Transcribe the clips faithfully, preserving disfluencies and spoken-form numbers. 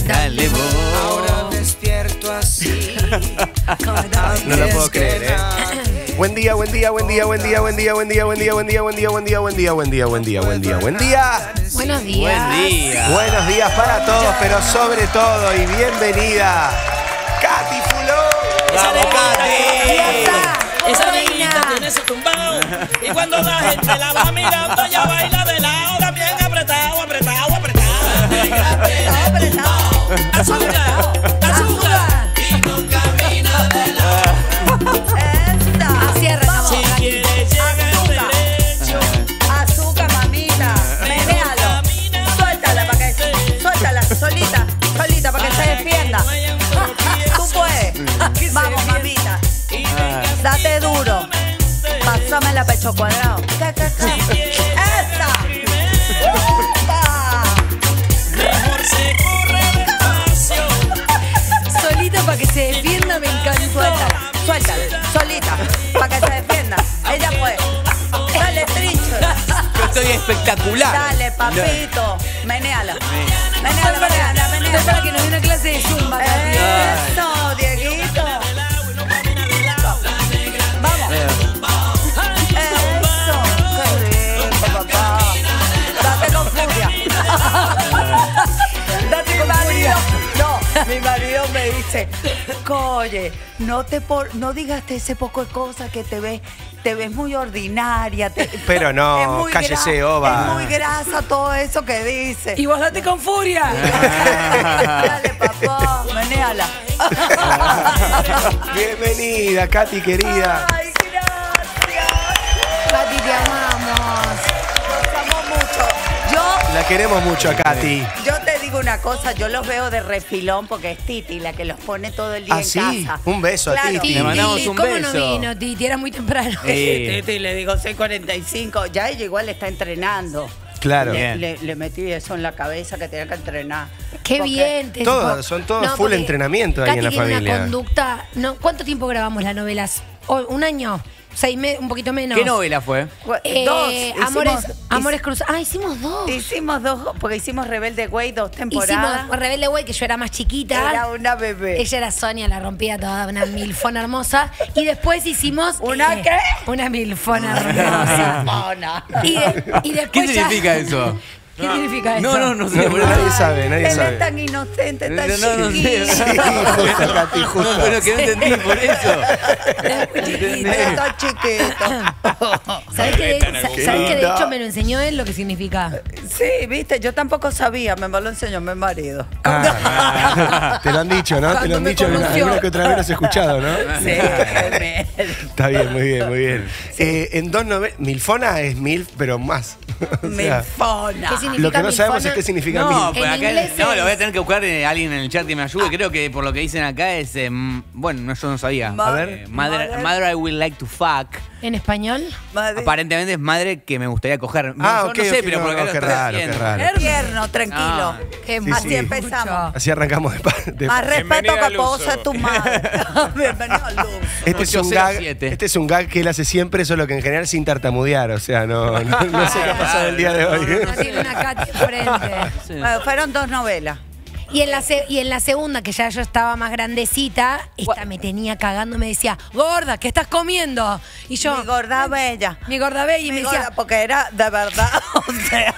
Dale vos. Ahora despierto así. No lo puedo creer, ¿eh? Buen día, buen día, buen día, buen día, buen día, buen día, buen día, buen día, buen día, buen día, buen día, buen día, buen día, buen día, buen día. Buenos días. Buen día. Buenos días para todos, pero sobre todo y bienvenida, Katy Fuló. ¡Vamos, Katy! Esa negrita tiene su tumbao. Y cuando la gente la va mirando, ella baila de lado, también apretado, apretado, apretado. Apretado, apretado. Azúcar, azúcar. Y no camina de lado. Así arrancamos. Si quieres llegar derecho, Azúcar, mamita. Menéalo. Suéltala para que. Suéltala, solita. Solita para que se defienda. Tú puedes. Vamos, mamita. Date duro. Pásame la pecho cuadrado. ¡Esa! mejor se corre despacio. Solita para que se defienda, me encanta. Suéltala, suéltala. Solita. Para que se defienda. Ella puede. Dale, trincho. Yo estoy espectacular. Dale, papito. Menéala. Menéala, menéala, Esto es menéala. para que nos dé una clase de zumba, Katy. Eso, Dieguito. Vamos. Eso. Qué rico, papá. Date con furia. Date con furia. No, mi marido me dice, oye, no te por, no digas ese poco de cosas que te ves, te ves muy ordinaria. Te, Pero no, es muy cállese, gra- Oba. Es muy grasa todo eso que dice. Y vos date con furia. Dale, papá, menéala. Bienvenida, Katy querida. Ay, gracias. Katy, te amamos. Los amo mucho. Yo, La queremos mucho a Katy. yo te digo una cosa, yo los veo de refilón porque es Titi la que los pone todo el día ¿Ah, en sí? casa. Un beso a Claro. Titi. Le mandamos Titi, un ¿cómo beso. no vino, Titi? Era muy temprano. Sí. Titi, le digo seis cuarenta y cinco, ya ella igual está entrenando. Claro. Le, Bien. le- le metí eso en la cabeza que tenía que entrenar. Qué Porque- bien. te- Todos, son todos full porque entrenamiento ahí Katy en la tiene familia. una conducta. No, ¿cuánto tiempo grabamos las novelas? ¿O- ¿Un año? ¿Seis meses? ¿Un poquito menos? ¿Qué novela fue? Eh, Dos. Amores, Hicimos- Amores Cruzados. Ah, hicimos dos. Hicimos dos, porque hicimos Rebelde Way dos temporadas. Hicimos Rebelde Way, que yo era más chiquita. Era una bebé. Ella era Sonia, la rompía toda, una milfona hermosa. Y después hicimos... ¿Una eh, qué? Una milfona hermosa. Mona. Y, de- y ¿Qué después ya- significa eso? ¿Qué significa eso? No, no, no sé. No, boludo. nadie sabe, nadie Él sabe. es tan inocente, tan No, no, no sé. chiquito. Sí, justo, Katy, justo. No, pero que no entendí por eso. Es tan chiquito. ¿Sabés que, de, sa- Qué sabés que de lindo. hecho me lo enseñó él lo que significa? Sí, viste, yo tampoco sabía, me lo enseñó mi marido. Ah, te lo han dicho, ¿no? Te Cuando lo han me dicho alguna, conoció. alguna que otra vez lo has escuchado, ¿no? Sí, me- Está bien, muy bien, muy bien. Eh, en dos novelas, Milfona es Milf, pero más. O mi sea, fona. ¿Qué significa lo que no sabemos milfona? es qué significa No, Milf. pues En acá inglés no, es- lo voy a tener que buscar eh, alguien en el chat que me ayude. Creo que por lo que dicen acá es. eh, mm, bueno, no, yo no sabía. Ma- A ver. Eh, Mother, Mother- mother I would like to fuck. ¿En español? Madre- Aparentemente es madre que me gustaría coger. No, Ah, yo ok, no sé, ok, pero no, por acá no, lo qué estoy raro, haciendo. qué raro. Tierno, tranquilo. Ah. Qué Sí, Así sí. empezamos. Así arrancamos de, pa- de Más respeto Bienvenida, que puedo Luzo. ser tu madre. Bienvenido a Luz. Este es, un ocho cero gag, siete. este es un gag que él hace siempre, solo que en general sin tartamudear. O sea, no, no, no sé qué ha pasado el día de hoy. No tiene una Katy enfrente. Bueno, fueron dos novelas. Y en, la se- y en la segunda, que ya yo estaba más grandecita, esta me tenía cagando, me decía, gorda, ¿qué estás comiendo? Y yo, Mi gorda bella. mi gorda bella, y Mi me gorda, decía, porque era de verdad, o sea,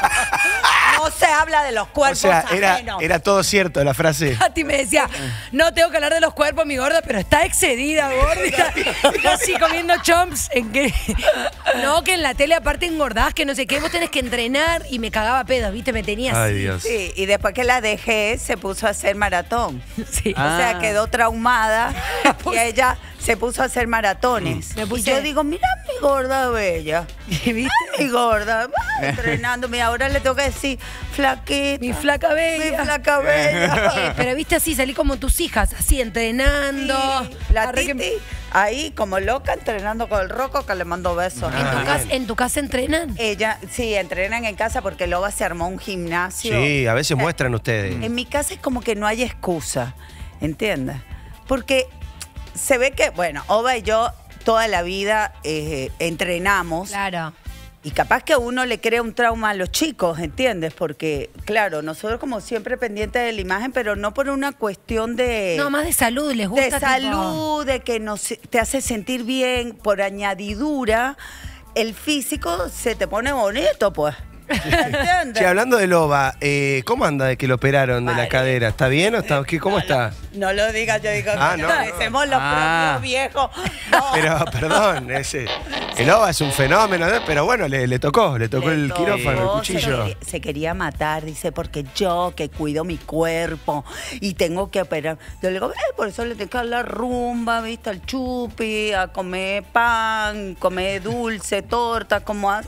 no se habla de los O cuerpos sea, era, ajenos. era todo cierto la frase. Katy me decía, no tengo que hablar de los cuerpos, mi gorda, pero está excedida, gorda. Yo así comiendo chomps, en que no, que en la tele aparte engordás, que no sé qué, vos tenés que entrenar, y me cagaba pedo, ¿viste? Me tenía Ay, así. Dios. Sí, y después que la dejé, se puso a hacer maratón. Sí. Ah. O sea, quedó traumada y ella se puso a hacer maratones. Me Y puse- yo digo, mira mi gorda bella. ¿Viste? Mi gorda, va entrenándome. Ahora le tengo que decir, flaquita. Mi flaca Mi bella. flaca bella. Eh, pero viste así, salí como tus hijas, así entrenando. Sí, la Arre que- Titi, ahí como loca, entrenando con el Rocco, que le mando besos. ¿En, tu Ah, casa, bien. ¿En tu casa entrenan? Ella, sí, entrenan en casa porque Loba se armó un gimnasio. Sí, a veces muestran ustedes. En mi casa es como que no hay excusa, ¿entiendes? Porque se ve que, bueno, Oba y yo toda la vida eh, entrenamos, Claro. Y capaz que uno le crea un trauma a los chicos, ¿entiendes? Porque, claro, nosotros como siempre pendientes de la imagen, pero no por una cuestión de... No, más de salud, les gusta. De tipo- salud, de que nos, te hace sentir bien, por añadidura, el físico se te pone bonito, pues. ¿Entiendes? Che, hablando de Loba, eh, ¿cómo anda de que lo operaron de la Vale. cadera? ¿Está bien o está? ¿Qué, ¿Cómo está? No lo digas, yo digo, Ah, que no, parecemos los Ah. propios viejos. No. Pero, perdón, ese, el Loba es un fenómeno, ¿no? Pero bueno, le, le tocó, le tocó Le el quirófano, el tocó, cuchillo. Se, se quería matar, dice, porque yo que cuido mi cuerpo y tengo que operar. Yo le digo, eh, por eso le tengo que dar la rumba, ¿viste? Al chupi, a comer pan, comer dulce, torta, como a...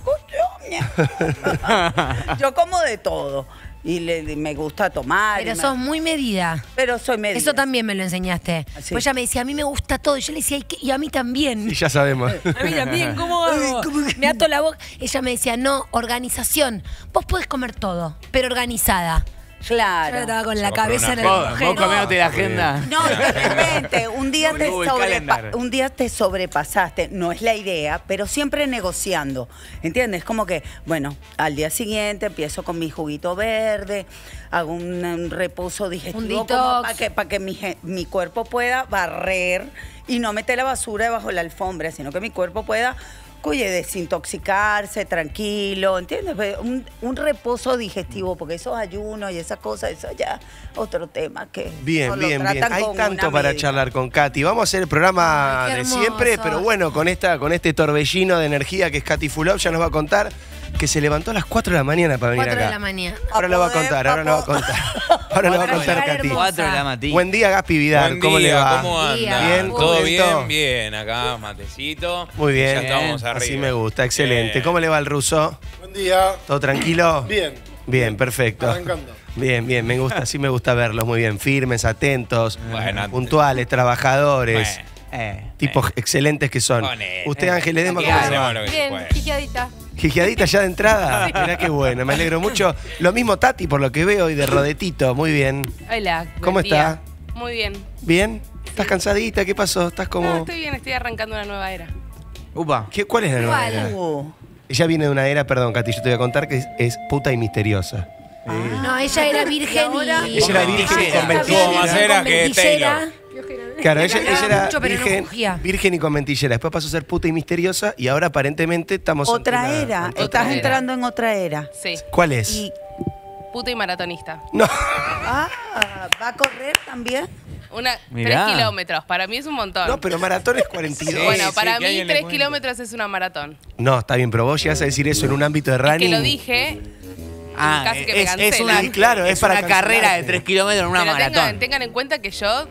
Yo como de todo. Y le, me gusta tomar. Pero y me- sos muy medida. Pero soy media. Eso también me lo enseñaste. Sí. Pues ella me decía, a mí me gusta todo. Y yo le decía, "¿Y qué? Y a mí también. Y ya sabemos. A mí también, ¿cómo hago? Me ato la boca. Ella me decía, no, organización. Vos podés comer todo, pero organizada. Claro. Yo estaba con la Sos cabeza en el Vos, agujero. vos coméote la agenda. No, de repente, un día, te Google sobrepa- Calendar. un día te sobrepasaste, no es la idea, pero siempre negociando, ¿entiendes? Como que, bueno, al día siguiente empiezo con mi juguito verde, hago un, un reposo digestivo Un detox. para que, pa' que mi, ge- mi cuerpo pueda barrer y no meter la basura debajo de la alfombra, sino que mi cuerpo pueda... Oye, desintoxicarse, tranquilo, ¿entiendes? Un, un reposo digestivo, porque esos ayunos y esas cosas, eso ya otro tema que Bien, nos lo bien, bien. tratan Hay como tanto una para médica. charlar con Katy. Vamos a hacer el programa Ay, qué de hermoso. siempre, pero bueno, con esta, con este torbellino de energía que es Katy Fulop, ya nos va a contar que se levantó a las cuatro de la mañana para venir cuatro acá. de la mañana. Ahora lo va a poder, contar, ahora lo va a papo. contar. Ahora lo va a Otra contar mujer Katy. hermosa. Cuatro de la mañana. Buen día, Gaspi Vidal. Buen ¿Cómo día, le va? ¿cómo anda? Bien, ¿Todo ¿contento? bien? Bien, acá matecito. Muy bien. Ya estamos arriba. Así me gusta, excelente. Bien. ¿Cómo le va al ruso? Buen día. ¿Todo tranquilo? Bien. Bien, perfecto. Arrancando. Bien, bien, me gusta, así me gusta verlos muy bien, firmes, atentos, Bueno, puntuales, trabajadores, Bueno, eh, tipos excelentes que son. Ponele. Usted, Ángel Ledesma, aquí ¿cómo le hacemos va? lo que se Bien, puede. quiqueadita. Gigiadita ya de entrada. Mirá qué bueno, me alegro mucho. Lo mismo Tati, por lo que veo, y de Rodetito, muy bien. Hola. ¿Cómo buen está? día. Muy bien. ¿Bien? ¿Estás cansadita? ¿Qué pasó? ¿Estás como...? No, estoy bien, estoy arrancando una nueva era. Upa. ¿Qué, ¿Cuál es la nueva ¿Cuál? era? Uh, Ella viene de una era, perdón, Katy, yo te voy a contar que es, es puta y misteriosa. No, ella era virgen y... Ella era virgen y Ella conventillera. Tuvo más era que conventillera. Claro, ella, ella era mucho, pero no virgen, cogía. virgen y conventillera. Después pasó a ser puta y misteriosa y ahora aparentemente estamos ante otra una- era. ante Estás otra era. entrando en otra era. Sí. ¿Cuál es? Y, Puta y maratonista. No. ah, ¿va a correr también? Una, Mirá. tres kilómetros. Para mí es un montón. No, pero maratón es cuarenta y dos. bueno, sí, para que mí alguien le tres cuente. kilómetros es una maratón. No, está bien, pero vos llegas a decir eso en un ámbito de running. Que lo dije. Ah, Casi que me es, es cancela. una, Sí, claro, es es para una carrera cancelarte. de tres kilómetros en una pero maratón. tengan, tengan en cuenta que yo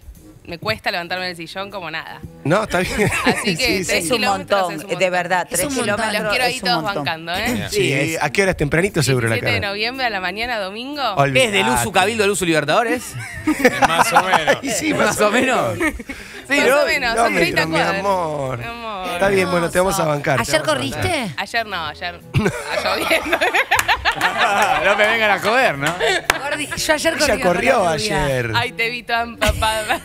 me cuesta levantarme del sillón como nada. No, está bien. Así que Sí, sí. tres Es un kilómetros montón, es un montón. de verdad, Es tres un montón. kilómetros Los quiero ahí es un todos montón. bancando, ¿eh? Sí, es- ¿a qué hora es tempranito seguro la diecisiete de carrera? noviembre a la mañana, domingo. Olvidate. ¿Qué es de Luzu Cabildo, Luzu Libertadores? Más o menos. Y sí, Más o menos. Sí, Más ¿no? o menos, son treinta mi cuadras. amor. Mi amor. Está bien, bueno, te vamos a bancar. te ¿Ayer vamos a bancar. corriste? Ayer no, ayer. Ah, lloviendo. No me vengan a joder, ¿no? Gordi, yo ayer corrí. Ella corrió con la lluvia. ayer. Ay, te vi tan empapada.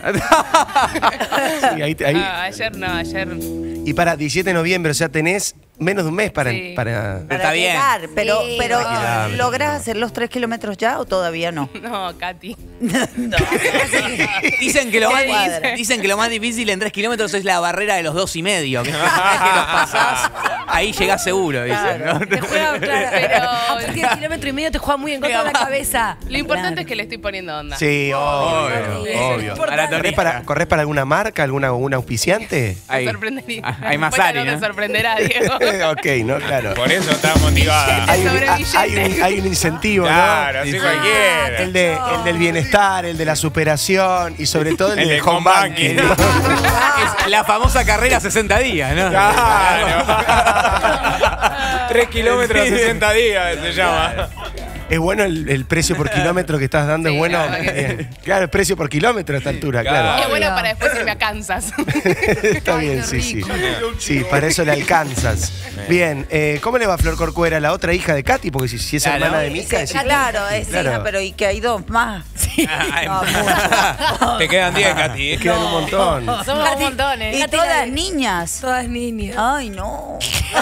Sí, ahí, ahí. Ah, ayer no, ayer. Y para diecisiete de noviembre, o sea, tenés menos de un mes para... Sí. para... Para Está bien. llegar, pero, Sí, pero bueno. ¿logras hacer los tres kilómetros ya o todavía no? No, Katy. No. Dicen que, lo más, ¿Qué dice? dicen que lo más difícil en tres kilómetros es la barrera de los dos y medio. Que una vez que los pasás, ahí llegás seguro, dicen. ¿no? Te juega, claro, Pero- a partir del kilómetro y medio te juega muy en contra de la cabeza. Lo importante Claro. es que le estoy poniendo onda. Sí, obvio, Obvio. obvio. Maratonista. ¿Corres para, corres para alguna marca, alguna un auspiciante? Me Ahí. sorprendería. Ah, Hay más Bueno, Ari, no ¿no? te sorprenderá, Diego. Ok, no, claro. Por eso está motivada. Hay un, sobre hay, billete. un, hay un incentivo, Claro, ¿no? así Sí. cualquiera. El, de, el del bienestar, el de la superación y sobre todo el, El de de home home banking. banking. Es la famosa carrera sesenta días, ¿no? Claro. Tres kilómetros, sesenta días se llama. Es bueno el, el precio por kilómetro que estás dando, Sí, es bueno. la verdad que Bien. Claro, el precio por kilómetro a esta altura, Claro. claro. Es bueno Obvio. para después irme a Kansas. Está Ay, bien, qué sí, sí. rico. Sí, para eso le alcanzas. Bien, eh, ¿cómo le va a Flor Corcuera, la otra hija de Katy? Porque si, si es Claro. hermana de Mica, Sí, es hija. claro, es Claro. hija, pero y que hay dos más. Ay, Te quedan diez, Katy. ¿eh? Quedan un montón. Somos un montón, ¿eh? Y Fíjate todas la- niñas. Todas niñas. Ay, no.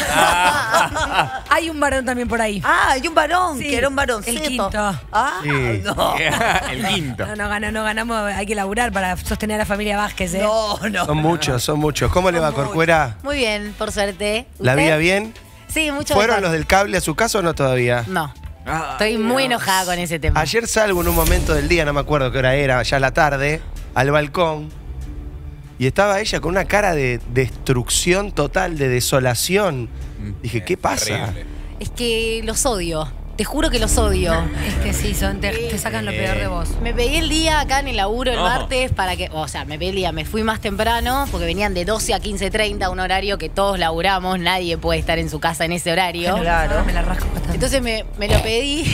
Hay un varón también por ahí. Ah, hay un varón, Sí, que era un varoncito. el quinto. Ah, Sí. no. El quinto. No, no, gana, no ganamos, hay que laburar para sostener a la familia Vázquez, ¿eh? No, no. Son muchos, son muchos. ¿Cómo le va, Corcuera? Muy bien, por suerte. ¿La ¿Usted? vida bien? Sí, mucho ¿Fueron mejor. los del cable a su casa o no todavía? No. Estoy muy enojada con ese tema. Ayer salgo en un momento del día, no me acuerdo qué hora era, ya la tarde, al balcón. Y estaba ella con una cara de destrucción total, de desolación. Dije, ¿qué pasa? Terrible. Es que los odio. Te juro que los odio. Es que sí, son, te, te sacan lo peor de vos. Me pegué el día acá en el laburo el No. martes para que, o sea, me pegué el día, me fui más temprano porque venían de doce a quince treinta, un horario que todos laburamos, nadie puede estar en su casa en ese horario. Claro. Me la rasco bastante. Entonces me, me lo pedí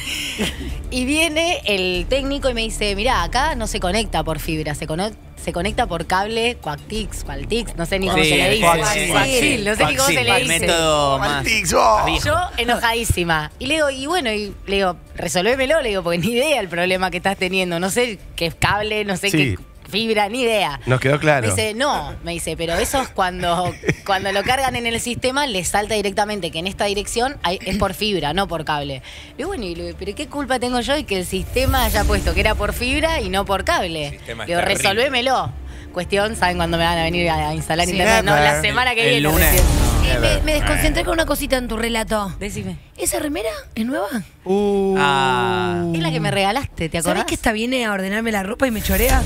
y viene el técnico y me dice, mirá, acá no se conecta por fibra, se, cono- se conecta por cable Coactix, Qualtix, no sé ni cómo Sí, se le dice. Coaxil. Coaxil, no sé ni cómo se le El dice. método más. Maltix, oh. Yo enojadísima. Y le digo, y bueno, y le digo, resolvémelo, le digo, porque ni idea el problema que estás teniendo. No sé qué es cable, no sé Sí. qué fibra, ni idea. Nos quedó claro. Me dice, no, me dice, pero eso es cuando, cuando lo cargan en el sistema, les salta directamente que en esta dirección hay- es por fibra, no por cable. Le digo, bueno, y le digo, pero ¿qué culpa tengo yo y que el sistema haya puesto que era por fibra y no por cable? El sistema Le digo, es terrible. resolvémelo. Cuestión, ¿saben cuándo me van a venir a instalar Sí. internet? No, la Never. semana que El viene. lunes. recién. Eh, me, me desconcentré con una cosita en tu relato. Decime. ¿Esa remera es nueva? Uh. Ah. Es la que me regalaste, ¿te acordás? ¿Sabés que esta viene a ordenarme la ropa y me chorea?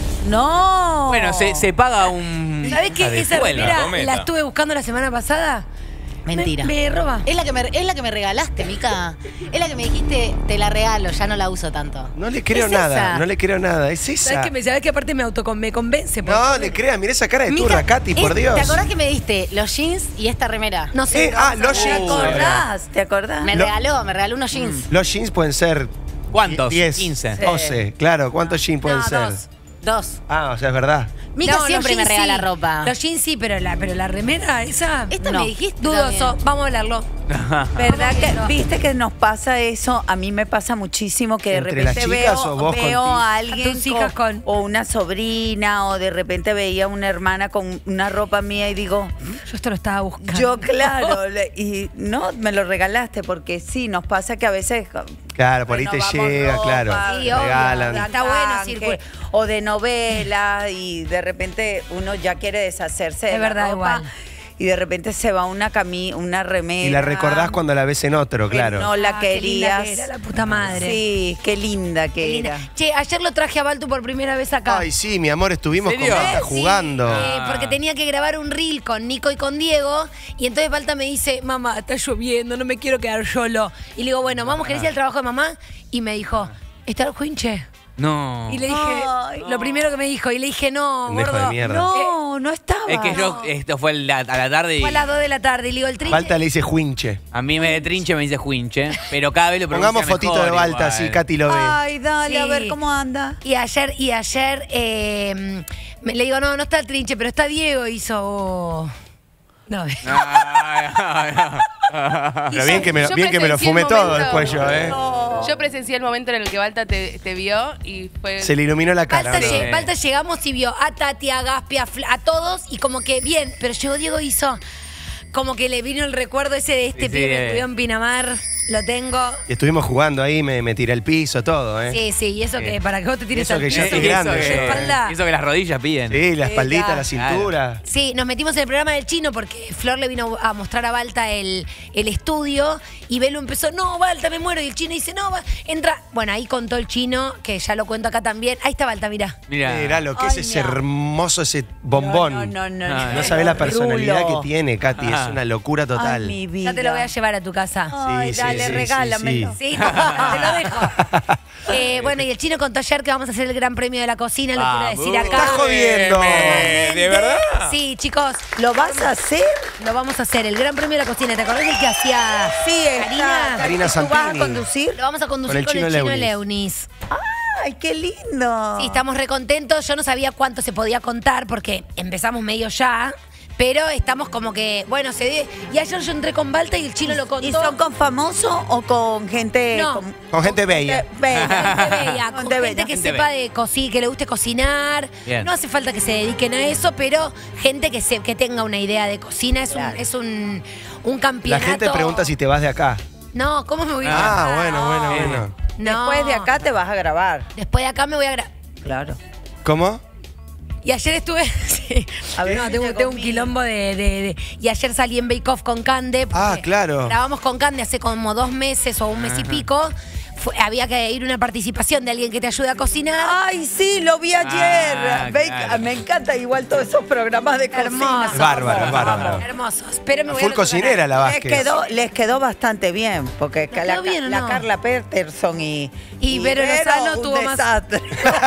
No. Bueno, se, se paga un. ¿Sabés que de esa escuela. remera cometa. la estuve buscando la semana pasada? Mentira. Me, me roba. Es la, que me, es la que me regalaste, Mica. Es la que me dijiste, te la regalo, ya no la uso tanto. No le creo Es nada, esa. no le creo nada. Es ¿Sabés esa. que me, sabés que aparte me autocon me convence? No, porque- le crea, mira esa cara de Mica, turra, Katy, por es- Dios. ¿Te acordás que me diste los jeans y esta remera? No sé. Eh, ah, los ¿Te jeans. acordás? ¿Te acordás? Me Lo- regaló, me regaló unos jeans. Los jeans pueden ser ¿Cuántos? diez, quince. doce, claro. ¿Cuántos jeans pueden No, ser? dos. Dos. Ah, o sea, es verdad. Mica No, los siempre me jeans regala sí. ropa. Los jeans sí, pero la, pero la remera, esa. Esta no. me dijiste Dudoso. también. Vamos a hablarlo. ¿Verdad que viste que nos pasa eso? A mí me pasa muchísimo que de ¿Entre repente las chicas veo, o vos veo con ti? a alguien A tus hijas con- o una sobrina o de repente veía una hermana con una ropa mía y digo, Yo esto lo estaba buscando. yo claro, le- y no, me lo regalaste porque sí, nos pasa que a veces Claro, por ahí te renovamos llega, ropa, claro. Sí, te obvio. regalan. Está bueno, canje, circula. o de novela y de repente uno ya quiere deshacerse de Es la verdad, ropa, igual. y de repente se va una cami una remera Y la recordás cuando la ves en otro, que claro. no la Ah, qué linda querías. que era, la puta madre. Sí, qué linda que Qué linda. era. Che, ayer lo traje a Baltu por primera vez acá. Ay, sí, mi amor, estuvimos con ¿Serio? Balta Sí, jugando. eh, porque tenía que grabar un reel con Nico y con Diego. Y entonces Balta me dice, mamá, está lloviendo, no me quiero quedar solo. Y le digo, bueno, vamos, ¿querés ir al trabajo de mamá? Y me dijo, ¿está el Juinche? No. Y le dije, Ay, lo primero que me dijo, y le dije, no, Pendejo gordo. de mierda. No, no estaba. Es que yo, esto fue la- a la tarde y Fue a las dos de la tarde. Y le digo, el trinche. Balta le dice Juinche. a mí me de trinche me dice Juinche, pero cada vez lo pronuncia Pongamos fotito mejor de Balta, igual. así Katy lo ve. Ay, dale, a Sí. ver cómo anda. Y ayer, y ayer, eh, me- le digo, no, no está el trinche, pero está Diego. Hizo. oh. No, Ay, ay, ay. Pero bien que me, Yo bien que me lo presencié fumé el todo momento. después yo, ¿eh? Yo presencié el momento en el que Balta te, te vio y fue. Se le iluminó la cara. Balta, ¿no? lle- Balta llegamos y vio a Tati, a Gaspi, a, Fla- a todos y como que bien, pero llegó Diego y hizo como que le vino el recuerdo ese de este Sí, sí, pibe que eh. estudió en Pinamar, lo tengo. Y estuvimos jugando ahí, me, me tiré al piso, todo, ¿eh? Sí, sí, y eso que para que vos te tires Eso al que ya piso, estoy grande, la yo. espalda. Hizo que las rodillas piden. Sí, la espaldita, claro. la cintura. Sí, nos metimos en el programa del chino porque Flor le vino a mostrar a Balta el, el estudio y Belu empezó, no, Balta, me muero. Y el chino dice, no, va, entra. Bueno, ahí contó el chino, que ya lo cuento acá también. Ahí está Balta, mirá. Mira. Mirá lo que Ay, es ese no. hermoso, ese bombón. No, no, no. Ah, no, No sabés la personalidad Rulo. que tiene, Katy. Es Ah. una locura total. Ay, mi vida. Ya te lo voy a llevar a tu casa. Ay, Sí, sí, dale, sí, regálamelo. sí, Sí, te lo dejo. Eh, bueno, y el chino contó ayer que vamos a hacer el gran premio de la cocina, lo quiero Vamos. decir acá. Estás jodiendo. Eh, ¿De verdad? Sí, chicos, ¿Lo vas a hacer? lo vamos a hacer, el gran premio de la cocina. ¿Te acordás del que hacía Sí, Karina? Karina ¿Tú vas a Santini. conducir? Lo vamos a conducir Con el con el chino chino, Leunis. Leunis. Ay, qué lindo. Sí, estamos recontentos. Yo no sabía cuánto se podía contar porque empezamos medio ya. Pero estamos como que, bueno, se dio. Y ayer yo entré con Balta y el chino lo contó. ¿Y son con famosos o con gente? No. Con, Con gente bella. bella. Gente bella, con Gente gente bella. que Gente sepa bella. de cocinar, que le guste cocinar. Bien. No hace falta que se dediquen a eso, pero gente que se, que tenga una idea de cocina. Es Claro. un, es un, un La campeonato. gente pregunta si te vas de acá. No, ¿cómo me voy a ir? Ah, bueno, bueno, Bien. bueno. No. Después de acá te vas a grabar. Después de acá me voy a grabar. Claro. ¿Cómo? Y ayer estuve. Sí. A ver no, si tengo, te tengo un comí. quilombo de, de- de- Y ayer salí en Bake Off con Cande. porque Ah, claro. Grabamos con Cande hace como dos meses o un mes y pico. Fue- había que ir a una participación de alguien que te ayude a cocinar. Ay, sí, lo vi ayer. Ah, Ve- claro. Me encanta igual todos esos programas de cocina. Hermoso. Es bárbaro, es bárbaro. Hermosos. Pero me voy Full a otro cocinera la Les Vázquez. quedó, les quedó bastante bien, porque ¿Les la, quedó bien o la no? Carla Peterson y, Y Vero Lozano un tuvo más- desastre.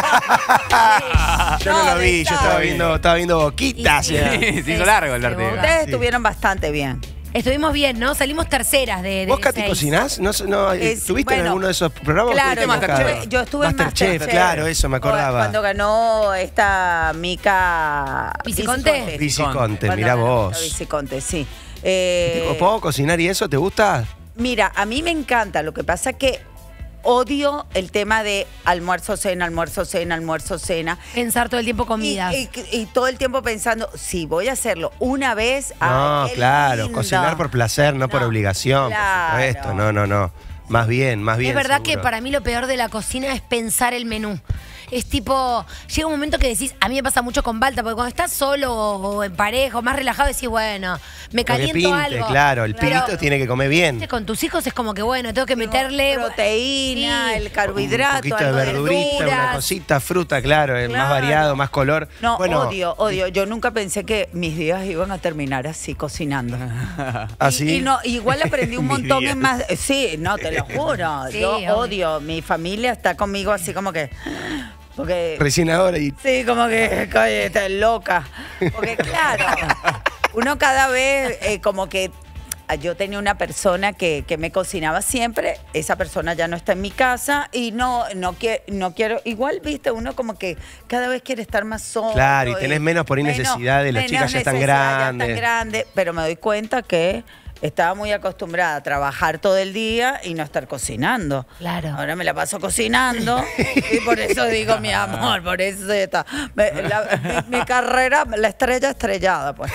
Yo no, No, lo vi, yo estaba desastre. viendo, estaba viendo boquitas. Y- ya. Sí, se hizo largo el partido. Ustedes Sí. estuvieron bastante bien. Estuvimos bien, ¿no? Salimos terceras de. de ¿Vos, Katy, seis. cocinás? ¿No, no, Es- ¿Estuviste en bueno, alguno de esos programas? Claro, ¿Estuviste yo acá? estuve, yo estuve en Masterchef, Masterchef. claro, eso me acordaba. Cuando ganó esta Mica Viciconte. Viciconte, Cuando mirá ganó vos. Mica Viciconte, sí. Eh, ¿Puedo cocinar y eso? ¿Te gusta? Mira, a mí me encanta. Lo que pasa es que odio el tema de almuerzo, cena, almuerzo, cena, almuerzo, cena. Pensar todo el tiempo Y, comidas. y- y todo el tiempo pensando, si voy a hacerlo una vez. No, ay, qué claro, lindo. cocinar por placer, no, por No, obligación, claro. por supuesto. No, no, no. Más bien, más bien. Es verdad que seguro. para mí lo peor de la cocina es pensar el menú. Es tipo, llega un momento que decís, a mí me pasa mucho con Balta, porque cuando estás solo o en pareja o más relajado decís, bueno, me Lo que caliento pinte, algo. claro, el Pero, pibito tiene que comer bien. viste, con tus hijos es como que, bueno, tengo que meterle Proteína, Sí. el carbohidrato, Un poquito de algo verdurita, una verduras. cosita, fruta, claro, es más Claro. variado, más color. No, bueno, odio, odio. Yo nunca pensé que mis días iban a terminar así, cocinando. así. Y, y no, igual aprendí un Mis montón días. en más. Sí, no, te lo juro. Sí, Yo obvio. odio. Mi familia está conmigo así como que. Porque. Recién ahora y Sí, como que. Coño, estás loca. Porque, claro, uno cada vez eh, como que. Yo tenía una persona que, que me cocinaba siempre, esa persona ya no está en mi casa y no, no, quie- no quiero, igual, viste, uno como que cada vez quiere estar más solo. Claro, y tenés menos por ahí necesidad de las menos chicas ya están necesidad, ya grandes. están grandes, pero me doy cuenta que estaba muy acostumbrada a trabajar todo el día y no estar cocinando. Claro. Ahora me la paso cocinando y por eso digo, mi amor, por eso está. Me- la- mi, mi carrera, la estrella estrellada, pues.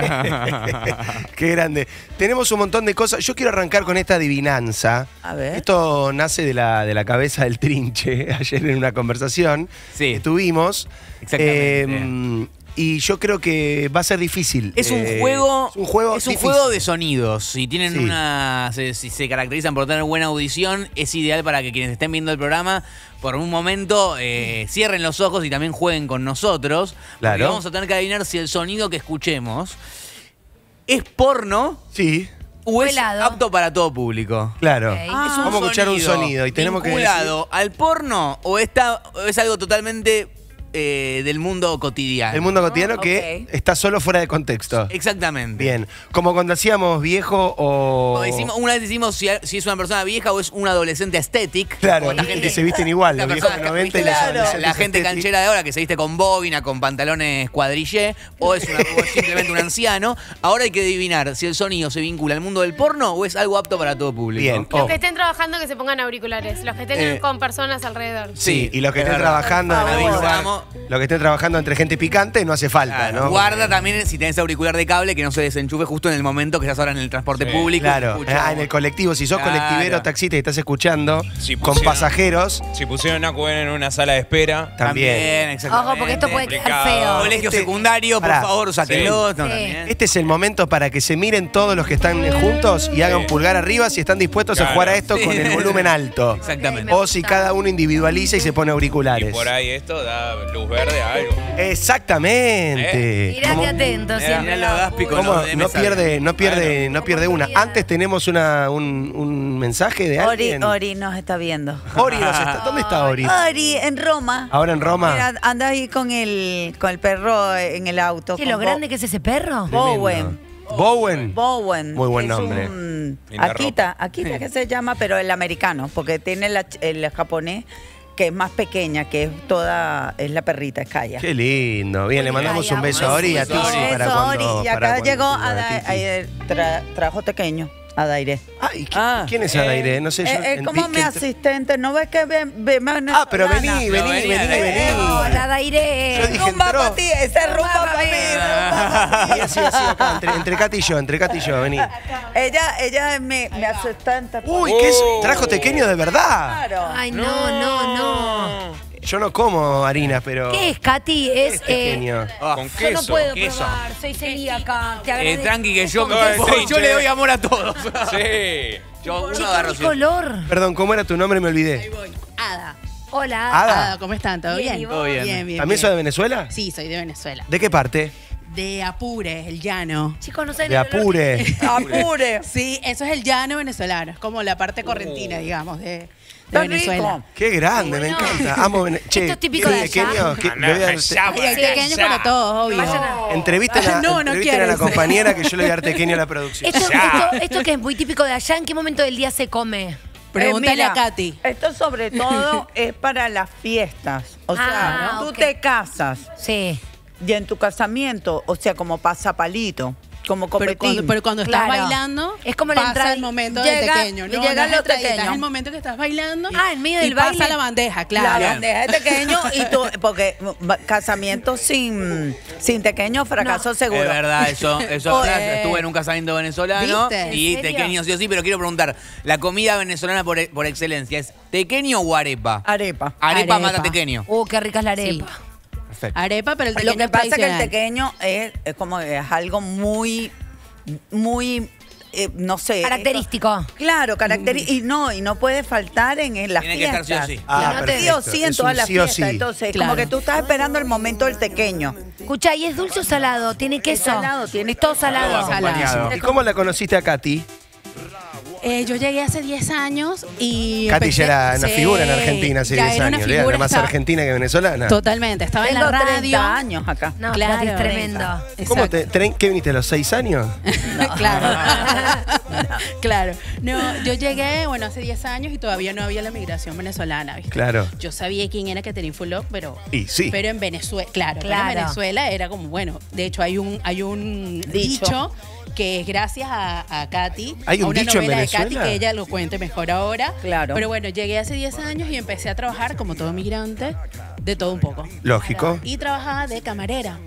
Qué grande. Tenemos un montón de cosas. Yo quiero arrancar con esta adivinanza. A ver. Esto nace de la, de la cabeza del Trinche, ayer en una conversación Sí. que tuvimos. Exactamente. Eh, y yo creo que va a ser difícil. Es un Eh, juego, es un juego, es un difícil. juego de sonidos. Si tienen Sí. una, se- si se caracterizan por tener buena audición, es ideal para que quienes estén viendo el programa, por un momento eh, cierren los ojos y también jueguen con nosotros. Porque Claro. vamos a tener que adivinar si el sonido que escuchemos es porno Sí, o es Pelado. apto para todo público. claro. Ok. Ah. Es un Vamos a escuchar un sonido y tenemos que decir- vinculado al porno o está o es algo totalmente eh, del mundo cotidiano. El mundo cotidiano ok. que está solo fuera de contexto. Exactamente. Bien. Como cuando hacíamos viejo o. Como decimos- una vez decimos si, si es una persona vieja o es un adolescente aesthetic. Claro, o la y gente que se visten igual, la los viejos de persona- noventa y los Claro, adolescentes la gente aesthetic. canchera de ahora que se viste con bobina, con pantalones cuadrillé, o es, una- o es simplemente un anciano. Ahora hay que adivinar si el sonido se vincula al mundo del porno o es algo apto para todo público. Bien. Los Oh. que estén trabajando que se pongan auriculares. Los que estén Eh. con personas alrededor. Sí, y los que es estén verdad. trabajando en Por algún favor. lugar, Avisamos. los que estén trabajando entre gente picante no hace falta, Claro, ¿no? guarda también si tenés auricular de cable que no se desenchufe justo en el momento que estás ahora en el transporte Sí. público. y Claro, escucha- ah, en el colectivo, si sos Claro. colectivero, taxista y estás escuchando Sí, con pusieron- pasajeros, Si pusieron a Cuen en una sala de espera, también. exactamente. Ojo, porque esto puede quedar Complicado. feo. Colegio Este- secundario, por Pará. favor, sáquenlo. Sí. No, Sí. también. Este es el momento para que se miren todos los que están eh, juntos y hagan Sí. pulgar arriba si están dispuestos a Claro. jugar a esto Sí. con el volumen alto. Exactamente. O si cada uno individualiza y se pone y auriculares. por ahí esto da luz verde a algo. Exactamente. Mirate ¿Cómo- atento Mirá, siempre. mirá lo Gaspi con cómo lo de no mesa. pierde, no pierde, no pierde una. Oportunidad. Antes tenemos una, un, un mensaje de Ori, alguien. Ori nos está viendo. Ori nos está- ¿Dónde está Ori? Ori, en Roma. Ahora en Roma. Mira, anda ahí con el, con el perro en el auto. ¿Qué, con lo Bo- grande que es ese perro? Bowen. Bowen. Bowen. Muy buen Es nombre. un- Linda Akita, Akita que se llama, pero el americano, porque tiene la ch- el japonés. que es más pequeña, que es toda, es la perrita, es Kaya. Qué lindo. Bien, le mandamos Kaya, un beso un a Ori y a beso. Titi para Eso, cuando. Ori. Y para acá cuando llegó tenga Ada- Titi. ayer tra- trajo tequeño, Adaire. Ay, ¿qui- Ah. ¿quién es Adaire? No sé yo. Es, es en como Pi- mi que- asistente, ¿no ves que ven, ven Ah, pero vení, vení, No, vení, venía, vení, venía. vení. Hola, Daire. Yo dije, Rumba entró. para ti, ese es rumba para mí. rumba pa' Y así, así, acá, entre, entre Katy y yo, entre Katy y yo, vení. mí. Ella, ella es mi, mi asistente. Uy, ¿qué es? Trajo tequeño de verdad. Claro. Ay, no, no, no. Yo no como harinas, pero. ¿Qué es, Katy? ¿Qué Es. es tequeño? eh, Con yo no queso. puedo queso. probar, soy celíaca. Te Eh, agradezco. tranqui, que yo, No, es yo trinche. le doy amor a todos. Sí. Yo uno Chico, agarro qué sí. color. Perdón, ¿cómo era tu nombre? Me olvidé. Ada. Hola. Ada. Ada, ¿cómo están? ¿Todo Bien, bien? ¿y vos? Todo bien. Bien, bien. ¿También bien. sos de Venezuela? Sí, soy de Venezuela. ¿De qué parte? De Apure, el llano. Chicos, no saben De el olor Apure. Apure. Sí, eso es el llano venezolano. Es como la parte correntina, digamos, de, de Está Venezuela. rico. Qué grande, me Bueno. encanta. Amo Vene- Che, Esto es típico qué de allá. pequeño, que- le voy a dar- Ay, hay pequeños para todos, obvio. Vayan a- Entrevisten a, No, no entrevisten a la quieres. compañera que yo le voy a dar tequeño a la producción. Esto, esto, esto que es muy típico de allá, ¿en qué momento del día se come? Pregúntale Eh, mira, a Katy. Esto sobre todo es para las fiestas. O sea, Ah, tú ok. te casas Sí. y en tu casamiento, o sea, como pasapalito, como Pero copetín. cuando, pero cuando estás Claro. bailando, Es como la pasa entrada- el momento llega- del tequeño. y No, llegan no es los entradita, tequeños. Es el momento que estás bailando. Ah, en medio del y pasa baile. la bandeja, La claro. bandeja de tequeño y tú, porque mm, casamiento sin, sin tequeño, fracaso seguro. Es verdad, eso, eso Oye. estuve en un casamiento venezolano ¿Viste? y ¿En serio? tequeño sí o sí, pero quiero preguntar, la comida venezolana por, por excelencia, ¿es tequeño o arepa? Arepa. Arepa, Arepa. mata tequeño. Uh, qué rica es la arepa. Perfecto. Arepa, pero el tequeño Lo que pasa es que el tradicional. tequeño es, es como es algo muy, muy, eh, no sé. Característico. esto- claro, característico. Y no, y no puede faltar en, en las Tiene que fiestas. estar sí o sí. Ah, No te- Sí o perfecto. sí en Es todas un las sí o fiestas. sí. Entonces, Claro. como que tú estás esperando el momento del tequeño. Escucha, ¿y es dulce o salado? ¿Tiene queso? salado, tiene Es todo queso. salado. Salado. ¿Y cómo la conociste a Katy? Eh, yo llegué hace diez años y. Katy empecé- ya era una Sí, figura en Argentina hace ya diez era una años. Era figura, más estaba- argentina que venezolana. Totalmente. Estaba en Tengo la radio. treinta años acá. No, Claro. Katy es tremendo. ¿Cómo Exacto. te, tre- ¿Qué viniste a los seis años? Claro. claro. No, yo llegué, bueno, hace diez años y todavía no había la migración venezolana, ¿viste? Claro. Yo sabía quién era Catherine Fulop, pero. Y sí. Pero en Venezuela, claro, pero Claro. en Venezuela era como, bueno, de hecho hay un, hay un Dicho. dicho, que es gracias a, a Katy. ¿Hay un a una dicho en novela de Katy Venezuela? que ella lo cuente mejor ahora. Claro. Pero bueno, llegué hace diez años y empecé a trabajar como todo migrante, de todo un poco. Lógico. Y trabajaba de camarera.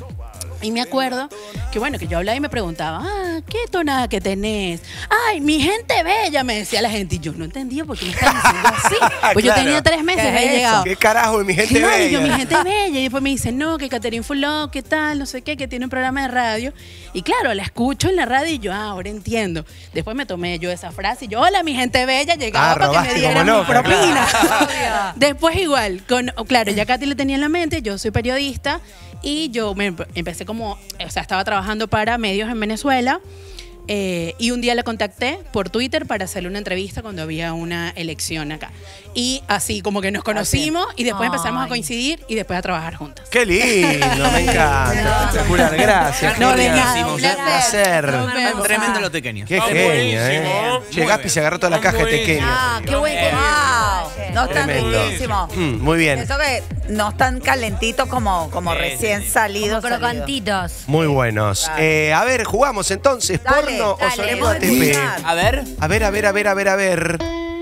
Y me acuerdo que bueno, que yo hablaba y me preguntaba, ah, ¿qué tonada que tenés? Ay, mi gente bella, me decía la gente. Y yo no entendía por qué me estaban diciendo así. Pues yo Claro. tenía tres meses, ¿Qué es había eso? llegado. ¿Qué carajo de mi gente Claro, bella? y yo, mi gente bella. Y después me dicen, no, que Catherine Fulop, ¿qué tal? No sé qué, que tiene un programa de radio. Y claro, la escucho en la radio y yo, ah, ahora entiendo. Después me tomé yo esa frase y yo, hola, mi gente bella, llegaba Ah, para que robaste me dieran como mi loca, propina. claro. Después igual, con, claro, ya Katy le tenía en la mente, yo soy periodista y yo me empe- empecé como, o sea, estaba trabajando para medios en Venezuela. Eh, y un día la contacté por Twitter para hacerle una entrevista cuando había una elección acá. Y así como que nos conocimos y después Ay. empezamos a coincidir y después a trabajar juntas. Qué lindo, me encanta. Espectacular, gracias. No, de genial. nada, un Un placer. placer. Nos vemos. Tremendo los tequeños. Qué Está genio, ¿eh? buenísimo. Che, Muy Gaspi bien. se agarró toda la Está caja de buenísimo. tequeño. Ah, qué buen ¡Wow! No están Tremendo. riquísimos. Mm, muy bien. Eso que no están calentitos como, como Sí, recién sí, sí. salidos. Como crocantitos. Muy buenos. Eh, a ver, jugamos entonces. Dale, ¿Porno o dale. sonemos A T Podemos P? escuchar. A ver. A ver, a ver, a ver, a ver, a ver.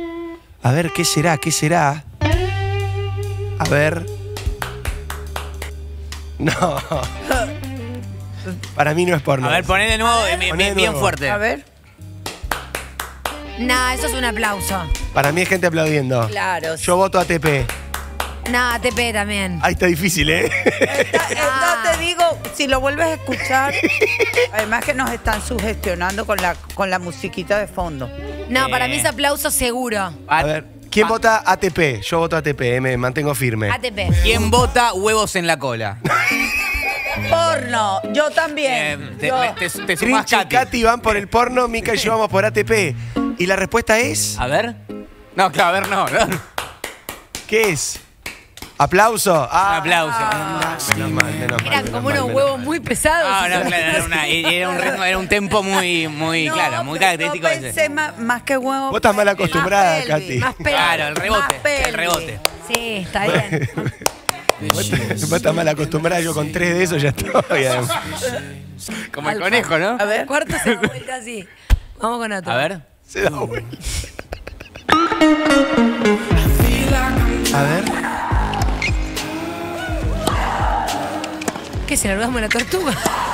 A ver, ¿qué será? ¿Qué será? A ver. No. Para mí no es porno. A ver, poné de nuevo, eh, bien, Poné de bien nuevo. fuerte. A ver. Nah, eso es un aplauso. Para mí es gente aplaudiendo. Claro. Yo voto A T P. Nah, A T P también. Ahí está difícil, ¿eh? Esta- eh, Ah. No te digo, si lo vuelves a escuchar, además que nos están sugestionando con la, con la musiquita de fondo. No, para Eh. mí es aplauso seguro. A ver, ¿quién Ah. vota A T P? Yo voto A T P, eh, me mantengo firme. A T P. ¿Quién vota huevos en la cola? Porno, yo también. Eh, te, Yo. te- te sumás, Trinchi y Katy. Katy van por el porno, Mica y yo vamos por A T P. Y la respuesta es, A ver. No, claro, a ver, no. no. ¿qué es? ¡Aplauso! Ah, Un aplauso. menos mal, menos mal. Eran menos como mal, unos menos huevos mal. muy pesados. No, no, claro, era, una- era un ritmo, era un tempo muy, muy No, claro, muy pero característico yo de pensé ese. más, más que huevo. Vos estás mal acostumbrada, Más Katy. pelvis. Más pelvis. Claro, el rebote, Más el pelvis. rebote. Sí, está bien. Vos vos estás mal acostumbrada, yo con tres de esos ya estoy. además. Como el conejo, ¿no? A ver. Cuarto se da vuelta así. Vamos con otro. A ver. Se da vuelta. A ver. ¿Qué es el orgasmo de la tortuga?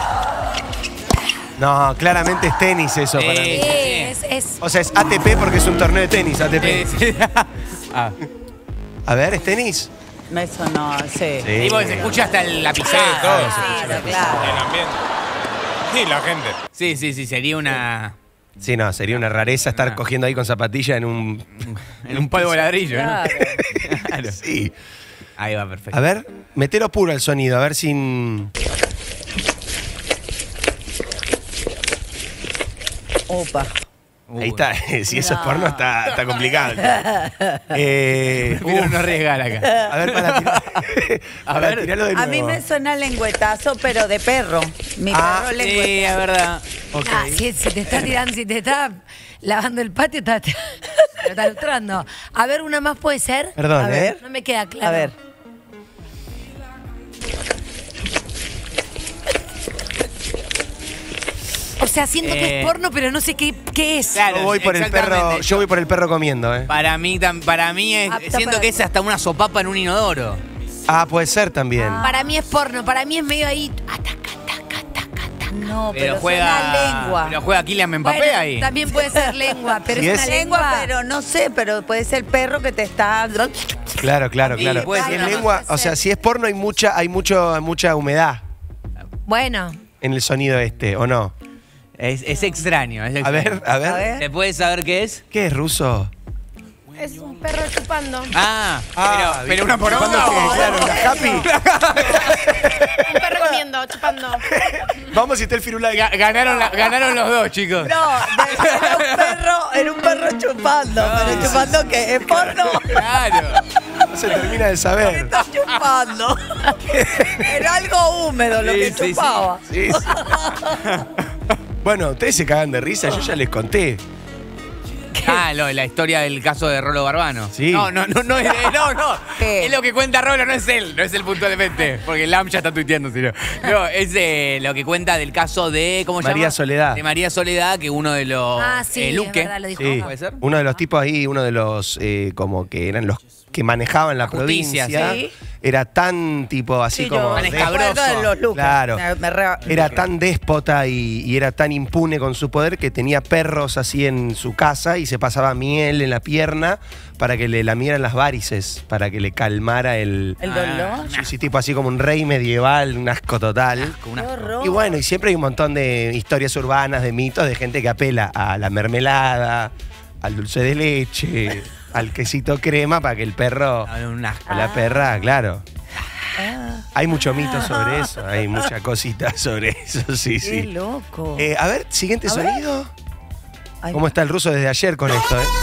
No, claramente es tenis eso para mí. Sí, Sí, sí. es, es. O sea, es A T P porque es un torneo de tenis, A T P. Sí, sí. Ah. A ver, ¿es tenis? Me sonó, sí. Sí, porque se escucha hasta el- la pisada. todo. Claro, claro. El ambiente. Sí, la gente. Sí, sí, sí, sería una. Sí, no, sería una rareza estar Ah. cogiendo ahí con zapatilla en un... En un polvo de ladrillo, ¿no? Claro. Claro. Sí. Ahí va, perfecto. A ver, metelo puro el sonido, a ver sin... Opa. Uh, Ahí está, si eso es porno está, está complicado. Eh, Prefiero uf, no arriesgar acá. a ver, para tirar... A para ver. tirarlo de A mí nuevo. me suena lengüetazo, pero de perro. Mi Ah, perro Sí, lengüetazo. es verdad. Ok. Ah, si, si te está tirando, si te está lavando el patio, está, te lo está lustrando. A ver, una más puede ser. Perdón, A ¿eh? ver. No me queda claro. A ver. O sea, siento que Eh. es porno, pero no sé qué, qué es. Claro, Yo voy por el perro, exactamente. yo voy por el perro comiendo, ¿eh? Para mí, tam- para mí es- Apta siento para- que es hasta una sopapa en un inodoro. Ah, puede ser también. Para mí es porno, para mí es medio ahí. Ataca, taca, taca, taca. No, pero, Pero juega. suena lengua. Pero juega Kylian Mbappé Bueno, ahí. también puede ser lengua, pero Si es, es- una lengua, lengua. pero no sé, pero puede ser perro que te está. Claro, claro, Sí, claro. puede Si ser. es lengua, o sea, si es porno hay mucha, hay mucho, mucha humedad Bueno, en el sonido este, ¿o no? Es, es extraño. Es A extraño. ver, a ver. A ver. ¿Se puede saber qué es? ¿Qué es ruso? Es un perro chupando. Un Ah, Ah, pero, pero una ¿cuándo poronga. que- claro, la happy. perro comiendo, chupando. Vamos y está el firulai. Ga- Ganaron, la- ganaron los dos, chicos. No, de- era un perro, era un perro chupando. ¿Pero chupando qué? ¿Es porno? Claro. No se termina de saber. Está chupando. Era algo húmedo lo Sí, que sí, sí. chupaba. Sí, sí. Bueno, ustedes se cagan de risa, yo ya les conté. Ah, lo, la historia del caso de Rolo Barbano. Sí. No, no, no, no, es, no, no. ¿Qué? Es lo que cuenta Rolo, no es él, no es él puntualmente. Porque el Lam ya está tuiteando, sino. No, es eh, lo que cuenta del caso de. ¿Cómo se llama? María Soledad. De María Soledad, que uno de los. Ah, sí, eh, es Luque. verdad, lo dijo Sí, acá. ¿Puede ser? uno de los tipos ahí, uno de los eh, como que eran los que manejaban la, La justicia, provincia, sí. era tan tipo así Sí, como yo Tan de- me acuerdo escabroso. de los Lucas. Claro. Me- me re- era tan déspota y, y era tan impune con su poder que tenía perros así en su casa y se pasaba miel en la pierna para que le lamieran las varices, para que le calmara el... ¿El dolor? Sí, sí, tipo así como un rey medieval, un asco total. Con una- Qué horror. Y bueno, y siempre hay un montón de historias urbanas, de mitos, de gente que apela a la mermelada, al dulce de leche, al quesito crema para que el perro Ah, un asco. o la perra, claro. Hay mucho mito sobre eso, hay mucha cosita sobre eso, sí, Qué sí. loco. Eh, a ver, siguiente A ver. sonido. Ay, ¿Cómo está el ruso desde ayer con esto, eh?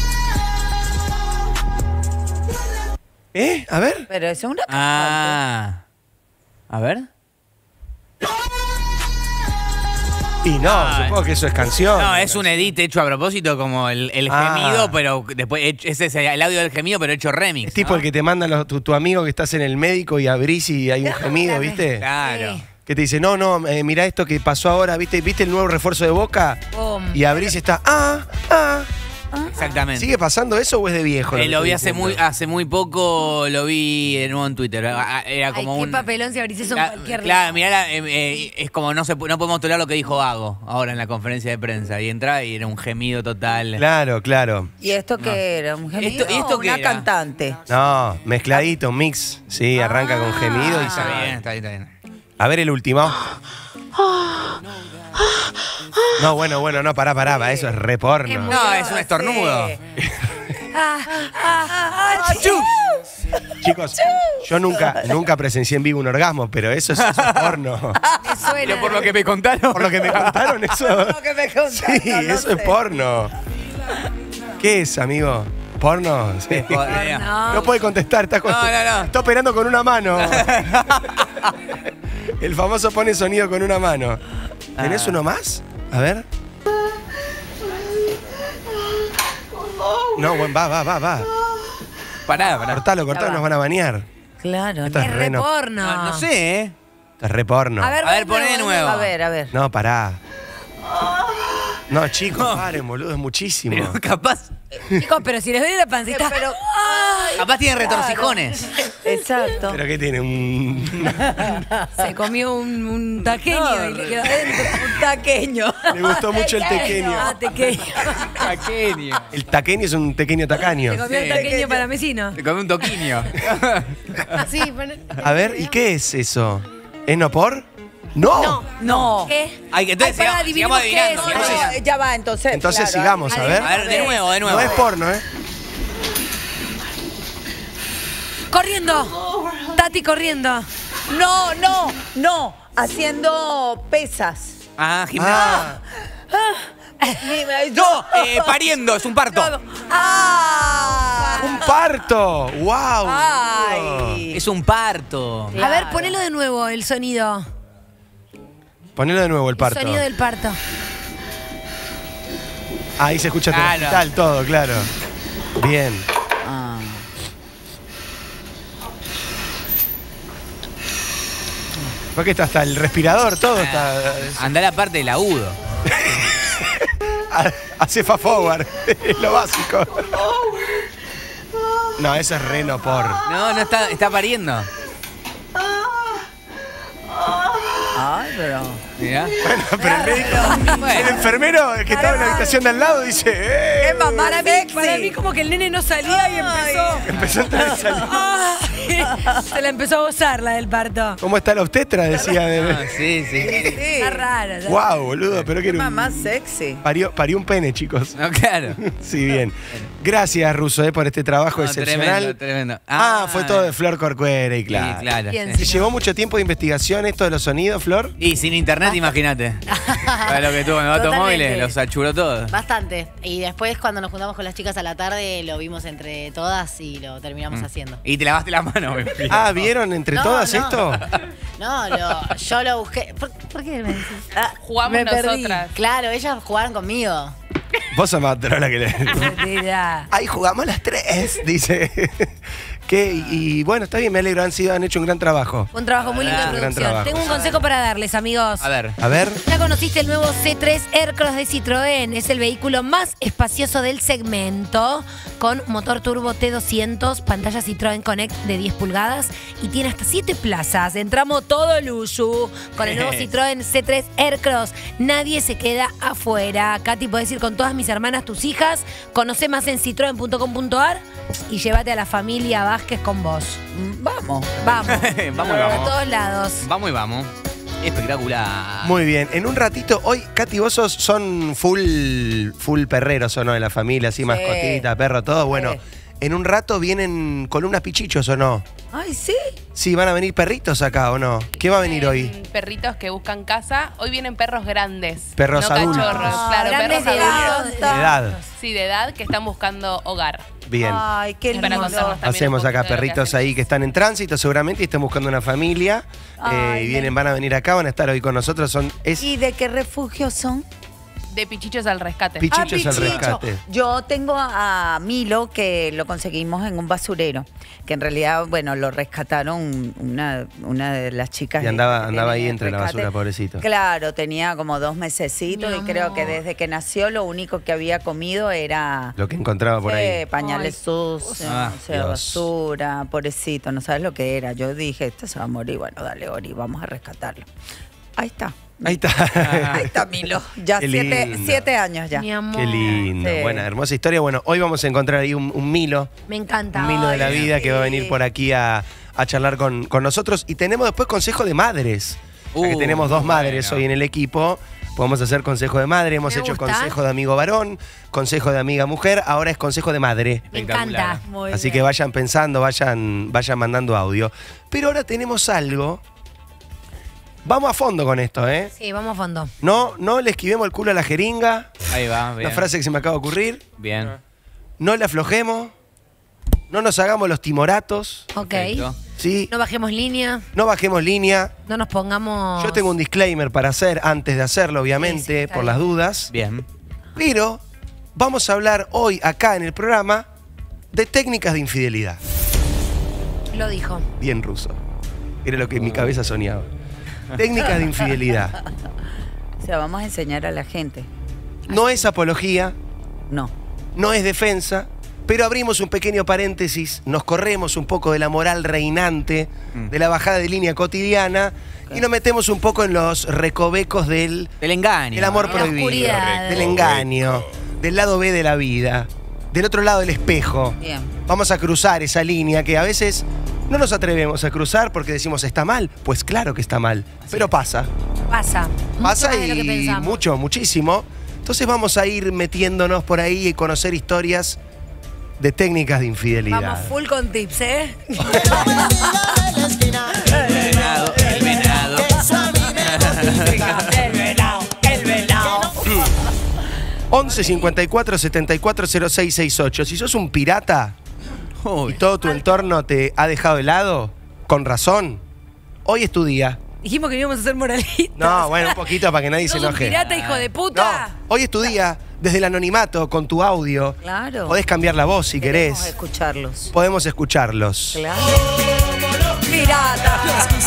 ¿Eh? A ver. Pero es una Ah. A ver. Y no, Ah, supongo que eso es canción. No, es un edit hecho a propósito, como el, el Ah. gemido, pero después hecho- ese es el audio del gemido, pero hecho remix. Es tipo ¿no? el que te manda los- tu, tu amigo que estás en el médico y abrís y hay un gemido, ¿viste? Claro. Sí. Que te dice, no, no, eh, mirá esto que pasó ahora, ¿viste? ¿Viste el nuevo refuerzo de Boca? Pum. Y abrís y está, ah, ah. Exactamente. ¿Sigue pasando eso o es de viejo? Eh, que lo vi estoy hace muy, diciendo? hace muy poco, lo vi de nuevo en Twitter. Ah, Era Ay, como qué un. papelón si abrís eso en Cla- cualquier Claro, lado. mirá, la- eh, eh, es como no, se, pu- no podemos tolerar lo que dijo Gago ahora en la conferencia de prensa. Y entra y era un gemido total. Claro, claro. ¿Y esto qué era? ¿Un gemido Esto- ¿y esto o qué una era? cantante? No, mezcladito, un mix. Sí, arranca con gemido y se Está va. bien, está bien, está bien. A ver el último. No, bueno, bueno, no, pará, pará, pará, eso es re porno. No, es un estornudo. Ah, ah, ah, chu. Chicos, yo nunca, nunca presencié en vivo un orgasmo, pero eso es, eso es porno. Me suena. Pero por lo que me contaron. Por lo que me contaron, eso. Lo que me contaron, Sí, no eso es sé. porno. ¿Qué es, amigo? ¿Porno? Sí. Joder. No. No puede contestar, está, con- No, no, no. está operando con una mano. El famoso pone sonido con una mano. ¿Tenés Ah. uno más? A ver. No, bueno, va, va, va, va. Pará, pará. Cortalo, cortalo, nos van a bañar. Claro. Esto no. es Es re re no. porno. No, no sé, ¿eh? Esto es re porno. A ver, A ver, va poné de nuevo. A ver, a ver. No, pará. No, chicos, paren, boludo, es muchísimo. Pero capaz, Chicos, pero si les duele la pancita. Pero, capaz tiene retorcijones. exacto. ¿Pero qué tiene? Un... Se comió un, un taqueño y le quedó adentro. Un taqueño. Le gustó mucho el tequeño. Ah, tequeño. Taqueño. El taqueño es un pequeño tacaño. Se comió el taqueño para mesino. Te comí un toquinho. Sí, bueno. A ver, ¿y qué es eso? ¿Es no por? ¡No! No. ¿Qué? Ay, que entonces Ay, pará, sigamos, sigamos adivinemos qué adivinando. es. sigamos No, adivinando. ya va, entonces. Entonces claro, sigamos, a ver. A ver, de nuevo, de nuevo. No es porno, ¿eh? Corriendo. Tati corriendo. No, no, no. Haciendo pesas. Ah, gimnasia. Ah, No, eh, pariendo, es un parto. ¡Ah! ¡un parto! ¡Wow! ¡Ay! Es un parto. A ver, ponelo de nuevo el sonido. Ponelo de nuevo el El parto. sonido del parto. Ahí se escucha Claro. el hospital, todo, claro. Bien. Ah. Porque está hasta el respirador, todo está. Andá la parte del agudo. Hace fast forward, es lo básico. No, eso es re no por. No, no está, está pariendo. Ay, pero. Mirá. Bueno, pero el médico, el Bueno, enfermero el que estaba en la habitación de al lado dice, ¡eh! ¡Qué mamá Para mí, sexy! para mí como que el nene no salía y empezó. Empezó a entrar y salir. Ay, se la empezó a gozar la del parto. ¿Cómo está la obstetra? Decía. ah, De... sí, sí. Sí. Está rara. ya. Wow, boludo, pero que ¡Qué era un... mamá sexy! Parió, parió un pene, chicos. No, claro. Sí, bien. Gracias, Russo, eh, por este trabajo No, excepcional. tremendo, tremendo. Ah, fue todo de Flor Corcuera y Sí, claro. claro. Bien, sí. ¿Se llevó mucho tiempo de investigación esto de los sonidos, Flor? Y sin internet, imagínate. Para lo que tuvo en los automóviles, Totalmente. los achuró todos. Bastante. Y después cuando nos juntamos con las chicas a la tarde lo vimos entre todas y lo terminamos haciendo. Y te lavaste la mano. me fui. Ah, ¿vieron entre No, todas no. esto? No, lo- yo lo busqué. ¿Por, por qué me decís? Ah, Jugamos me perdí. nosotras. Claro, ellas jugaron conmigo. Vos sos más trola que le. Mentira. Ahí jugamos las tres, dice. ¿Qué? Y, y bueno, está bien, me alegro, han, sido, han hecho un gran trabajo. Un trabajo muy lindo de Gran producción. trabajo. Tengo un consejo para darles, amigos. A ver. A ver. ¿Ya conociste el nuevo C tres Aircross de Citroën? Es el vehículo más espacioso del segmento, con motor turbo T doscientos, pantalla Citroën Connect de diez pulgadas y tiene hasta siete plazas. Entramos todo lujo con el nuevo Citroën C tres Aircross. Nadie se queda afuera. Katy, podés ir con todas mis hermanas, tus hijas. Conoce más en citroen punto com punto ar y llévate a la familia Vázquez con vos. Vamos. Vamos. Vamos y A vamos. todos lados. Vamos y vamos. Espectacular. Muy bien. En un ratito, hoy, Katy, vos sos- son full, full perreros, ¿o no? De la familia, así, mascotita, perro, todo. Bueno, Sí. en un rato vienen columnas pichichos, ¿o no? Ay, sí. Sí, van a venir perritos acá, ¿o no? ¿Qué va a venir hoy? Vienen Perritos que buscan casa. Hoy vienen perros grandes. Perros no adultos. cachorros. Ah, Claro, grandes perros de adultos. De edad. Sí, de edad que están buscando hogar. Bien. Ay, qué Para lindo. contarnos también Hacemos un acá poquito de lo que perritos hacemos. ahí que están en tránsito seguramente y están buscando una familia. Ay, eh, y vienen, van a venir acá, van a estar hoy con nosotros. Son, es ¿Y de qué refugio son? De pichichos al rescate. Pichichos Ah, al pichicho. rescate. Yo tengo a Milo que lo conseguimos en un basurero, que en realidad, bueno, lo rescataron una, una de las chicas. Y andaba- que andaba tiene ahí entre la rescate. basura, pobrecito. Claro, tenía como dos mesecitos Mi y creo que amor. desde que nació lo único que había comido era Lo que encontraba por ahí. eh, pañales sucios, Ah, o sea, Dios. basura, pobrecito, no sabes lo que era. Yo dije, esto se va a morir, bueno, dale, Ori, vamos a rescatarlo. Ahí está. Ahí está. Ahí está Milo. Ya Qué siete, lindo. siete años ya. Mi amor. Qué lindo. Sí. Buena, hermosa historia. Bueno, hoy vamos a encontrar ahí un, un Milo. Me encanta. Un Milo de la Ay, vida que va a sí. venir por aquí a, a charlar con, con nosotros. Y tenemos después consejo de madres. Ya que Uh, tenemos dos madres bueno. hoy en el equipo. Podemos hacer consejo de madre. Hemos Me hecho gusta. consejo de amigo varón, consejo de amiga mujer. Ahora es consejo de madre. Me Espectacular. encanta. Muy Así bien. que vayan pensando, vayan, vayan mandando audio. Pero ahora tenemos algo. Vamos a fondo con esto, ¿eh? Sí, vamos a fondo. No, no le esquivemos el culo a la jeringa. Ahí va, bien. Una frase que se me acaba de ocurrir. Bien. no le aflojemos, no nos hagamos los timoratos. Ok. ¿Sí? No bajemos línea, No bajemos línea. no nos pongamos... Yo tengo un disclaimer para hacer antes de hacerlo, obviamente, Sí, sí, está por bien. las dudas. Bien. Pero vamos a hablar hoy acá en el programa de técnicas de infidelidad. Lo dijo. Bien ruso. Era lo que en mi cabeza soñaba. Técnicas de infidelidad. O sea, vamos a enseñar a la gente. No es apología, No. no es defensa, pero abrimos un pequeño paréntesis, nos corremos un poco de la moral reinante, de la bajada de línea cotidiana y nos metemos un poco en los recovecos del, Del engaño. del amor De la prohibido, oscuridad. del engaño, del lado B de la vida, del otro lado del espejo. Bien. Vamos a cruzar esa línea que a veces no nos atrevemos a cruzar porque decimos, ¿está mal? Pues claro que está mal, pero pasa. Pasa. Mucho Pasa más de lo que y pensamos. mucho, muchísimo. Entonces vamos a ir metiéndonos por ahí y conocer historias de técnicas de infidelidad. Vamos full con tips, ¿eh? El venado, el venado. El velao, el velao. once cincuenta y cuatro setenta y cuatro cero seis sesenta y ocho. Si sos un pirata y Uy. todo tu entorno te ha dejado helado, con razón, hoy es tu día. Dijimos que íbamos a ser moralistas. No, bueno, un poquito para que nadie se ¿Sos un enoje. pirata, hijo de puta? No, hoy es tu día, desde el anonimato, con tu audio. Claro. Podés cambiar la voz si Queremos querés. escucharlos. Podemos escucharlos. Claro. Pirata.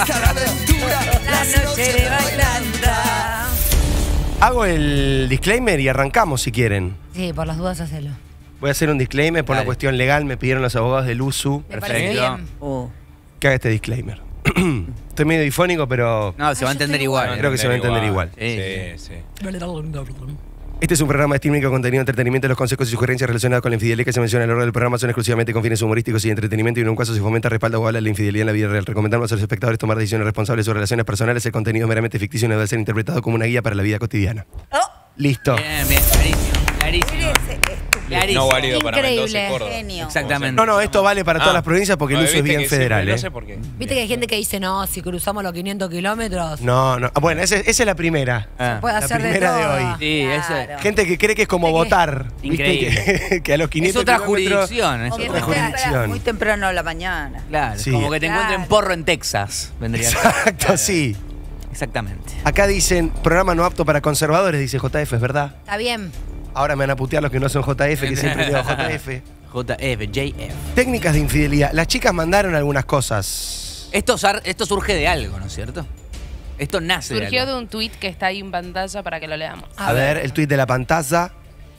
La noche de bailanta. Hago el disclaimer y arrancamos si quieren. Sí, por las dudas hacelo. Voy a hacer un disclaimer por Dale. una cuestión legal. Me pidieron los abogados del U S U Me parece Perfecto. bien. Uh, que haga este disclaimer. Estoy medio difónico, pero No, se va a entender igual. creo que se va a entender igual. Sí, Sí, sí. Este es un programa de streaming que contenido entretenimiento. Los consejos y sugerencias relacionados con la infidelidad que se menciona a lo largo del programa son exclusivamente con fines humorísticos y de entretenimiento y en un caso se fomenta, respalda o habla de la infidelidad en la vida real. Recomendamos a los espectadores tomar decisiones responsables sobre relaciones personales. El contenido es meramente ficticio y no debe ser interpretado como una guía para la vida cotidiana. Listo. Bien, bien, clarísimo, clarísimo. Clarísimo. No válido para Increíble. Mendoza y Córdoba. genio. Exactamente. No, no, esto vale para todas Ah. las provincias porque el No, uso es viste bien que federal. siempre, ¿eh? No sé por qué. Viste que hay gente que dice, no, si cruzamos los quinientos kilómetros, No, no. Ah, bueno, esa, esa es la primera. Ah. puede La hacer de primera de todo. hoy. Sí, Claro. eso. Gente que cree que es como Viste que- votar. ¿viste? Increíble. Que, que a los Es quinientos otra kilómetros- jurisdicción. Es Muy otra otra jurisdicción. temprano, muy temprano a la mañana. Claro, Sí. como que te Claro. encuentren porro en Texas. Vendría a ser. Exacto, sí. Exactamente. Acá dicen, programa no apto para conservadores, dice J F, ¿es verdad? Está bien. Ahora me van a putear los que no son J F, que siempre digo J F. J F, J F. Técnicas de infidelidad. Las chicas mandaron algunas cosas. Esto, sar- esto surge de algo, ¿no es cierto? Esto nace Surgió de de algo. un tuit que está ahí en pantalla para que lo leamos. A, ver, el tuit de la pantalla.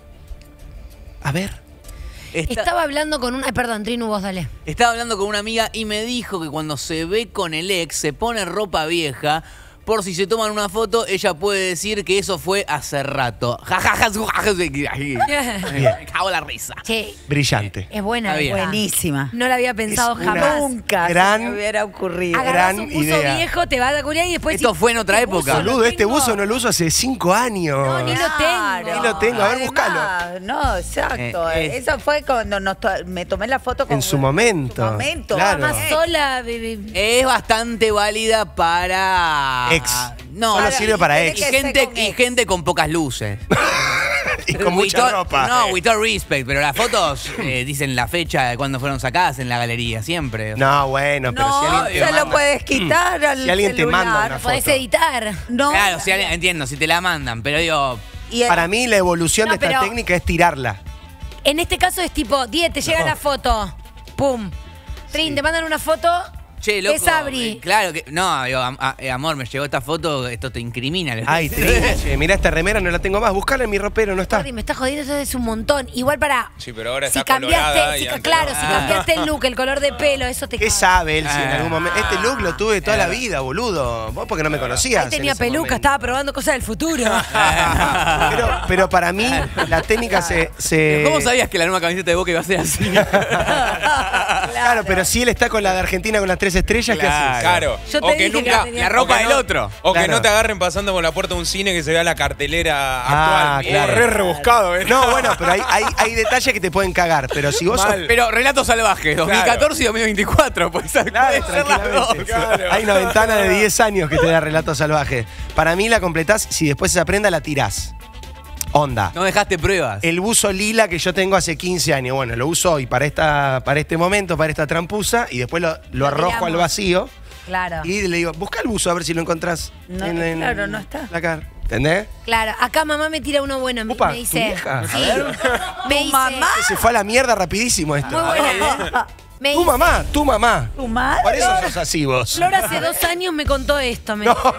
A ver. Esta- Estaba hablando con una... Ay, perdón, Trinu, vos dale. Estaba hablando con una amiga y me dijo que cuando se ve con el ex se pone ropa vieja. Por si se toman una foto, ella puede decir que eso fue hace rato. Ja, ja, ja, ja, ja. Me cago la risa. Che, Brillante. es buena. Está bien. esa. Buenísima. No la había pensado Es una jamás. Nunca gran- se me hubiera ocurrido. Agarrás gran un buzo idea. viejo, te vas a culiar y después... Esto si- fue en otra este época. buzo lo Boludo, este tengo. buzo no lo uso hace cinco años. No, ni lo tengo. Ni lo tengo, a ver, Además, No, exacto. Eh, es- Eso fue cuando nos to- me tomé la foto con En su momento. En su momento. Claro. Más sola, bebé. Es bastante válida para. Ex. No, Solo Para- sirve para y ex. y tiene que gente, ser con y ex. gente con pocas luces. Y con With mucha all- ropa. No, with all respect, pero las fotos eh, dicen la fecha de cuando fueron sacadas en la galería, siempre. No, bueno, pero No, si alguien te se lo manda- puedes quitar al Si alguien te celular. manda una Podés foto. editar. No. Claro, si alguien- entiendo, si te la mandan, pero digo, Y el- Para mí la evolución No, de esta pero- técnica es tirarla. En este caso es tipo, Die, te llega No. la foto. Pum. Trin, te mandan una foto. che, loco. Es Sabri. eh, claro que. No, digo, am- a- eh, amor, me llegó esta foto, esto te incrimina. Ay, trinche, mirá esta remera, no la tengo más. Buscala en mi ropero, no está. Gordi, me estás jodiendo, eso es un montón. Igual para. Sí, pero ahora Si está colorada cambiaste, y si- antes claro, no. si Ah. cambiaste el look, el color de pelo, eso te ¿Qué caga. sabe él si en Ah. algún momento? Este look lo tuve toda la vida, boludo. Vos porque no me conocías. Ahí tenía en ese peluca, momento. estaba probando cosas del futuro. Pero, pero para mí, la técnica se. se- ¿Cómo sabías que la nueva camiseta de Boca iba a ser así? Claro, pero si él está con la de Argentina con las tres estrellas, ¿qué haces? Claro. Yo te o que dije que nunca. la tenía- La ropa o que del no- otro. O que Claro. no te agarren pasando por la puerta de un cine que se vea la cartelera Ah, actual. claro. Oh, re rebuscado, ¿eh? No, bueno, pero hay, hay, hay detalles que te pueden cagar. Pero si vos sos. Mal. Pero Relato Salvaje, dos mil catorce y dos mil veinticuatro, pues Claro, puede ser las dos. tranquilamente. Claro. Hay una ventana de diez años que te da relato salvaje. Para mí la completás, si después esa prenda la tirás. Onda. No dejaste pruebas. El buzo lila que yo tengo hace quince años. Bueno, lo uso hoy para, esta, para este momento, para esta trampuza, y después lo, lo Lo arrojo tiramos. al vacío. Claro. Y le digo, busca el buzo a ver si lo encontrás. No, en, en claro, no está. La cara. ¿Entendés? Claro, acá mamá me tira uno bueno. Me, Upa, me ¿tu dice. vieja? Sí. A ver. Me ¿Tu dice. mamá? Se fue a la mierda rapidísimo esto. Muy bueno. Me Tu dice, mamá, tu mamá. ¿Tu madre? Por eso sos así vos. Flor hace dos años me contó esto. Me, dice.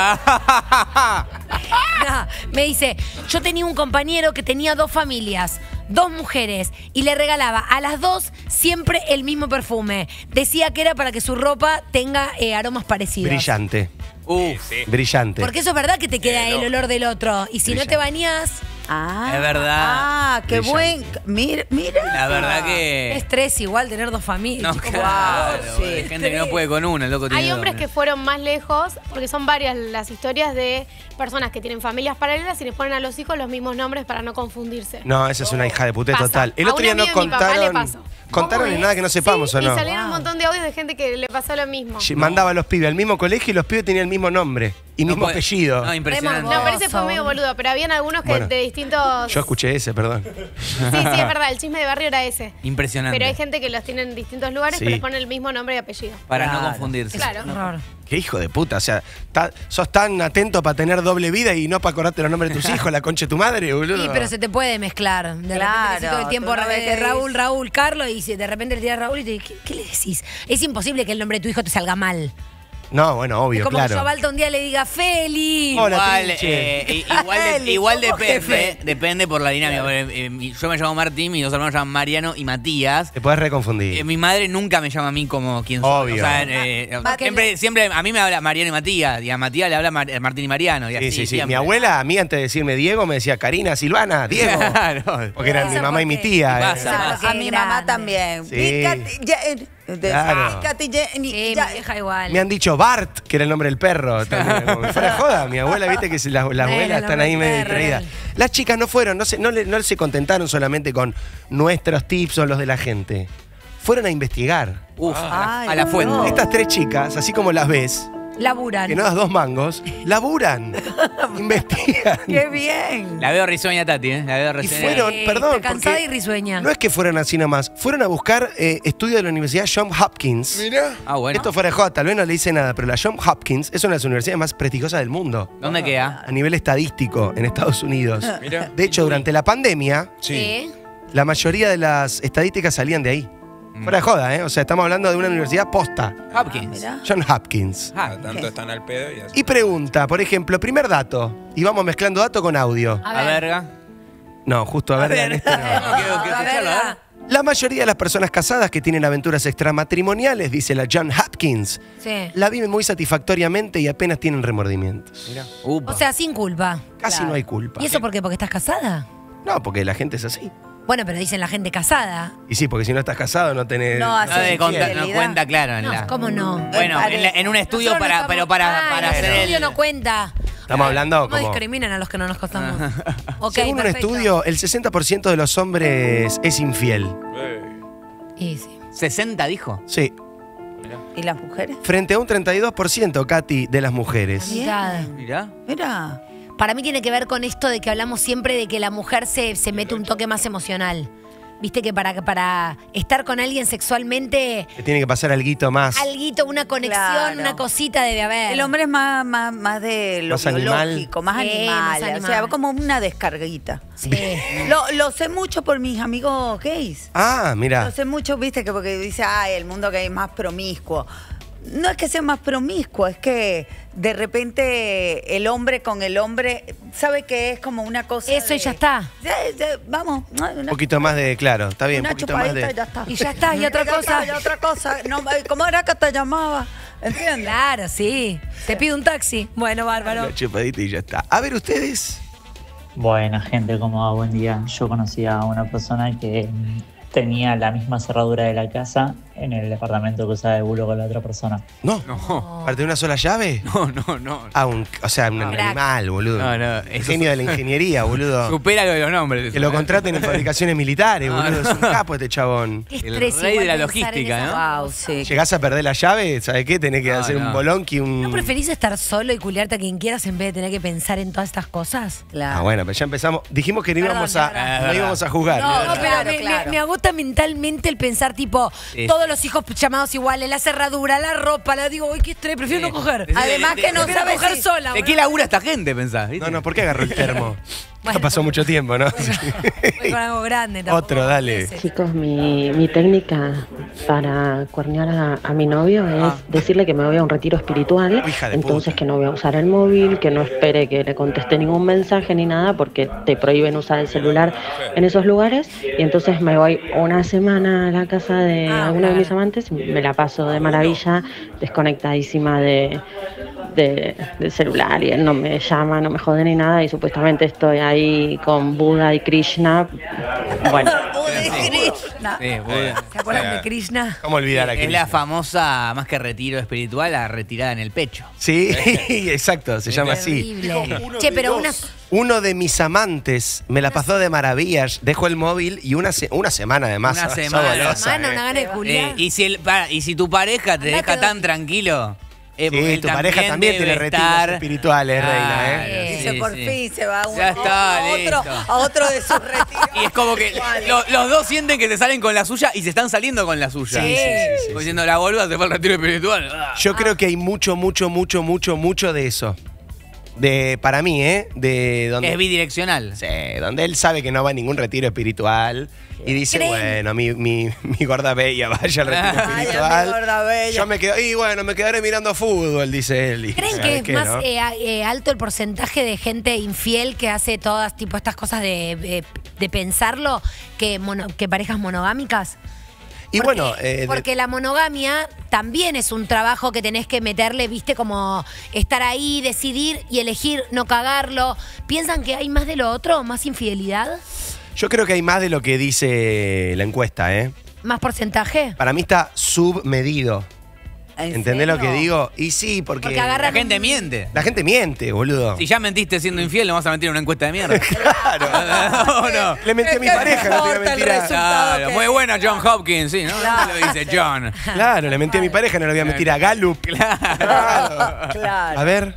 No, me dice, yo tenía un compañero que tenía dos familias, dos mujeres, y le regalaba a las dos siempre el mismo perfume. Decía que era para que su ropa tenga eh, aromas parecidos. Brillante. Uf. Brillante. Porque eso es verdad que te queda Eh, no. el olor del otro. Y si no te bañas, Ah, Es verdad. Ah, qué buen. Mira, mira. La verdad es que. estrés igual tener dos familias. No, chicos. claro. sí. Hay gente que no puede con una, loco. tiene Hay dos. hombres que fueron más lejos, porque son varias las historias de personas que tienen familias paralelas y les ponen a los hijos los mismos nombres para no confundirse. No, esa es una hija de puté Pasa. total. El A otro un día nos amigo de mi papá le contaron. pasó. Contaron ¿Cómo en nada es? que no sepamos, Sí, ¿o no? Y salieron un montón de audios de gente que le pasó lo mismo. Lle- Mandaba a los pibes al mismo colegio y los pibes tenían el mismo nombre y mismo puede- apellido. No, impresionante. No, pero ese fue Hermoso. medio boludo, pero habían algunos que Bueno. de distintos... Yo escuché ese, perdón. Sí, sí, es verdad, el chisme de barrio era ese. Impresionante. Pero hay gente que los tiene en distintos lugares, Sí. pero les ponen el mismo nombre y apellido. Para no Claro. confundirse. Claro. Horror. Qué hijo de puta. O sea, ta- sos tan atento para tener doble vida y no para acordarte los nombres de tus hijos, la concha de tu madre, boludo. Sí, pero se te puede mezclar. De Claro, repente, si todo el tiempo tú no ves eh, que Raúl, dice- Raúl, Carlos, y si de repente le tiras Raúl y te dice, ¿qué, qué le decís? Es imposible que el nombre de tu hijo te salga mal. No, bueno, obvio, es como claro. que yo a Balta un día le diga, Feli. Hola, Igual, Trinche. eh, i- igual, de- Eli, igual ¿cómo depende, jefe? depende por la dinámica. porque, eh, mi- yo me llamo Martín, mis dos hermanos se llaman Mariano y Matías. Te podés reconfundir. Eh, mi madre nunca me llama a mí como quien soy. Obvio. O sea, eh, Ma- siempre, siempre a mí me habla Mariano y Matías, y a Matías le habla Mar- Martín y Mariano. Y Sí, así, sí, sí. siempre. Mi abuela, a mí antes de decirme Diego, me decía Karina, Silvana, Diego. Claro. Porque eran Eso mi mamá y mi porque- tía. Y eh. pasa. Eso porque A es mi grande. mamá también. Sí. Fíjate, ya, eh, de- Claro. fíjate, ya, ni- Sí, ya- mi vieja igual. Me han dicho Bart, que era el nombre del perro. También, como si fuera joda. Mi abuela, viste que si las, las Era el abuelas están nombre ahí del medio perro, distraídas. era Las chicas no fueron, no se, no, le- no se contentaron solamente con nuestros tips o los de la gente. Fueron a investigar. Uf, Ay, a la no. fuente. Estas tres chicas, así como las ves, Laburan. que no das dos mangos, laburan, investigan. ¡Qué bien! La veo risueña, Tati, ¿eh? La veo Y risueña. fueron, Eh, perdón, está cansada porque y risueña. no es que fueron así nomás, fueron a buscar eh, estudios de la Universidad Johns Hopkins. Mirá. Ah, bueno. Esto fuera de joda, tal vez no le dice nada, pero la Johns Hopkins es una de las universidades más prestigiosas del mundo. ¿Dónde queda? A nivel estadístico en Estados Unidos. Mirá. De hecho, durante la pandemia, Sí. la mayoría de las estadísticas salían de ahí. Fuera de joda, ¿eh? O sea, estamos hablando de una universidad posta. Hopkins. Mirá. Johns Hopkins. Ah, Tanto están al pedo y así. Y pregunta, por ejemplo, primer dato. Y vamos mezclando dato con audio. a verga. No, justo a ver, en este no. No, quiero, quiero A ver, escucharlo, a ver. La mayoría de las personas casadas que tienen aventuras extramatrimoniales, dice la Johns Hopkins, Sí. la viven muy satisfactoriamente y apenas tienen remordimientos. Upa. O sea, sin culpa. Casi no hay culpa. ¿Y eso por qué? ¿Porque estás casada? No, porque la gente es así. Bueno, pero dicen la gente casada. Y sí, porque si no estás casado no tenés... No, no, hace de conta- no infidelidad. cuenta claro en No, la. ¿cómo no? Bueno, Me en, la- en un estudio Nosotros para, no pero estamos- para, Ah, para el hacer estudio el. no cuenta. Estamos hablando No como... discriminan a los que no nos casamos. Ok, Según un perfecto. estudio, el sesenta por ciento de los hombres es infiel. Eh. Y sí. sesenta dijo. Sí. ¿Y las mujeres? Frente a un treinta y dos por ciento, Katy, de las mujeres. Mitad. Mirá. Mira. Para mí tiene que ver con esto de que hablamos siempre de que la mujer se, se mete un toque más emocional. Viste que para, para estar con alguien sexualmente, Que tiene que pasar alguito más. alguito, una conexión, Claro. una cosita debe haber. El hombre es más, más, más de lo Más animal. biológico, más Sí, animal. más O sea, animal. como una descarguita. Sí. Lo, lo sé mucho por mis amigos gays. Ah, mira. Lo sé mucho, viste, que porque dice, ay, el mundo gay es más promiscuo. No es que sea más promiscuo, es que de repente el hombre con el hombre sabe que es como una cosa. Eso y de- ya está. Ya, ya, vamos. Un poquito más de, claro, está bien, un Una poquito más chupadita de... y ya está. Y ya está, y otra Ya cosa. está, y otra cosa. No, ¿cómo era que te llamaba? ¿Entiendes? Claro, sí. Te pido un taxi. Bueno, bárbaro. Una chupadita y ya está. A ver, ustedes. Buena gente, ¿cómo va? Buen día. Yo conocí a una persona que mm, tenía la misma cerradura de la casa en el departamento que usaba de bulo con la otra persona. No. No. ¿Parte de una sola llave? No, no, no. Ah, un, o sea, un animal, boludo. No, no, El eso genio de la ingeniería, boludo. Supera lo de los nombres. Que lo contraten en fabricaciones militares, No, boludo. no. Es un capo este chabón. Qué El estrés rey igual de la pensar en logística, esas ¿no? Wow, sí. Llegás a perder la llave, ¿sabes qué? Tenés que No, hacer no. un bolonqui, un... ¿No preferís estar solo y culiarte a quien quieras en vez de tener que pensar en todas estas cosas? Claro. Ah, bueno, pero ya empezamos. Dijimos que no Perdón, íbamos a, perdón. no Verdad. íbamos a juzgar. No, ¿no? no, pero Claro, me, claro. me- me agota mentalmente el pensar, tipo, Sí. todos los hijos llamados iguales, la cerradura, la ropa, la digo, uy, qué estrés, prefiero Sí. no coger. Sí. Además que no Prefiero sabes coger si- sola. ¿De boludo. qué labura esta gente, pensás? ¿viste? No, no, ¿por qué agarró el termo? Bueno. Ya pasó mucho tiempo, ¿no? Voy con algo grande. tampoco Otro, dale. ese. Chicos, mi, mi técnica para cuernear a, a mi novio es decirle que me voy a un retiro espiritual, Hija de entonces puta. que no voy a usar el móvil, que no espere que le conteste ningún mensaje ni nada, porque te prohíben usar el celular en esos lugares, y entonces me voy una semana a la casa de Ah, alguno de claro. mis amantes, y me la paso de maravilla, desconectadísima de, de- del celular, y él no me llama, no me jode ni nada, y supuestamente estoy ahí con Buda y Krishna. Bueno, Krishna. Sí, bueno. ¿Se acuerdan de Krishna? ¿Cómo olvidar a Es Krishna? la famosa, más que retiro espiritual, la retirada en el pecho. Sí, exacto, se llama así. Terrible. Che, pero una... Uno de mis amantes me la pasó de maravillas, dejó el móvil y una, se- una semana además. Una sos semana. golosa, semana, eh. una gana de culiar. Eh, y, si el, para, y si tu pareja te Andate deja dos- tan tranquilo. eh, porque Sí, él tu pareja también debe tiene retiros estar- espirituales, reina, Claro, ¿eh? Dice, sí, por sí. fin se va a, un- Ya está, a otro, listo. a otro de sus retiros. Y es como que lo- los dos sienten que se salen con la suya y se están saliendo con la suya. Sí, sí, sí, sí, Como diciendo, la boluda se fue al retiro espiritual. Ah. Yo creo que hay mucho, mucho, mucho, mucho, mucho de eso. De, para mí, ¿eh? De donde, Es bidireccional. sí, donde él sabe que no va a ningún retiro espiritual y dice, ¿Creen? bueno, mi, mi, mi gorda bella vaya al retiro Vaya, mi espiritual. gorda bella. Yo me quedo, y bueno, me quedaré mirando fútbol, dice él. Y, ¿Creen ¿sabes que es qué, más no? eh, a- eh, alto el porcentaje de gente infiel que hace todas tipo estas cosas de, de- de pensarlo que, mono- que parejas monogámicas? Y Porque- bueno, eh, de- porque la monogamia también es un trabajo que tenés que meterle, viste, como estar ahí, decidir y elegir no cagarlo. ¿Piensan que hay más de lo otro, más infidelidad, yo creo que hay más de lo que dice la encuesta, ¿eh? más porcentaje? Para mí está submedido. ¿En ¿Entendés lo que serio? digo? Y sí, porque, Porque agarran La gente un- miente. la gente miente, boludo. Si ya mentiste siendo infiel, ¿lo vas a mentir en una encuesta de mierda? Claro. ¿O no? Le mentí a mi Es que pareja, no te voy a importa el mentir a... resultado. Claro, que- muy buena John Hopkins, sí, ¿no? Claro. Lo dice John. Claro, le mentí a mi pareja, no le voy a mentir a Gallup. Claro. Claro. A ver.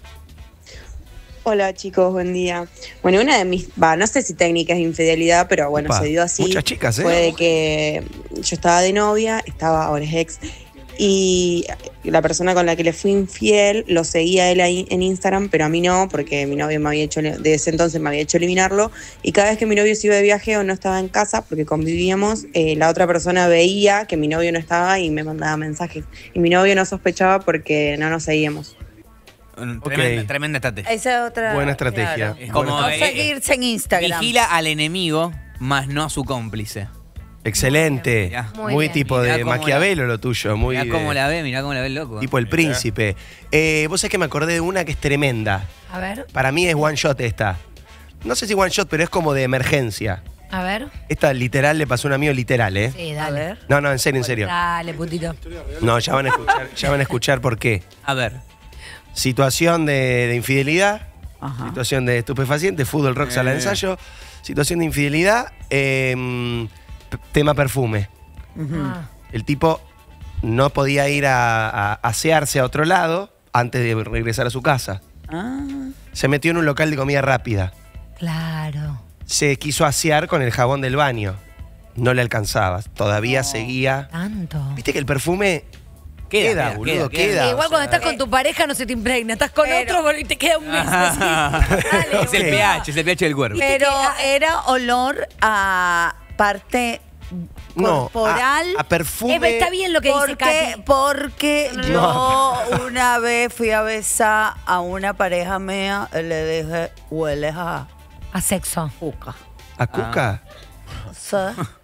Hola chicos, buen día. Bueno, una de mis, va, no sé si técnicas de infidelidad, pero bueno, Opa, se dio así. muchas chicas, ¿eh? Fue de que yo estaba de novia, estaba, ahora es ex, y la persona con la que le fui infiel lo seguía a él ahí en Instagram, pero a mí no, porque mi novio me había hecho, de ese entonces me había hecho eliminarlo, y cada vez que mi novio se iba de viaje o no estaba en casa, porque convivíamos, eh, la otra persona veía que mi novio no estaba y me mandaba mensajes. Y mi novio no sospechaba porque no nos seguíamos. Tremenda, tremenda estrategia. Esa es otra. Buena estrategia. claro. Es como No eh, seguirse en Instagram. vigila al enemigo, más no a su cómplice. Excelente. Ya. Muy Muy bien. tipo Mirá de cómo Maquiavelo lo tuyo. Muy Mirá cómo de- la ve, mirá cómo la ve el loco. tipo el príncipe. Eh, vos sabés que me acordé de una que es tremenda. A ver, Para mí es one shot esta. No sé si one shot, pero es como de emergencia. a ver. Esta literal le pasó a un amigo literal, ¿eh? Sí, A dale. ver. No, no, en serio, en serio. Dale, putito. No, ya van a escuchar, ya van a escuchar por qué. A ver. Situación de, de infidelidad, Ajá. situación de estupefaciente, fútbol rock sala de Eh. ensayo, situación de infidelidad, eh, p- tema perfume. Ah. El tipo no podía ir a, a asearse a otro lado antes de regresar a su casa. Ah. Se metió en un local de comida rápida. Claro. Se quiso asear con el jabón del baño. No le alcanzaba. Todavía seguía. Tanto. Viste que el perfume Queda, queda, queda, boludo, queda, queda. Eh, igual o cuando sea. estás con tu pareja no se te impregna, estás con Pero- otro y te queda un mes. así. Dale, Es el boludo. pH, es el pH del cuerpo. Pero era olor a parte No, corporal. a, a perfume. Eh, está bien lo que dice porque, Katy. porque No. yo una vez fui a besar a una pareja mía y le dije, hueles a A sexo. cuca. ¿A Cuca? ¿Sí?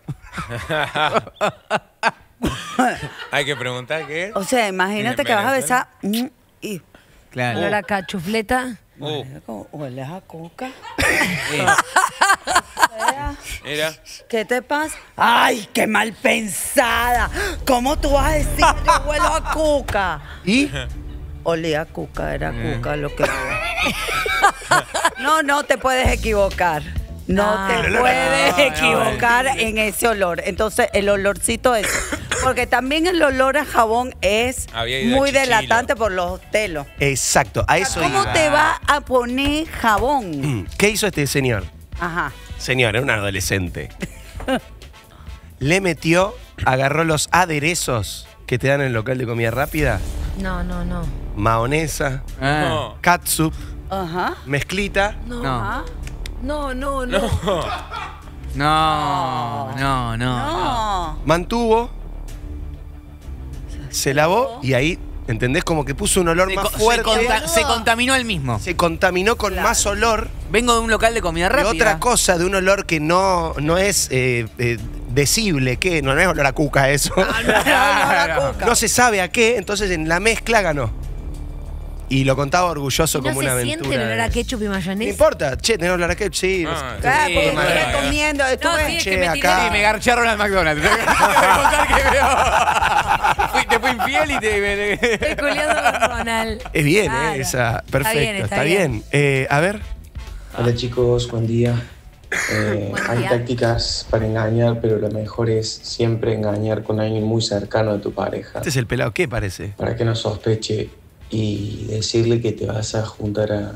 Hay que preguntar qué es. O sea, imagínate ¿En que vas a Venezuela? besar mm, y Claro. Olor a cachufleta. Uh, hueles a cuca. Eh, Mira. ¿Qué te pasa? ¡Ay, qué mal pensada! ¿Cómo tú vas a decir que yo huelo a cuca? ¿Y? Olía a cuca, era cuca lo que... No, no te puedes equivocar. No Ah. te El olor a- puedes No, no, equivocar en ese olor. Entonces, el olorcito es... Porque también el olor a jabón es Había ido a muy Chichilo. delatante por los telos. Exacto, a eso ¿Cómo iba. te va a poner jabón? ¿Qué hizo este señor? Ajá. Señor, era un adolescente. Le metió, agarró los aderezos que te dan en el local de comida rápida. No, no, no. Mahonesa, Ah. catsup, Ajá. mezclita. No. No. Ajá. No, no, no. No, no, no. No. Mantuvo, se lavó y ahí, ¿entendés? Como que puso un olor Se, más co- se fuerte. conta- se contaminó el mismo. Se contaminó con más olor. Vengo de un local de comida De rápida. otra cosa, de un olor que no, no es eh, eh, decible. ¿Qué? No, no es olor a cuca eso. Claro. No se sabe a qué, entonces en la mezcla ganó. Y lo contaba orgulloso ¿Y no como se una siente aventura. el olor a ketchup y No mayonesa? importa, che, tenés olor a ketchup, sí. Ah, no sé. Ah, Sí, porque bueno, estuve bueno. comiendo, estuve... sí, es Che, que me tiré. acá. Sí, me garcharon al McDonald's. Te voy a contar que veo. Fui- Te fui infiel y te... Estoy culiando con Ronald. Es bien, Claro. ¿eh? Esa, perfecto, bien, está, está bien. bien. Eh, a ver. Hola chicos, buen día. Eh, Buen hay día. tácticas para engañar, pero lo mejor es siempre engañar con alguien muy cercano de tu pareja. Este es el pelado, ¿qué parece? Para que no sospeche y decirle que te vas a juntar a,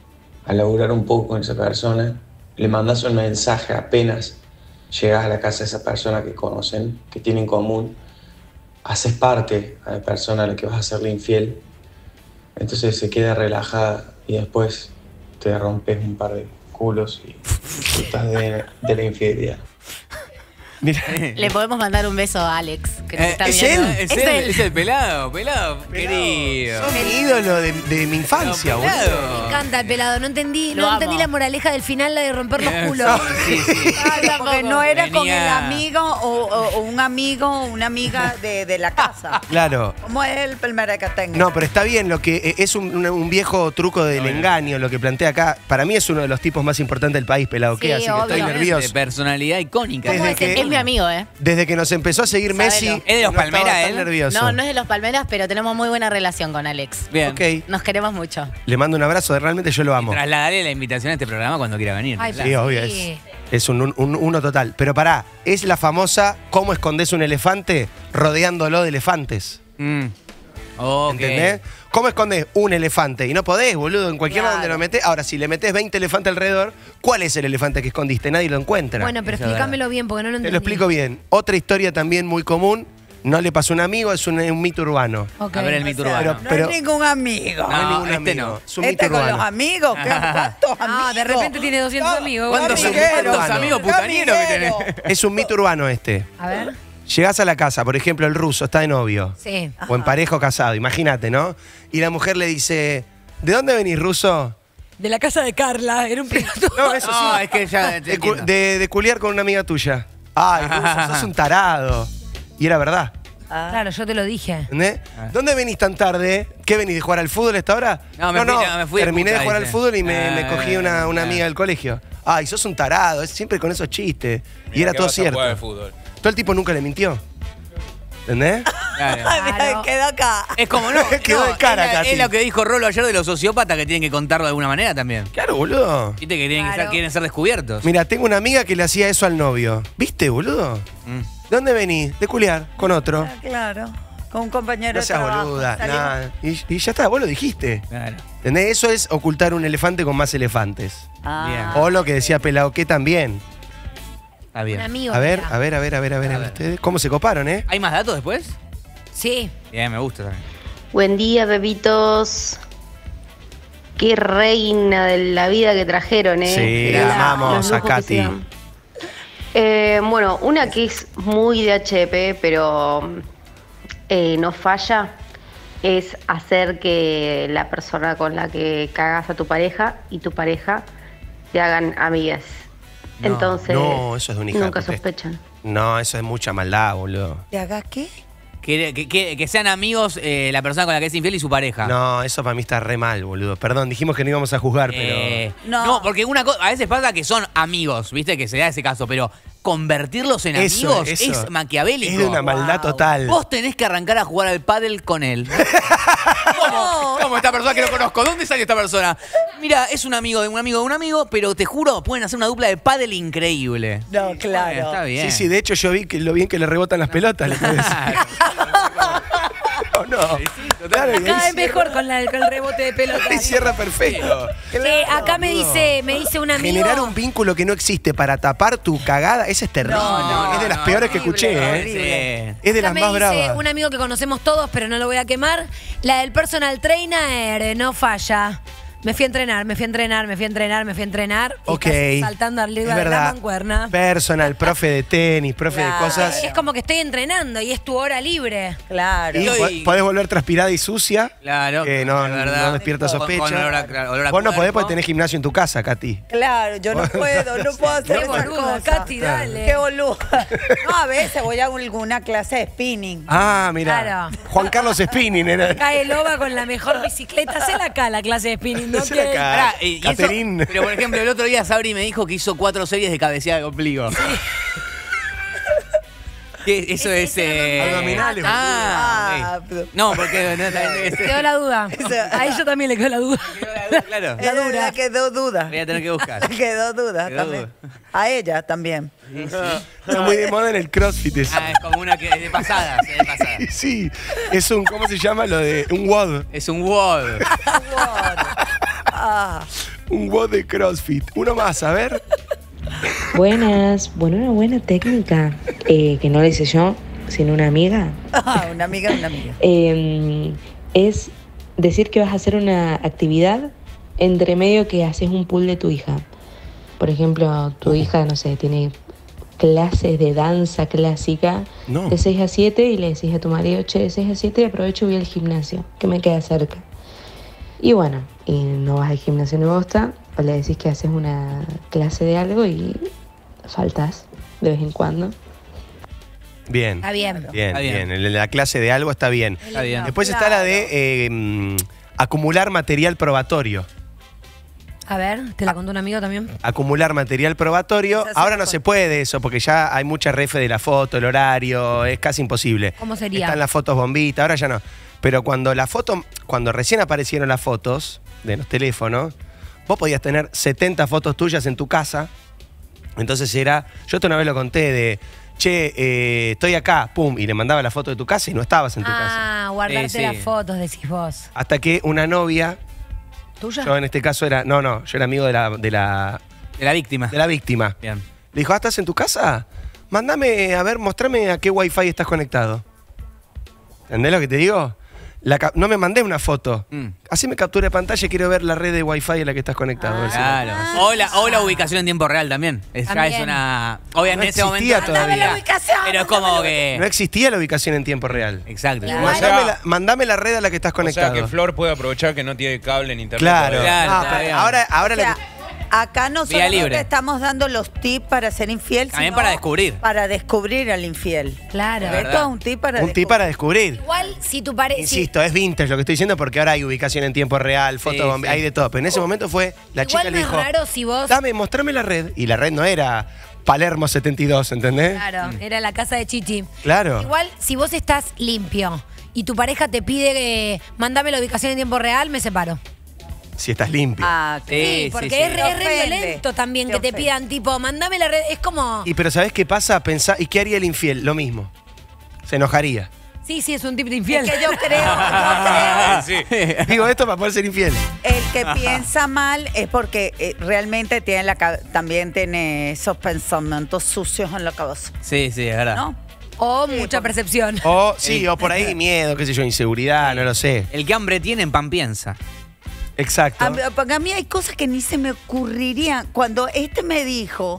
a laburar un poco con esa persona. Le mandas un mensaje apenas llegas a la casa de esa persona que conocen, que tienen en común. Haces parte a la persona a la que vas a serle infiel. Entonces se queda relajada y después te rompes un par de culos y disfrutas de, de la infidelidad. Mira. Le podemos mandar un beso a Alex, que nos Eh, está ¿Es mirando. él? ¿Es, él? Es el pelado, pelado, querido. Sos mi ídolo de, de mi infancia, No, boludo. pelado. Me encanta el pelado. No entendí, Lo no amo. entendí la moraleja del final, la de romper los Eh, culos. Sí, sí. Ah, porque no era con el Venía- amigo o, o- o un amigo o una amiga de, de la casa. Claro. ¿Cómo es el primero que tenga? No, pero está bien, lo que eh, es un, un- un viejo truco del engaño, lo que plantea acá. Para mí es uno de los tipos más importantes del país, pelado. ¿Qué? Sí, Así que obvio. estoy De nervioso. personalidad icónica. Desde Es, que- es mi amigo, ¿eh? Desde que nos empezó a seguir Sabelo. Messi, ¿Es de los no estaba Palmera, tan él? nervioso. No, no es de los Palmeras, pero tenemos muy buena relación con Alex. Bien. Ok. Nos queremos mucho. Le mando un abrazo, realmente yo lo amo. Trasladarle la invitación a este programa cuando quiera venir. Ay, Sí, obvio, es, es un, un- un uno total. Pero pará, es la famosa ¿cómo escondes un elefante? Rodeándolo de elefantes. Mm. Ok. ¿Entendés? ¿Cómo escondes un elefante? Y no podés, boludo, en cualquier Claro. donde lo metés. Ahora, si le metés veinte elefantes alrededor, ¿cuál es el elefante que escondiste? Nadie lo encuentra. Bueno, pero Eso es explícamelo bien, porque no lo Te entendí. lo explico bien. Otra historia también muy común, no le pasó a un amigo, es un, un mito urbano. Ok. A ver el mito O sea, urbano. no pero- es ningún amigo. No, hay No, ningún este amigo. no. Es un Este mito con los urbano. amigos. ¿qué- ¿Cuántos amigos? Ah, de repente tiene doscientos amigos. ¿Cuántos, Qué amiguero. cuántos amigos putanieros que tenés? Es un mito urbano este. A ver. Llegás a la casa, por ejemplo, el ruso está de novio. Sí. O en pareja o casado, imagínate, ¿no? Y la mujer le dice, ¿de dónde venís, ruso? De la casa de Carla, era un pelotudo. No, eso No, sí. es que ya. De, cu- de- de culiar con una amiga tuya. Ay, ruso, sos un tarado. Y era verdad. Claro, yo te lo dije. ¿Entendés? ¿Dónde venís tan tarde? ¿Qué venís de jugar al fútbol a esta hora? No, me fui- no, me fui de terminé de puta, jugar al dice. fútbol y me, Ah, me cogí una, una ah. amiga del colegio. Ay, sos un tarado, es siempre con esos chistes. Y Mira era que todo vas a jugar cierto. al fútbol. Todo el tipo nunca le mintió. ¿Entendés? Claro. Ay, mira, Claro. quedó acá. Es como no. Quedó no, de cara, es, la- Katy. es lo que dijo Rolo ayer de los sociópatas que tienen que contarlo de alguna manera también. Claro, boludo. Viste que tienen que Claro. ser, quieren ser descubiertos. Mira, tengo una amiga que le hacía eso al novio. ¿Viste, boludo? Mm. ¿De dónde venís? De culiar, con otro. Ah, Claro. Con un compañero No de seas trabajo. boluda. Salimos. Nah. Y, y ya está, vos lo dijiste. Claro. ¿Entendés? Eso es ocultar un elefante con más elefantes. Ah. Bien. O lo que decía Pelaoque también. Está Un bien. amigo. A ver, era. a ver, a ver, a ver, a ver. A ver. ¿Ustedes cómo se coparon, eh? ¿Hay más datos después? Sí. Bien, me gusta también. Buen día, bebitos. Qué reina de la vida que trajeron, ¿eh? Sí, De la- amamos los a lujos que Katy. se dan. Eh, bueno, una que es muy de H P, pero eh, no falla, es hacer que la persona con la que cagas a tu pareja y tu pareja te hagan amigas. No, Entonces, no, eso es de un hija de nunca puta. sospechan. No, eso es mucha maldad, boludo. ¿Te hagas qué? Que, que, que- que sean amigos eh, la persona con la que es infiel y su pareja. No, eso para mí está re mal, boludo. Perdón, dijimos que no íbamos a juzgar, pero... Eh, no. porque una cosa, a veces pasa que son amigos, viste, que se da ese caso, pero convertirlos en Eso, amigos eso. es maquiavélico. Es de una maldad total. Vos tenés que arrancar a jugar al pádel con él. ¿Cómo? ¿Cómo esta persona que no conozco? ¿Dónde salió esta persona? Mira, es un amigo de un amigo de un amigo, pero te juro, pueden hacer una dupla de pádel increíble. No, claro. Bueno, está bien. Sí, sí, de hecho yo vi que lo bien que le rebotan las pelotas. Le puedo decir. No, no. Claro, y ahí Cada vez cierra- mejor con, la- con el rebote de pelota. ahí cierra perfecto. Eh, acá me dice, me dice un amigo. Generar un vínculo que no existe para tapar tu cagada, esa es terrible. es de las peores que escuché, ¿eh? Es de Acá las me más dice bravas. un amigo que conocemos todos, pero no lo voy a quemar. La del personal trainer eh, no falla. Me fui a entrenar, me fui a entrenar, me fui a entrenar, me fui a entrenar. Y Ok. estás saltando Es arriba de la verdad. mancuerna. Personal, profe de tenis, profe de cosas. Es como que estoy entrenando y es tu hora libre. Claro. Y po- podés volver transpirada y sucia. Claro. Que no, es verdad. no despierta Con- sospecha. con olor a- claro, olor a Vos no podés cuerpo. porque tenés gimnasio en tu casa, Katy. Claro, yo no puedo, no puedo hacer Qué esas boluda, cosas. Katy, dale. Qué boluda. No, a veces voy a alguna clase de spinning. Ah, mira. Claro. Juan Carlos Spinning era. Cae Loba con la mejor bicicleta. Hacela acá la clase de spinning, ¿no? Hacela Que- acá. Pará, y- y eso- Caterín. pero por ejemplo, el otro día Sabri me dijo que hizo cuatro series de cabeceada de ombligo. ¿Qué? Eso es. eh, Abdominales, Ah, ok. No, porque. No, no, Quedó la duda. Ahí yo también le quedó la duda. claro. La dura. Quedó duda. Voy a tener que buscar. Quedó duda Quedó también. A ella también. Está muy de moda en el CrossFit eso. Ah, es como una que de pasadas, de pasadas. Sí, es un, ¿cómo se llama? Lo de un W O D. Es un wall. Ah. Un W O D de CrossFit. Uno más, a ver. Buenas, bueno, una buena técnica eh, que no la hice yo, sino una amiga, Ah, una amiga, una amiga. eh, es decir que vas a hacer una actividad entre medio que haces un pool de tu hija. Por ejemplo, tu hija, no sé, tiene clases de danza clásica No. de seis a siete y le decís a tu marido, che, de seis a siete aprovecho y voy al gimnasio, que me queda cerca. Y bueno, y no vas al gimnasio ni bosta, o le decís que haces una clase de algo y faltas de vez en cuando. Bien. Está bien. Bien, Está bien. bien. En la clase de algo está bien. Está bien. Después está la de eh, mm, acumular material probatorio. A ver, te la contó un amigo también. Acumular material probatorio. Esa sí Ahora me no contó. se puede eso, porque ya hay mucha refe de la foto, el horario, es casi imposible. ¿Cómo sería? Están las fotos bombita, ahora ya no. Pero cuando la foto, cuando recién aparecieron las fotos de los teléfonos, vos podías tener setenta fotos tuyas en tu casa. Entonces era, yo te una vez lo conté de, che, eh, estoy acá, pum, y le mandaba la foto de tu casa y no estabas en tu casa. Ah, guardarte Sí, sí. las fotos, decís vos. Hasta que una novia, ¿Tuya? yo en este caso era, no, no, yo era amigo de la, de la, De la víctima. de la víctima. Bien. Le dijo, ah, ¿estás en tu casa? Mándame, a ver, mostrame a qué wifi estás conectado. ¿Entendés lo que te digo? La ca- no me mandé una foto. Mm. Así me captura de pantalla y quiero ver la red de wifi en la que estás conectado. A ver si- Claro. O la, o la ubicación en tiempo real también. Es, ya También. es una. Obviamente No en ese momento. existía todavía. Dame la ubicación, Pero es como que. No existía la ubicación en tiempo real. Exacto. Claro. Mandame, O sea- la, mandame la red a la que estás O conectado. sea que Flor puede aprovechar que no tiene cable en internet. Claro. todavía. Claro, Ah, está pero bien. ahora, ahora O sea, la que- acá nosotros Vía no libre. te estamos dando los tips para ser infiel, También sino para descubrir. Para descubrir al infiel. Claro. Esto es un tip para un tip para descubrir. Igual, si tu pareja. Insisto, es vintage lo que estoy diciendo porque ahora hay ubicación en tiempo real, fotos, Sí, bombe- sí. hay de todo. Pero en ese momento fue, la Igual chica no le es dijo, raro si vos. dame, mostrame la red. Y la red no era Palermo setenta y dos, ¿entendés? Claro, era la casa de Chichi. Claro. Igual, si vos estás limpio y tu pareja te pide, eh, mandame la ubicación en tiempo real, me separo. Si estás limpio. Ah, Sí, Sí, porque sí, es, sí. re- es re Te ofende. violento también Te que te ofende. pidan, tipo, mandame la red. Es como. Y pero ¿sabés qué pasa? Pensá, ¿y qué haría el infiel? Lo mismo. Se enojaría. Sí, sí, es un tip de infiel. Es que yo creo, yo creo, Sí. Digo esto para poder ser infiel. el que piensa mal es porque eh, realmente tiene la ca- también tiene esos pensamientos sucios en la cabeza, Sí, sí, es verdad. ¿no? O mucha percepción. O sí, o por ahí miedo, qué sé yo, inseguridad, no lo sé. El que hambre tiene, en pan piensa. Exacto. A, mí- porque a mí hay cosas que ni se me ocurrirían. Cuando este me dijo,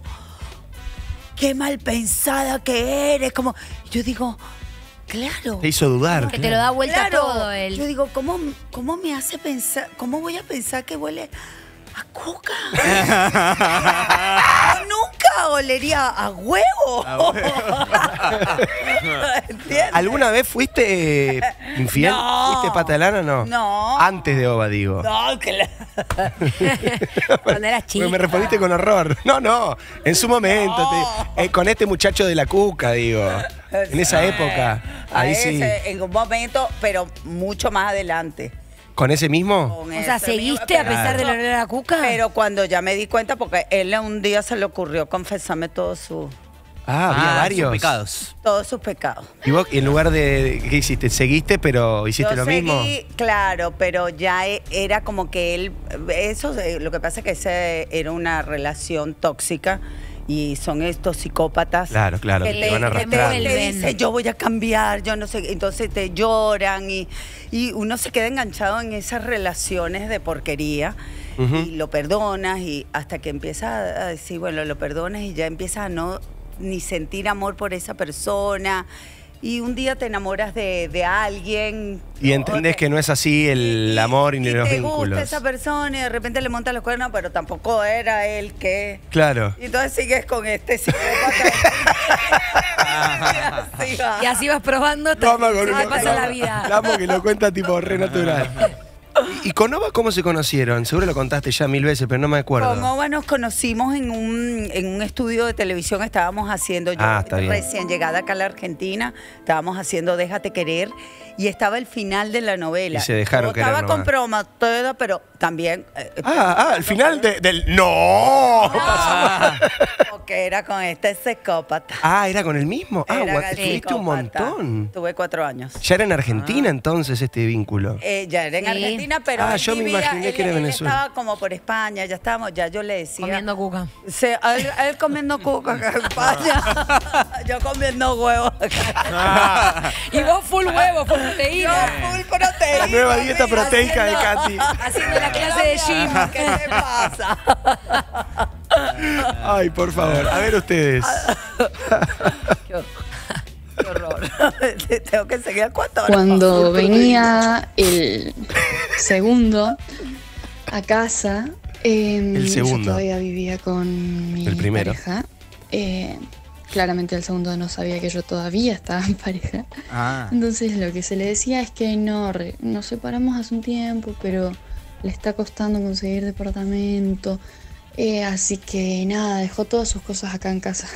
qué mal pensada que eres, como, yo digo, claro. Te hizo dudar. Que te lo da vuelta Claro. todo él. Yo digo, ¿cómo, ¿cómo me hace pensar? ¿Cómo voy a pensar que huele a coca? Nunca. olería a huevo. A huevo. ¿Entiendes? ¿Alguna vez fuiste infiel? No. ¿Fuiste pata de lana o no? No. Antes de Oba, digo. No, que la... Cuando eras chica. Porque me respondiste con horror. No, no. En su momento. No. te- eh, con este muchacho de la cuca, digo. En esa Sí. época. A Ahí ese, sí. en un momento, pero mucho más adelante. ¿Con ese mismo? Con O sea, ese ¿seguiste mismo, a pesar pero- del olor a la cuca? Pero cuando ya me di cuenta, porque él un día se le ocurrió confesarme todos sus Ah, había Ah, varios. sus pecados. todos sus pecados. ¿Y vos, en lugar de. ¿Qué hiciste? ¿Seguiste, pero hiciste Yo lo mismo? seguí, claro, pero ya e- era como que él, eso, eh, lo que pasa es que ese era una relación tóxica y son estos psicópatas. Claro, claro, que que le, te van que te- arrastrando. te dice, yo voy a cambiar, yo no sé, entonces te lloran y, y uno se queda enganchado en esas relaciones de porquería. Ujú. Y lo perdonas y hasta que empiezas a decir, bueno, lo perdonas y ya empiezas a no ni sentir amor por esa persona y un día te enamoras de, de alguien. Y entendés que no es así el amor y ni los te vínculos. gusta esa persona y de repente le monta los cuernos, pero tampoco era él que... Claro. Y entonces sigues con este psicópata. Y así va. Y así vas probando hasta Toma que con se una- te pasa la vida. La amo que lo cuenta tipo re natural. ¿Y, y con Oba cómo se conocieron? Seguro lo contaste ya mil veces, pero no me acuerdo. Con Oba nos conocimos en un, en un estudio de televisión, estábamos haciendo, yo Ah, está bien. recién llegada acá a la Argentina, estábamos haciendo Déjate Querer y estaba el final de la novela. Y se dejaron Yo querer Estaba nomás. comprometida, pero también... eh, Ah, ah, al final de- del. ¡No! porque era con este psicópata. Ah, ¿era con el mismo? Ah, Era gua- el tuviste un psicópata. montón. Tuve cuatro años. Ya era en Argentina entonces este vínculo. Eh, ya era en Sí. Argentina, pero Ah, él yo me vivía- imaginé que él- era él Venezuela. estaba como por España, ya estábamos, ya yo le decía. Comiendo cuca. Sí, él, él comiendo cuca acá en España. Yo comiendo huevos acá. Y vos full huevo, full proteína. Yo full proteína. La nueva dieta proteica de Katy. Haciendo la clase de gym. ¿Qué te pasa? Ay, por favor, a ver ustedes. Qué horror. Tengo que seguir a cuatro horas. Cuando Full venía el segundo a casa, eh, El segundo. yo todavía vivía con mi El primero. pareja. Eh, claramente el segundo no sabía que yo todavía estaba en pareja. Ah. Entonces lo que se le decía es que no, re- nos separamos hace un tiempo, pero le está costando conseguir departamento. Eh, así que nada, dejó todas sus cosas acá en casa.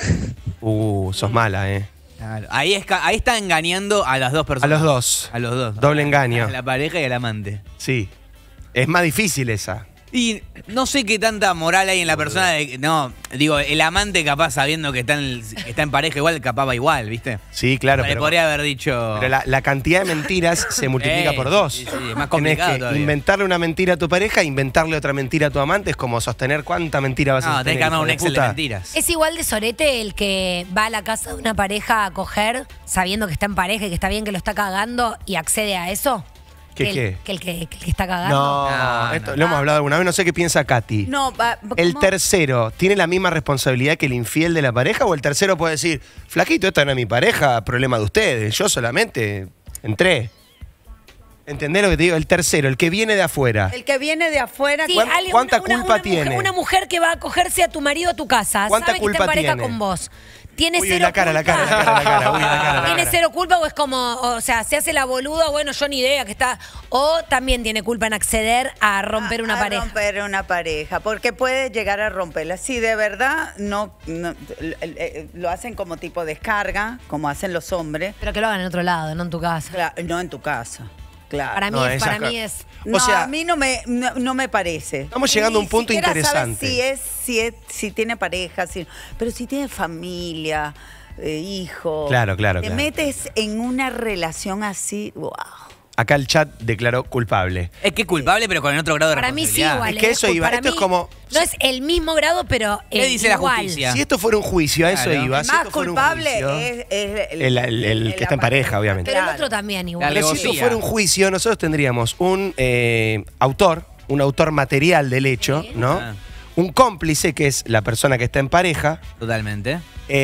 Uh, sos mala, eh. Claro. Ahí, es, ca- ahí está engañando a las dos A personas. los dos. A los dos. Doble engaño. A la pareja y al amante. Sí. Es más difícil esa. Y no sé qué tanta moral hay en la persona de, no, digo, el amante capaz sabiendo que está en, que está en pareja igual, capaz va igual, ¿viste? Sí, claro, Le pero, podría haber dicho. pero la, la cantidad de mentiras se multiplica Eh, por dos. sí, sí, es más Tenés complicado que todavía. inventarle una mentira a tu pareja, inventarle otra mentira a tu amante, es como sostener cuánta mentira vas a No, sostener. tenés que armar hijo un de Excel de puta. mentiras. Es igual de sorete el que va a la casa de una pareja a coger sabiendo que está en pareja y que está bien que lo está cagando y accede a eso. ¿Qué que qué? El, que, el que, que el que está cagando. No, No, esto no. lo hemos hablado alguna vez, no sé qué piensa Katy. No, va- ¿El ¿cómo? tercero tiene la misma responsabilidad que el infiel de la pareja o el tercero puede decir, flaquito, esta no es mi pareja, problema de ustedes, yo solamente entré? ¿Entendés lo que te digo? El tercero, el que viene de afuera. El que viene de afuera. Sí, ¿Cuán- alguien- cuánta una- una- culpa una tiene? Mujer, una mujer que va a acogerse a tu marido a tu casa, ¿Cuánta sabe que está culpa en pareja tiene? con vos. Tiene Uy, cero la cara, la culpa. cara, la cara, la cara, uy, la cara, la ¿Tiene cara. cero culpa o es como, o sea, se hace la boluda, bueno, yo ni idea que está, o también tiene culpa en acceder a romper una a pareja? romper una pareja, porque puede llegar a romperla. Si de verdad no, no- l- l- lo hacen como tipo descarga, como hacen los hombres. Pero que lo hagan en otro lado, no en tu casa. Cla- no en tu casa, claro. Para mí, No, es, esas para ca- mí es... No, O sea- a mí no me, no, no me parece. Estamos llegando a un Ni punto siquiera sabes interesante. Si es, si es, si tiene pareja, si, pero si tiene familia, eh, hijo. Claro, claro, Te claro. metes en una relación así, wow. Acá el chat declaró culpable. Es que es culpable, pero con otro grado de Para mí sí responsabilidad. igual. Es que ¿eh? eso iba, Para esto es mí como- No es el mismo grado, pero ¿Qué eh, dice la igual. justicia? Si esto fuera un juicio, a eso Claro. iba. El Si más esto fuera un culpable juicio- es, es El- el- el que está en pareja, obviamente. Pero el Claro. otro también igual. Pero si Alevosía. esto fuera un juicio, nosotros tendríamos un eh, autor, un autor material del hecho, ¿no? Ah. Un cómplice, que es la persona que está en pareja. Totalmente.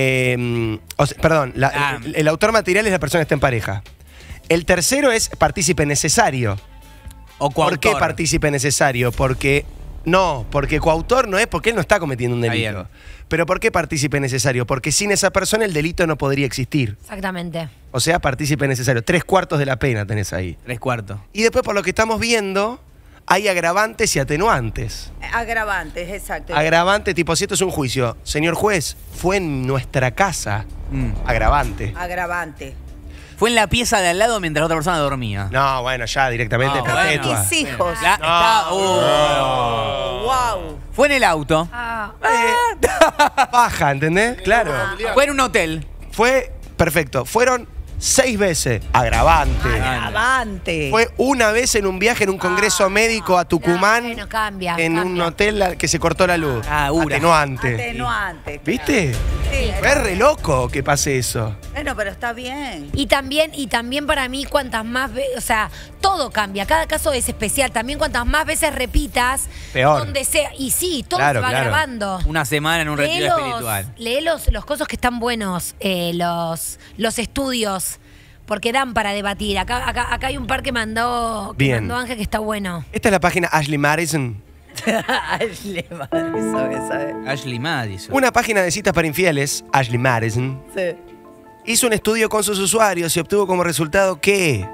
Eh, o sea, perdón, la- Ah. el, el autor material es la persona que está en pareja. El tercero es partícipe necesario. O ¿Por qué coautor. partícipe necesario? Porque No, porque coautor no es porque él no está cometiendo un delito. Pero ¿por qué partícipe necesario? Porque sin esa persona el delito no podría existir. Exactamente. O sea, partícipe necesario. Tres cuartos de la pena tenés ahí. Tres cuartos. Y después, por lo que estamos viendo, hay agravantes y atenuantes. Agravantes, exacto. Agravante, tipo, si esto es un juicio, señor juez, fue en nuestra casa. Mm. Agravante. Agravante. Fue en la pieza de al lado mientras la otra persona dormía. No, bueno, ya directamente no, perpetua. Bueno. Mis hijos. La, no. está, oh. Wow. Fue en el auto. Ah. Eh, baja, ¿entendés? Claro. Fue en un hotel. Fue, perfecto, fueron seis veces. Agravante. Agravante. Fue una vez en un viaje en un congreso ah, médico a Tucumán. No, bueno, cambia, en cambia. un hotel que se cortó la luz. Ah, ura. Atenuante. Atenuante. ¿Viste? Sí, es re loco que pase eso. Bueno, pero está bien. Y también, y también para mí, cuantas más veces, o sea, todo cambia, cada caso es especial. También cuantas más veces repitas, peor. Donde sea. Y sí, todo claro, se va claro. grabando. Una semana en un Lee retiro los, espiritual. Lee los, los cosas que están buenos, eh, los, los estudios, porque dan para debatir. Acá, acá, acá hay un par que mandó, que Bien. mandó Ángel que está bueno. Esta es la página Ashley Madison. Ashley Madison, ¿sabes? Ashley Madison. Una página de citas para infieles, Ashley Madison, Sí. hizo un estudio con sus usuarios y obtuvo como resultado que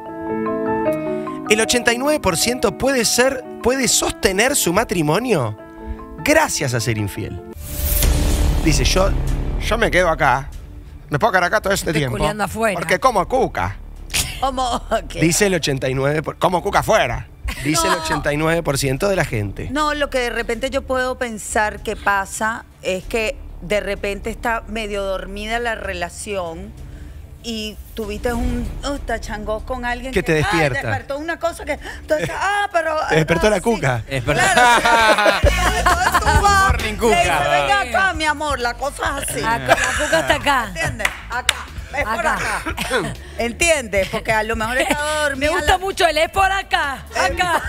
el ochenta y nueve por ciento puede ser, puede sostener su matrimonio gracias a ser infiel. Dice, yo, yo me quedo acá, me puedo quedar acá todo este Estoy tiempo, culiando afuera. porque como cuca. ¿Cómo? ¿Qué? Dice el ochenta y nueve por ciento, como cuca afuera. Dice No. el ochenta y nueve por ciento de la gente. No, lo que de repente yo puedo pensar que pasa es que de repente está medio dormida la relación y tuviste un uh, tachangó con alguien Que te despierta. Ah, despertó una cosa que entonces, ah, pero Te despertó ah, la sí. cuca. Despertó. Entonces tú vas, Morning le cuca. dices, venga acá, mi amor, la cosa es así. Acá, la cuca está acá. ¿Entiendes? Acá. Es por Acá. acá. ¿Entiendes? Porque a lo mejor estaba dormida. Me gusta la- mucho el es por acá, acá.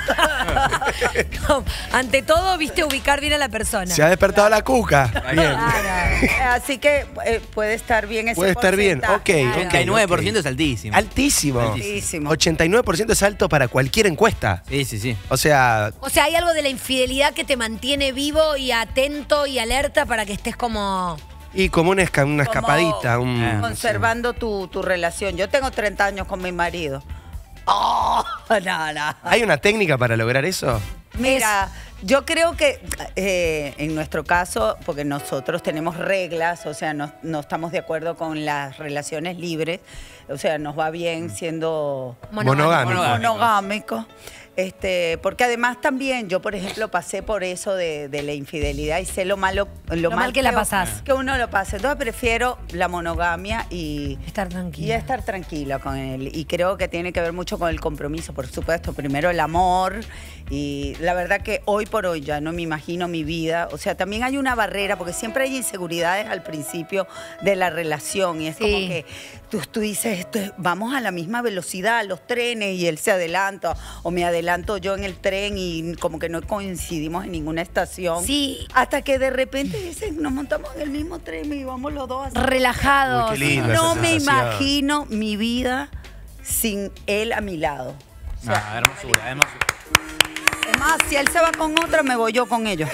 No, ante todo, viste, ubicar bien a la persona. Se ha despertado la cuca. Bien. Claro. Así que eh, puede estar bien ese Puede estar bien, porcentaje. ok, ok. ochenta y nueve por ciento es altísimo. Altísimo. Altísimo. ochenta y nueve por ciento es alto para cualquier encuesta. Sí, sí, sí. O sea, O sea, hay algo de la infidelidad que te mantiene vivo y atento y alerta para que estés como... y como una, esca- una Como escapadita. Un, Conservando tu, tu relación. Yo tengo treinta años con mi marido. Oh, no, no. ¿Hay una técnica para lograr eso? Mira, yo creo que eh, en nuestro caso, porque nosotros tenemos reglas, o sea, no, no estamos de acuerdo con las relaciones libres, o sea, nos va bien siendo Monogámico. monogámico. Este, porque además también yo, por ejemplo, pasé por eso de, de la infidelidad y sé lo malo, lo, Lo mal que la o- pasás. que uno lo pasa. Entonces prefiero la monogamia y estar tranquila. Y estar tranquila con él. Y creo que tiene que ver mucho con el compromiso, por supuesto. Primero el amor. Y la verdad que hoy por hoy ya no me imagino mi vida. O sea, también hay una barrera, porque siempre hay inseguridades al principio de la relación. Y es Sí. como que tú, tú dices, esto es- vamos a la misma velocidad, los trenes, y él se adelanta, o me adelanto yo en el tren y como que no coincidimos en ninguna estación. Sí. Hasta que de repente dicen, nos montamos en el mismo tren y vamos los dos así. Relajados. Uy, qué lindo No esa me sensación. imagino mi vida sin él a mi lado. O sea, Ah, hermosura, hermosura. es más, si él se va con otra, me voy yo con ellos.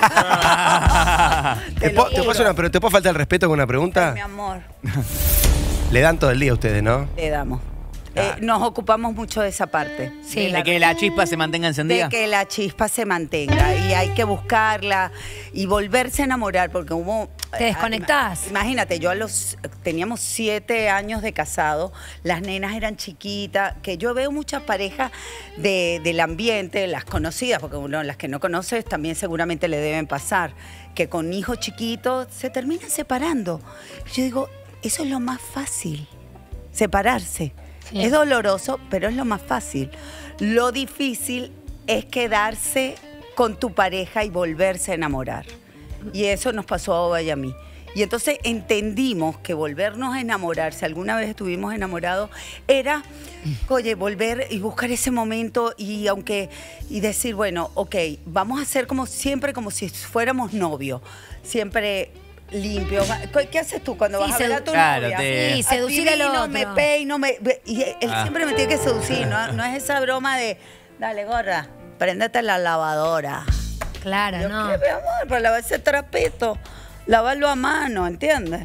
¿Te, lo po- te juro. puedo hacer una- pero ¿te puedo faltar el respeto con una pregunta? Mi amor, Le dan todo el día a ustedes, ¿no? le damos. Eh, nos ocupamos mucho de esa parte. Sí. de la De que la chispa se mantenga encendida. De que la chispa se mantenga y hay que buscarla y volverse a enamorar porque hubo... ¿Te desconectás? Imagínate, yo a los... Teníamos siete años de casado, las nenas eran chiquitas, que yo veo muchas parejas de, del ambiente, las conocidas, porque uno, las que no conoces también seguramente le deben pasar, que con hijos chiquitos se terminan separando. Yo digo, eso es lo más fácil, separarse. Sí. Es doloroso, pero es lo más fácil. Lo difícil es quedarse con tu pareja y volverse a enamorar. Y eso nos pasó a Oba y a mí. Y entonces entendimos que volvernos a enamorar, si alguna vez estuvimos enamorados, era, oye, volver y buscar ese momento y aunque y decir, bueno, ok, vamos a hacer como siempre, como si fuéramos novios. Siempre limpio. ¿Qué haces tú cuando Sí, vas a ver a tu claro, novia? te- Sí, seducir al Adivino, otro. me peino, me... Y él Ah. siempre me tiene que seducir, ¿no? No es esa broma de, dale, gorda, préndete la lavadora. Claro, Yo, no. ¿qué, mi amor? Para lavar ese trapito, lavarlo a mano, ¿entiendes?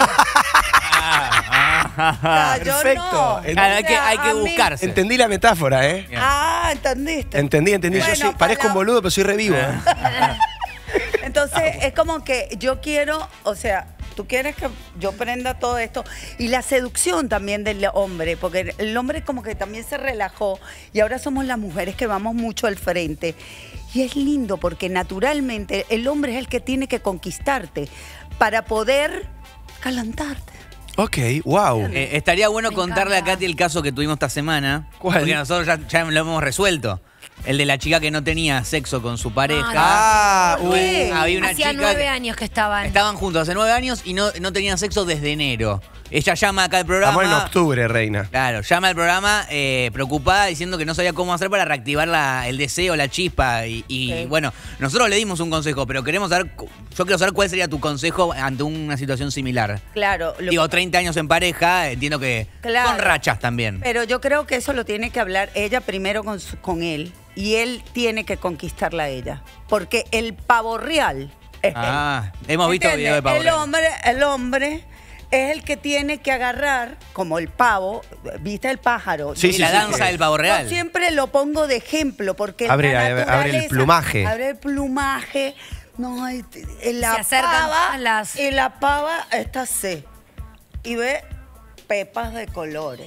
Ah, yo perfecto. no. Ent- Claro, hay que, hay que a mí- buscarse. Entendí la metáfora, ¿eh? Ah, ¿entendiste? Entendí, entendí. Yo Bueno, sí, parezco un boludo, pero soy revivo. ¿eh? Entonces, es como que yo quiero, o sea, tú quieres que yo prenda todo esto. Y la seducción también del hombre, porque el hombre como que también se relajó y ahora somos las mujeres que vamos mucho al frente. Y es lindo porque naturalmente el hombre es el que tiene que conquistarte para poder calentarte. Ok, wow. Eh, estaría bueno contarle a Katy el caso que tuvimos esta semana. ¿Cuál? Porque nosotros ya, ya lo hemos resuelto. El de la chica que no tenía sexo con su pareja. Ah, ¿Por qué? uh, había una Hacía chica nueve que- años que estaban. Estaban juntos hace nueve años y no, no tenían sexo desde enero. Ella llama acá al programa. Estamos en octubre, reina. Claro, llama al programa eh, preocupada diciendo que no sabía cómo hacer para reactivar la- el deseo, la chispa. Y, y, Sí. bueno, nosotros le dimos un consejo, pero queremos saber, cu- yo quiero saber cuál sería tu consejo ante una situación similar. Claro. lo- Digo, treinta años en pareja, entiendo que Claro. son rachas también. Pero yo creo que eso lo tiene que hablar ella primero con, su- con él y él tiene que conquistarla a ella. Porque el pavo real es él. Ah, hemos visto ¿Entiendes? videos de Pavo El Real. hombre, el hombre es el que tiene que agarrar, como el pavo, ¿viste el pájaro? Sí, Y sí, la sí, danza sí. del pavo real. Yo siempre lo pongo de ejemplo porque Abre- la abre- abre el naturaleza- plumaje. Abre el plumaje. No, y- y la Se acercan pava, a las- y la pava está así. Y ve pepas de colores.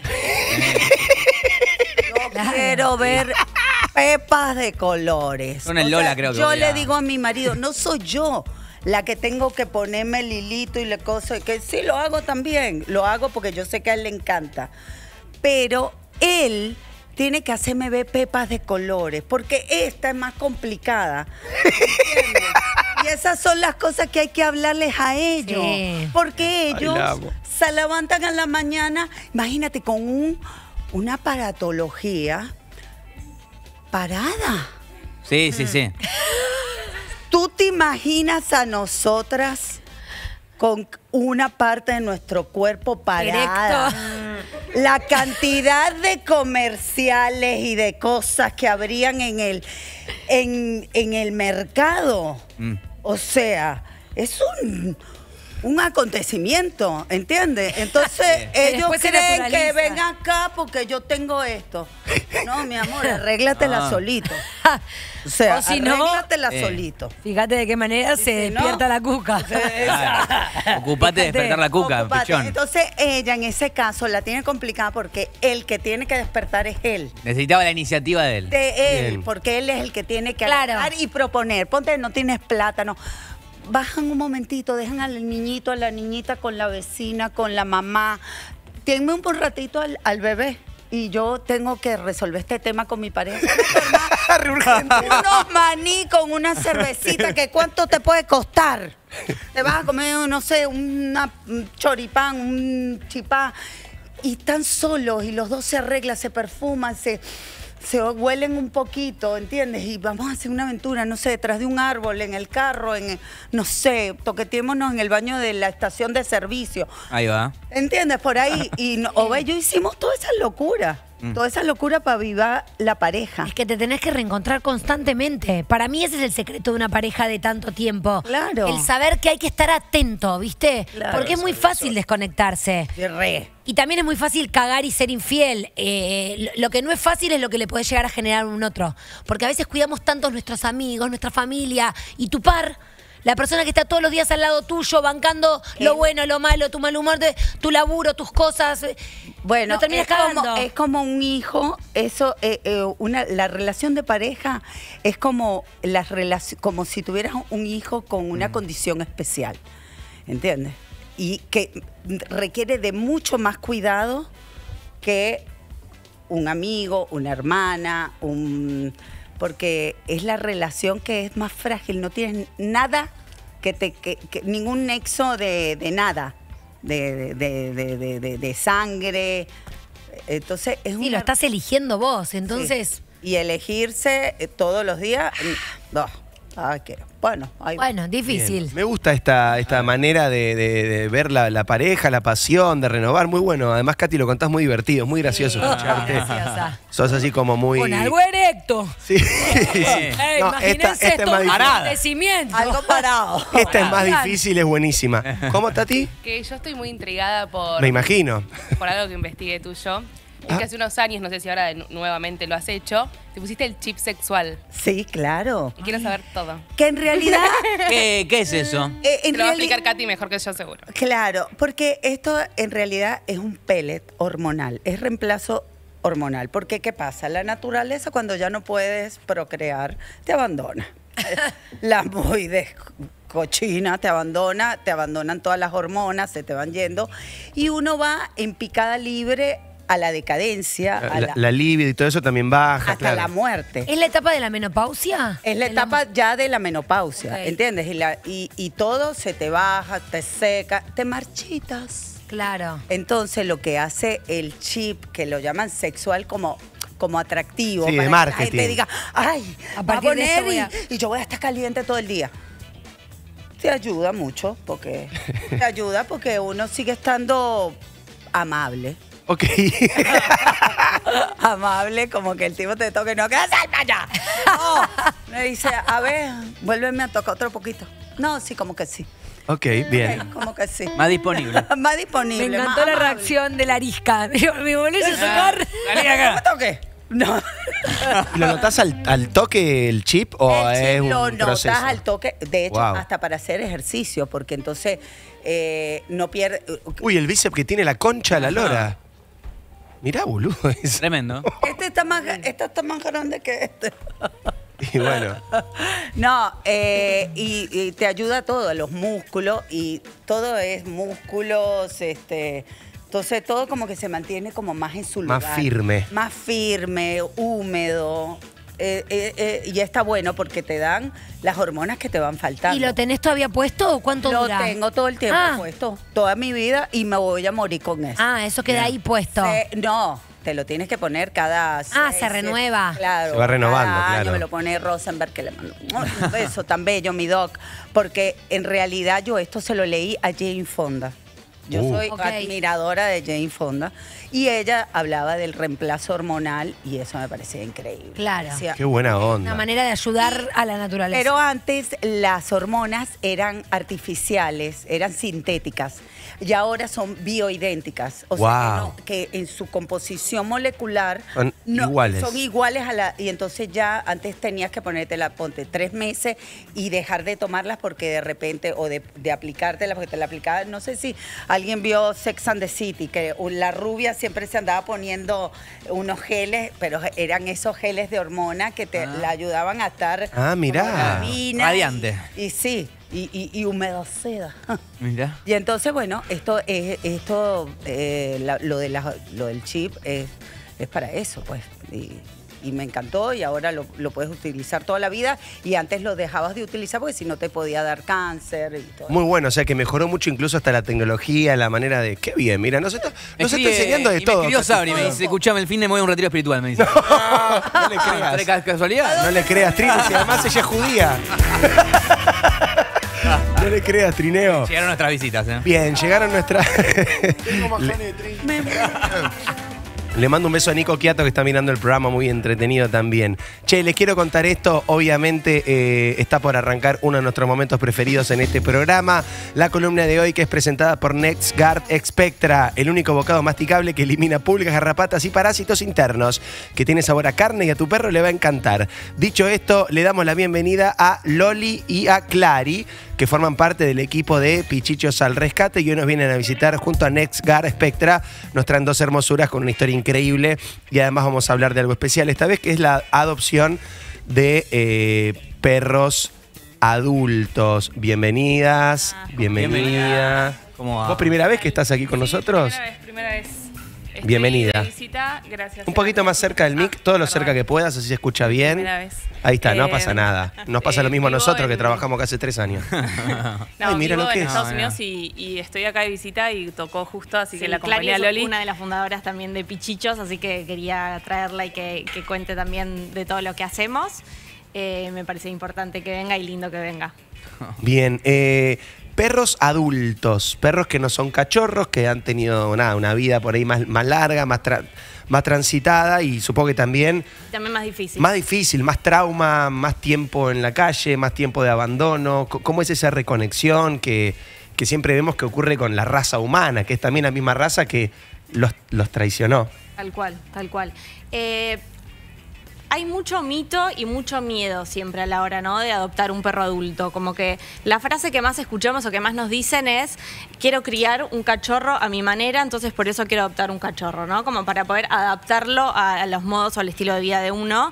Yo Claro. quiero ver pepas de colores. Son el Lola, creo que Yo voy le a- digo a mi marido, no soy yo la que tengo que ponerme el hilito y le cosa, que sí lo hago también, lo hago porque yo sé que a él le encanta. Pero él tiene que hacerme ver pepas de colores, porque esta es más complicada. ¿Entiendes? Y esas son las cosas que hay que hablarles a ellos. Sí. Porque ellos la amo. se levantan en la mañana, imagínate, con un, una aparatología parada. Sí, sí, sí. ¿Tú te imaginas a nosotras con una parte de nuestro cuerpo parada? La cantidad de comerciales y de cosas que habrían en el, en, en el mercado. Mm. O sea, es un, un acontecimiento, ¿entiendes? Entonces Que ellos después se creen que naturaliza. ven acá porque yo tengo esto. No, mi amor, arréglatela Ah. solito. O sea, O si no, arréglatela eh. solito. Fíjate de qué manera se si no- despierta la cuca. Claro. Ocupate de despertar la cuca, Ocupate. pichón. Entonces ella en ese caso la tiene complicada porque el que tiene que despertar es él. Necesitaba la iniciativa de él. De él, Bien. porque él es el que tiene que Claro. agarrar y proponer. Ponte, no tienes plátano. Bajan un momentito, dejan al niñito, a la niñita con la vecina, con la mamá. Tienme un buen ratito al, al bebé. Y yo tengo que resolver este tema con mi pareja. Re urgente. Unos maní con una cervecita, que ¿cuánto te puede costar? Te vas a comer, no sé, una, un choripán, un chipá. Y están solos y los dos se arreglan, se perfuman, se, se huelen un poquito, ¿entiendes? Y vamos a hacer una aventura, no sé, detrás de un árbol, en el carro, en, no sé, toqueteémonos en el baño de la estación de servicio. Ahí va. ¿Entiendes? Por ahí. Y no- Ove y yo hicimos toda esa locura. Mm. Toda esa locura para vivir la pareja. Es que te tenés que reencontrar constantemente. Para mí ese es el secreto de una pareja de tanto tiempo. Claro. El saber que hay que estar atento, ¿viste? Claro. Porque es muy fácil desconectarse. Re. Y también es muy fácil cagar y ser infiel. Eh, lo lo que no es fácil es lo que le puede llegar a generar a un otro. Porque a veces cuidamos tanto a nuestros amigos, nuestra familia y tu par. La persona que está todos los días al lado tuyo, bancando lo bueno, lo malo, tu mal humor, de- tu laburo, tus cosas. eh, Bueno, lo terminas es como, cagando. es como un hijo, eso, eh, eh, una, la relación de pareja es como, las relaci- como si tuvieras un hijo con una condición especial, ¿entiendes? Y que requiere de mucho más cuidado que un amigo, una hermana, un... porque es la relación que es más frágil, no tienes nada que te, que, que- ningún nexo de, de nada, de, de, de, de, de- de sangre. Entonces es Sí, una- lo estás eligiendo vos, entonces... Sí. Y elegirse eh, todos los días, mm, no. Ay, qué. Bueno, ahí va. Bueno, difícil. Bien. Me gusta esta, esta manera de, de- de ver la, la pareja, la pasión, de renovar. Muy bueno. Además, Katy, lo contás muy divertido, es muy gracioso escucharte. Graciosa. Sos así como muy... Con algo erecto. Sí. Ey, No, imagínense esta- esta es esto, más un difícil. acontecimiento. Algo parado. Esta es más difícil, es buenísima. ¿Cómo, Tati? Que yo estoy muy intrigada por, Me imagino. por algo que investigué tuyo. Es Ah. que hace unos años, no sé si ahora de nu- nuevamente lo has hecho, te pusiste el chip sexual. Sí, claro. Y quiero saber todo. Que en realidad... ¿Qué, qué es eso? eh, Te en lo va a reali- explicar Katy mejor que yo, seguro. Claro, porque esto en realidad es un pellet hormonal, es reemplazo hormonal. Porque ¿qué pasa? La naturaleza cuando ya no puedes procrear te abandona. La muy de cochina te abandona, te abandonan todas las hormonas, se te van yendo y uno va en picada libre a la decadencia, a La, la- la libido y todo eso también baja, hasta claro. la muerte. ¿Es la etapa de la menopausia? Es la etapa ya de la menopausia, Ok. ¿entiendes? Y, la- y- y todo se te baja, te seca, te marchitas. Claro. Entonces lo que hace el chip, que lo llaman sexual como, como atractivo, Sí, de para que marketing. la gente diga, ay, A va a partir de esto poner voy y, a- y yo voy a estar caliente todo el día. Te ayuda mucho, porque te ayuda porque uno sigue estando amable. Ok. Amable, como que el tipo te toque, no, que sal para allá. No, me dice, a ver, vuélveme a tocar otro poquito. No, sí, como que sí. Ok, bien. Ok, como que sí. Más disponible. Más Me disponible. encantó más la amable. reacción de la arisca. Digo, me volvés a tocar. Vení acá. ¿No me toque? No. ¿Y lo notás al, al toque el chip o El es chip un lo notas proceso? al toque, de hecho, Wow. hasta para hacer ejercicio, porque entonces eh, no pierde. Uy, el bíceps que tiene la concha de la lora. Mirá, boludo. es- Tremendo. Este está más, este está más grande que este. Y bueno, No, eh, y, y te ayuda todo, los músculos, y todo es músculos, este. Entonces todo como que se mantiene como más en su Más lugar. firme. Más firme, húmedo. eh, eh, eh, y está bueno porque te dan las hormonas que te van faltando. ¿Y lo tenés todavía puesto o cuánto Lo dura? tengo todo el tiempo Ah. puesto, toda mi vida, y me voy a morir con eso. Ah, eso queda ahí puesto. Se- no, te lo tienes que poner cada... Ah, seis, se renueva. siete, claro. Se va renovando, cada año claro. me lo pone Rosenberg, que le mando un beso tan bello, mi doc. Porque en realidad yo esto se lo leí a Jane Fonda. Yo Uh. soy Ok. admiradora de Jane Fonda. Y ella hablaba del reemplazo hormonal y eso me parecía increíble. Claro. Decía, qué buena Una onda. manera de ayudar a la naturaleza. pero antes las hormonas eran artificiales, eran sintéticas y ahora son bioidénticas. O sea, Wow. que, no- que en su composición molecular Son iguales. son iguales a la... Y entonces ya antes tenías que ponértela, ponte tres meses y dejar de tomarlas porque de repente, o de, de aplicártela porque te la aplicaban. No sé si alguien vio Sex and the City, que la rubia siempre se andaba poniendo unos geles, pero eran esos geles de hormona que te la ayudaban a estar... Ah, mirá. como divina Radiante. Y, y sí, y, y, y humedecida. Mira. Y entonces, bueno, esto es, esto, eh, la- lo, de la- lo del chip es, es para eso, pues. Y, y me encantó y ahora lo, lo puedes utilizar toda la vida y antes lo dejabas de utilizar porque si no te podía dar cáncer y todo. Muy bueno, o sea que mejoró mucho incluso hasta la tecnología, la manera de... Qué bien, mira, nos está, nos está Escribe- enseñando de y todo. Me escribió Katy. Sabri, me dice, escuchame, el fin de me voy a un retiro espiritual, me dice. No le creas. ¿Trae ca- casualidad? No le creas, Trini, si además ella es judía. No le creas, Trineo. Llegaron nuestras visitas, ¿eh? Bien, llegaron nuestras... Le mando un beso a Nico Quiato que está mirando el programa, muy entretenido también. Che, les quiero contar esto, obviamente eh, está por arrancar uno de nuestros momentos preferidos en este programa, la columna de hoy que es presentada por NexGard Expectra, el único bocado masticable que elimina pulgas, garrapatas y parásitos internos, que tiene sabor a carne y a tu perro le va a encantar. Dicho esto, le damos la bienvenida a Loli y a Clary, que forman parte del equipo de Pichichos al Rescate y hoy nos vienen a visitar junto a NexGard Spectra. Nos traen dos hermosuras con una historia increíble y además vamos a hablar de algo especial esta vez, que es la adopción de eh, perros adultos. Bienvenidas, bienvenida. Bienvenida. ¿Cómo va? ¿Vos primera vez que estás aquí con nosotros? Primera vez, primera vez. Estoy Bienvenida. de visita, gracias. Un poquito más cerca del mic, todo lo cerca que puedas, así se escucha bien. Primera vez. Ahí está, no Eh, pasa nada. Nos pasa eh, lo mismo a vivo nosotros que en- trabajamos acá hace tres años. No, Ay, mira vivo lo que en es. Estados No, Unidos y, y estoy acá de visita y tocó justo, así que Sí, la Clary compañía es Loli. una de las fundadoras también de Pichichos, así que quería traerla y que, que cuente también de todo lo que hacemos. eh, me parece importante que venga y lindo que venga. Bien, eh, perros adultos, perros que no son cachorros, que han tenido nada, una vida por ahí más, más larga, más, tra más transitada y supongo que también... También más difícil. Más difícil, más trauma, más tiempo en la calle, más tiempo de abandono. ¿Cómo es esa reconexión que, que siempre vemos que ocurre con la raza humana, que es también la misma raza que los, los traicionó? Tal cual, tal cual. Eh, hay mucho mito y mucho miedo siempre a la hora, ¿no?, de adoptar un perro adulto. Como que la frase que más escuchamos o que más nos dicen es: quiero criar un cachorro a mi manera, entonces por eso quiero adoptar un cachorro, ¿no? Como para poder adaptarlo a, a los modos o al estilo de vida de uno.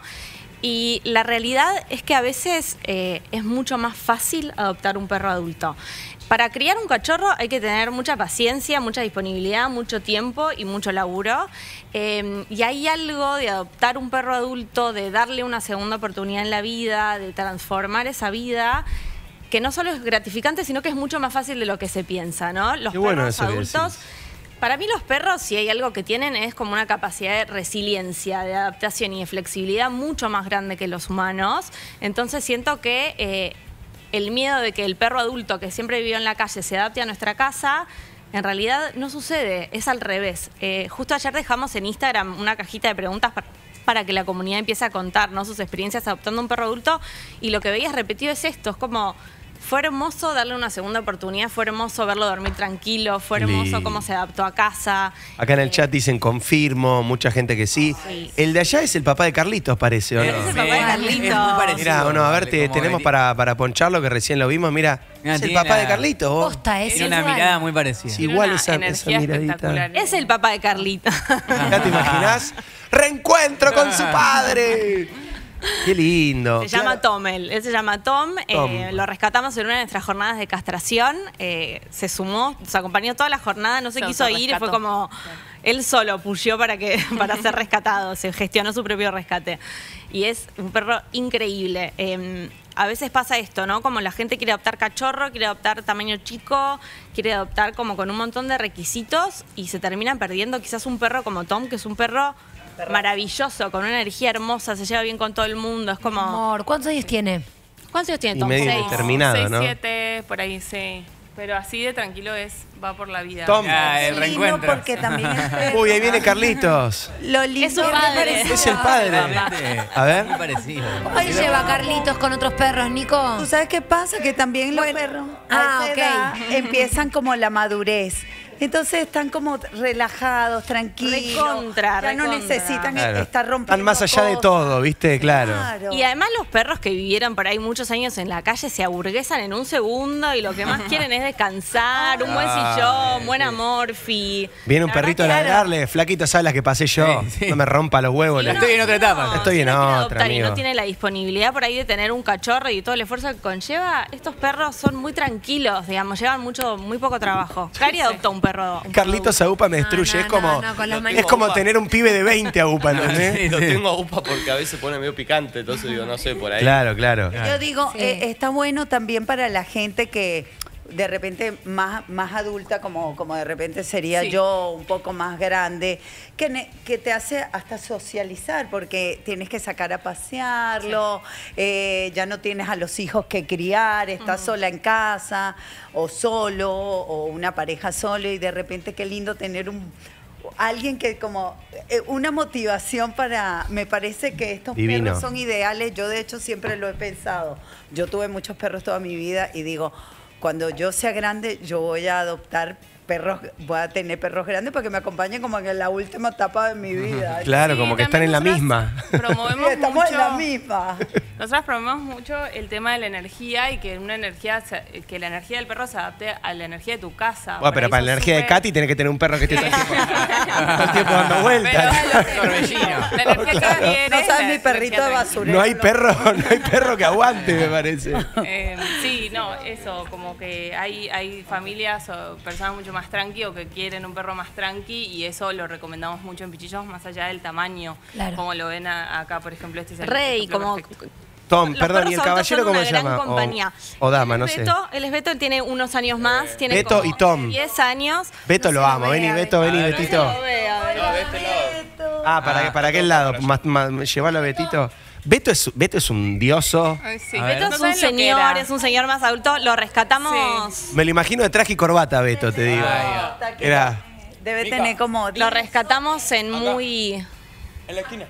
Y la realidad es que a veces eh, es mucho más fácil adoptar un perro adulto. Para criar un cachorro hay que tener mucha paciencia, mucha disponibilidad, mucho tiempo y mucho laburo. Eh, y hay algo de adoptar un perro adulto, de darle una segunda oportunidad en la vida, de transformar esa vida, que no solo es gratificante, sino que es mucho más fácil de lo que se piensa, ¿no? Los Qué bueno perros eso que adultos... decís. Para mí los perros, si hay algo que tienen, es como una capacidad de resiliencia, de adaptación y de flexibilidad mucho más grande que los humanos. Entonces siento que eh, el miedo de que el perro adulto que siempre vivió en la calle se adapte a nuestra casa, en realidad no sucede, es al revés. Eh, justo ayer dejamos en Instagram una cajita de preguntas para, para que la comunidad empiece a contar, ¿no?, sus experiencias adoptando un perro adulto, y lo que veías repetido es esto, es como... Fue hermoso darle una segunda oportunidad, fue hermoso verlo dormir tranquilo, fue hermoso Lindo. cómo se adaptó a casa. Acá en el chat dicen confirmo, mucha gente que sí. Sí. El de allá es el papá de Carlitos, parece, ¿o no? Es el papá de Carlitos. Es muy parecido. Mirá, bueno, a ver, te- Como tenemos vení- para, para poncharlo, que recién lo vimos. Mira, Mirá, es el tiene papá la- de Carlitos. vos. Posta, es Tiene una igual. mirada muy parecida. Es igual una esa, esa energía miradita. espectacular. Es el papá de Carlitos. ¿Ya te imaginás? ¡Reencuentro con su padre! ¡Qué lindo! Se llama Tom, él. Él se llama Tom. Tom. Eh, lo rescatamos en una de nuestras jornadas de castración. Eh, se sumó, se acompañó toda la jornada, no se, Se quiso ir y fue autorrescató. como... Él solo pushió para, que, para ser rescatado, se gestionó su propio rescate. Y es un perro increíble. Eh, a veces pasa esto, ¿no? Como la gente quiere adoptar cachorro, quiere adoptar tamaño chico, quiere adoptar como con un montón de requisitos y se terminan perdiendo quizás un perro como Tom, que es un perro maravilloso, con una energía hermosa, se lleva bien con todo el mundo, es como... Amor, ¿cuántos años tiene? ¿Cuántos años tiene Y Tom? medio Seis. indeterminado, Seis, ¿no? siete, por ahí, sí. Pero así de tranquilo es, va por la vida. Tom. Ah, el Lindo reencuentro. porque también es perro. Uy, ahí viene Carlitos. Lo lindo Es su padre. Es el padre. Realmente, A ver. Muy parecido. Hoy lleva a Carlitos con otros perros, Nico. ¿Tú sabes qué pasa? Que también los perros Ah, a esa ok. edad empiezan como la madurez. Entonces están como relajados, tranquilos. Recontra, ya no recontra. necesitan Claro. estar rompiendo Están más allá de cosas. todo, ¿viste? Claro. Claro. Y además los perros que vivieron por ahí muchos años en la calle se aburguesan en un segundo y lo que más quieren es descansar, un buen Ah, sillón, buena morfi. Viene un La verdad perrito a que- ladrarle, flaquito, ¿sabes la que pasé yo? Sí, sí. No me rompa los huevos. Y la- uno- Estoy en otra etapa. no, Estoy si en uno quiere otra, adoptar y amigo. no tiene la disponibilidad por ahí de tener un cachorro y todo el esfuerzo que conlleva, estos perros son muy tranquilos, digamos, llevan mucho, muy poco trabajo. Cari adoptó un perro. un perro Carlitos adulto. Aupa me destruye. no, es como, no, no, con las es manitas. como tener un pibe de veinte Aupa, ¿entendés? Sí, lo tengo a UPA porque a veces pone medio picante, entonces digo, no sé, por ahí. Claro, claro. Yo digo, Sí. eh, está bueno también para la gente que de repente más, más adulta, como, como de repente sería Sí. yo, un poco más grande, que, ne- que te hace hasta socializar, porque tienes que sacar a pasearlo, eh, ya no tienes a los hijos que criar, estás sola en casa, o solo, o una pareja solo, y de repente qué lindo tener un... Alguien que como eh, una motivación para, me parece que estos Divino. perros son ideales, yo de hecho siempre lo he pensado, yo tuve muchos perros toda mi vida y digo, cuando yo sea grande yo voy a adoptar perros, voy a tener perros grandes para que me acompañen como en la última etapa de mi vida. Claro, Sí, como que están también en la nosotras misma. Promovemos Sí, estamos mucho, en la misma. Nosotros promovemos mucho el tema de la energía y que una energía se- que la energía del perro se adapte a la energía de tu casa. Bueno, pero ahí para la sos energía de súper- Katy tenés que tener un perro que esté todo el tiempo, todo el tiempo dando vueltas. Torbellino. La energía que Claro. quiere, No la sabes mi energía perrito de tranquila. basura. No hay perro, no hay perro que aguante, me parece. Eh, sí, no, eso, como que hay, hay familias o personas mucho más tranqui o que quieren un perro más tranqui y eso lo recomendamos mucho en Pichillos más allá del tamaño. Claro. Como lo ven a- acá, por ejemplo, este es el Rey, ejemplo como... perfecto. Tom, Los perdón, perros ¿y el adultos caballero son cómo una se gran llama? O- compañía. O, dama, Él no es sé. Beto, él es Beto, él tiene unos años más, tiene Beto como y Tom. diez años. Beto lo amo, vení, Beto, vení, A ver, Betito. No lo ve, a ver. No, de este lado. Ah, ¿para, para aquel lado? Más, más, llévalo a Betito. Beto es, Beto es un dioso. Ay, sí. A ver. Beto es un señor, es un señor más adulto. Lo rescatamos. Me lo imagino de traje y corbata, Beto, te digo. Era. Debe tener como... Lo rescatamos en muy... En la esquina.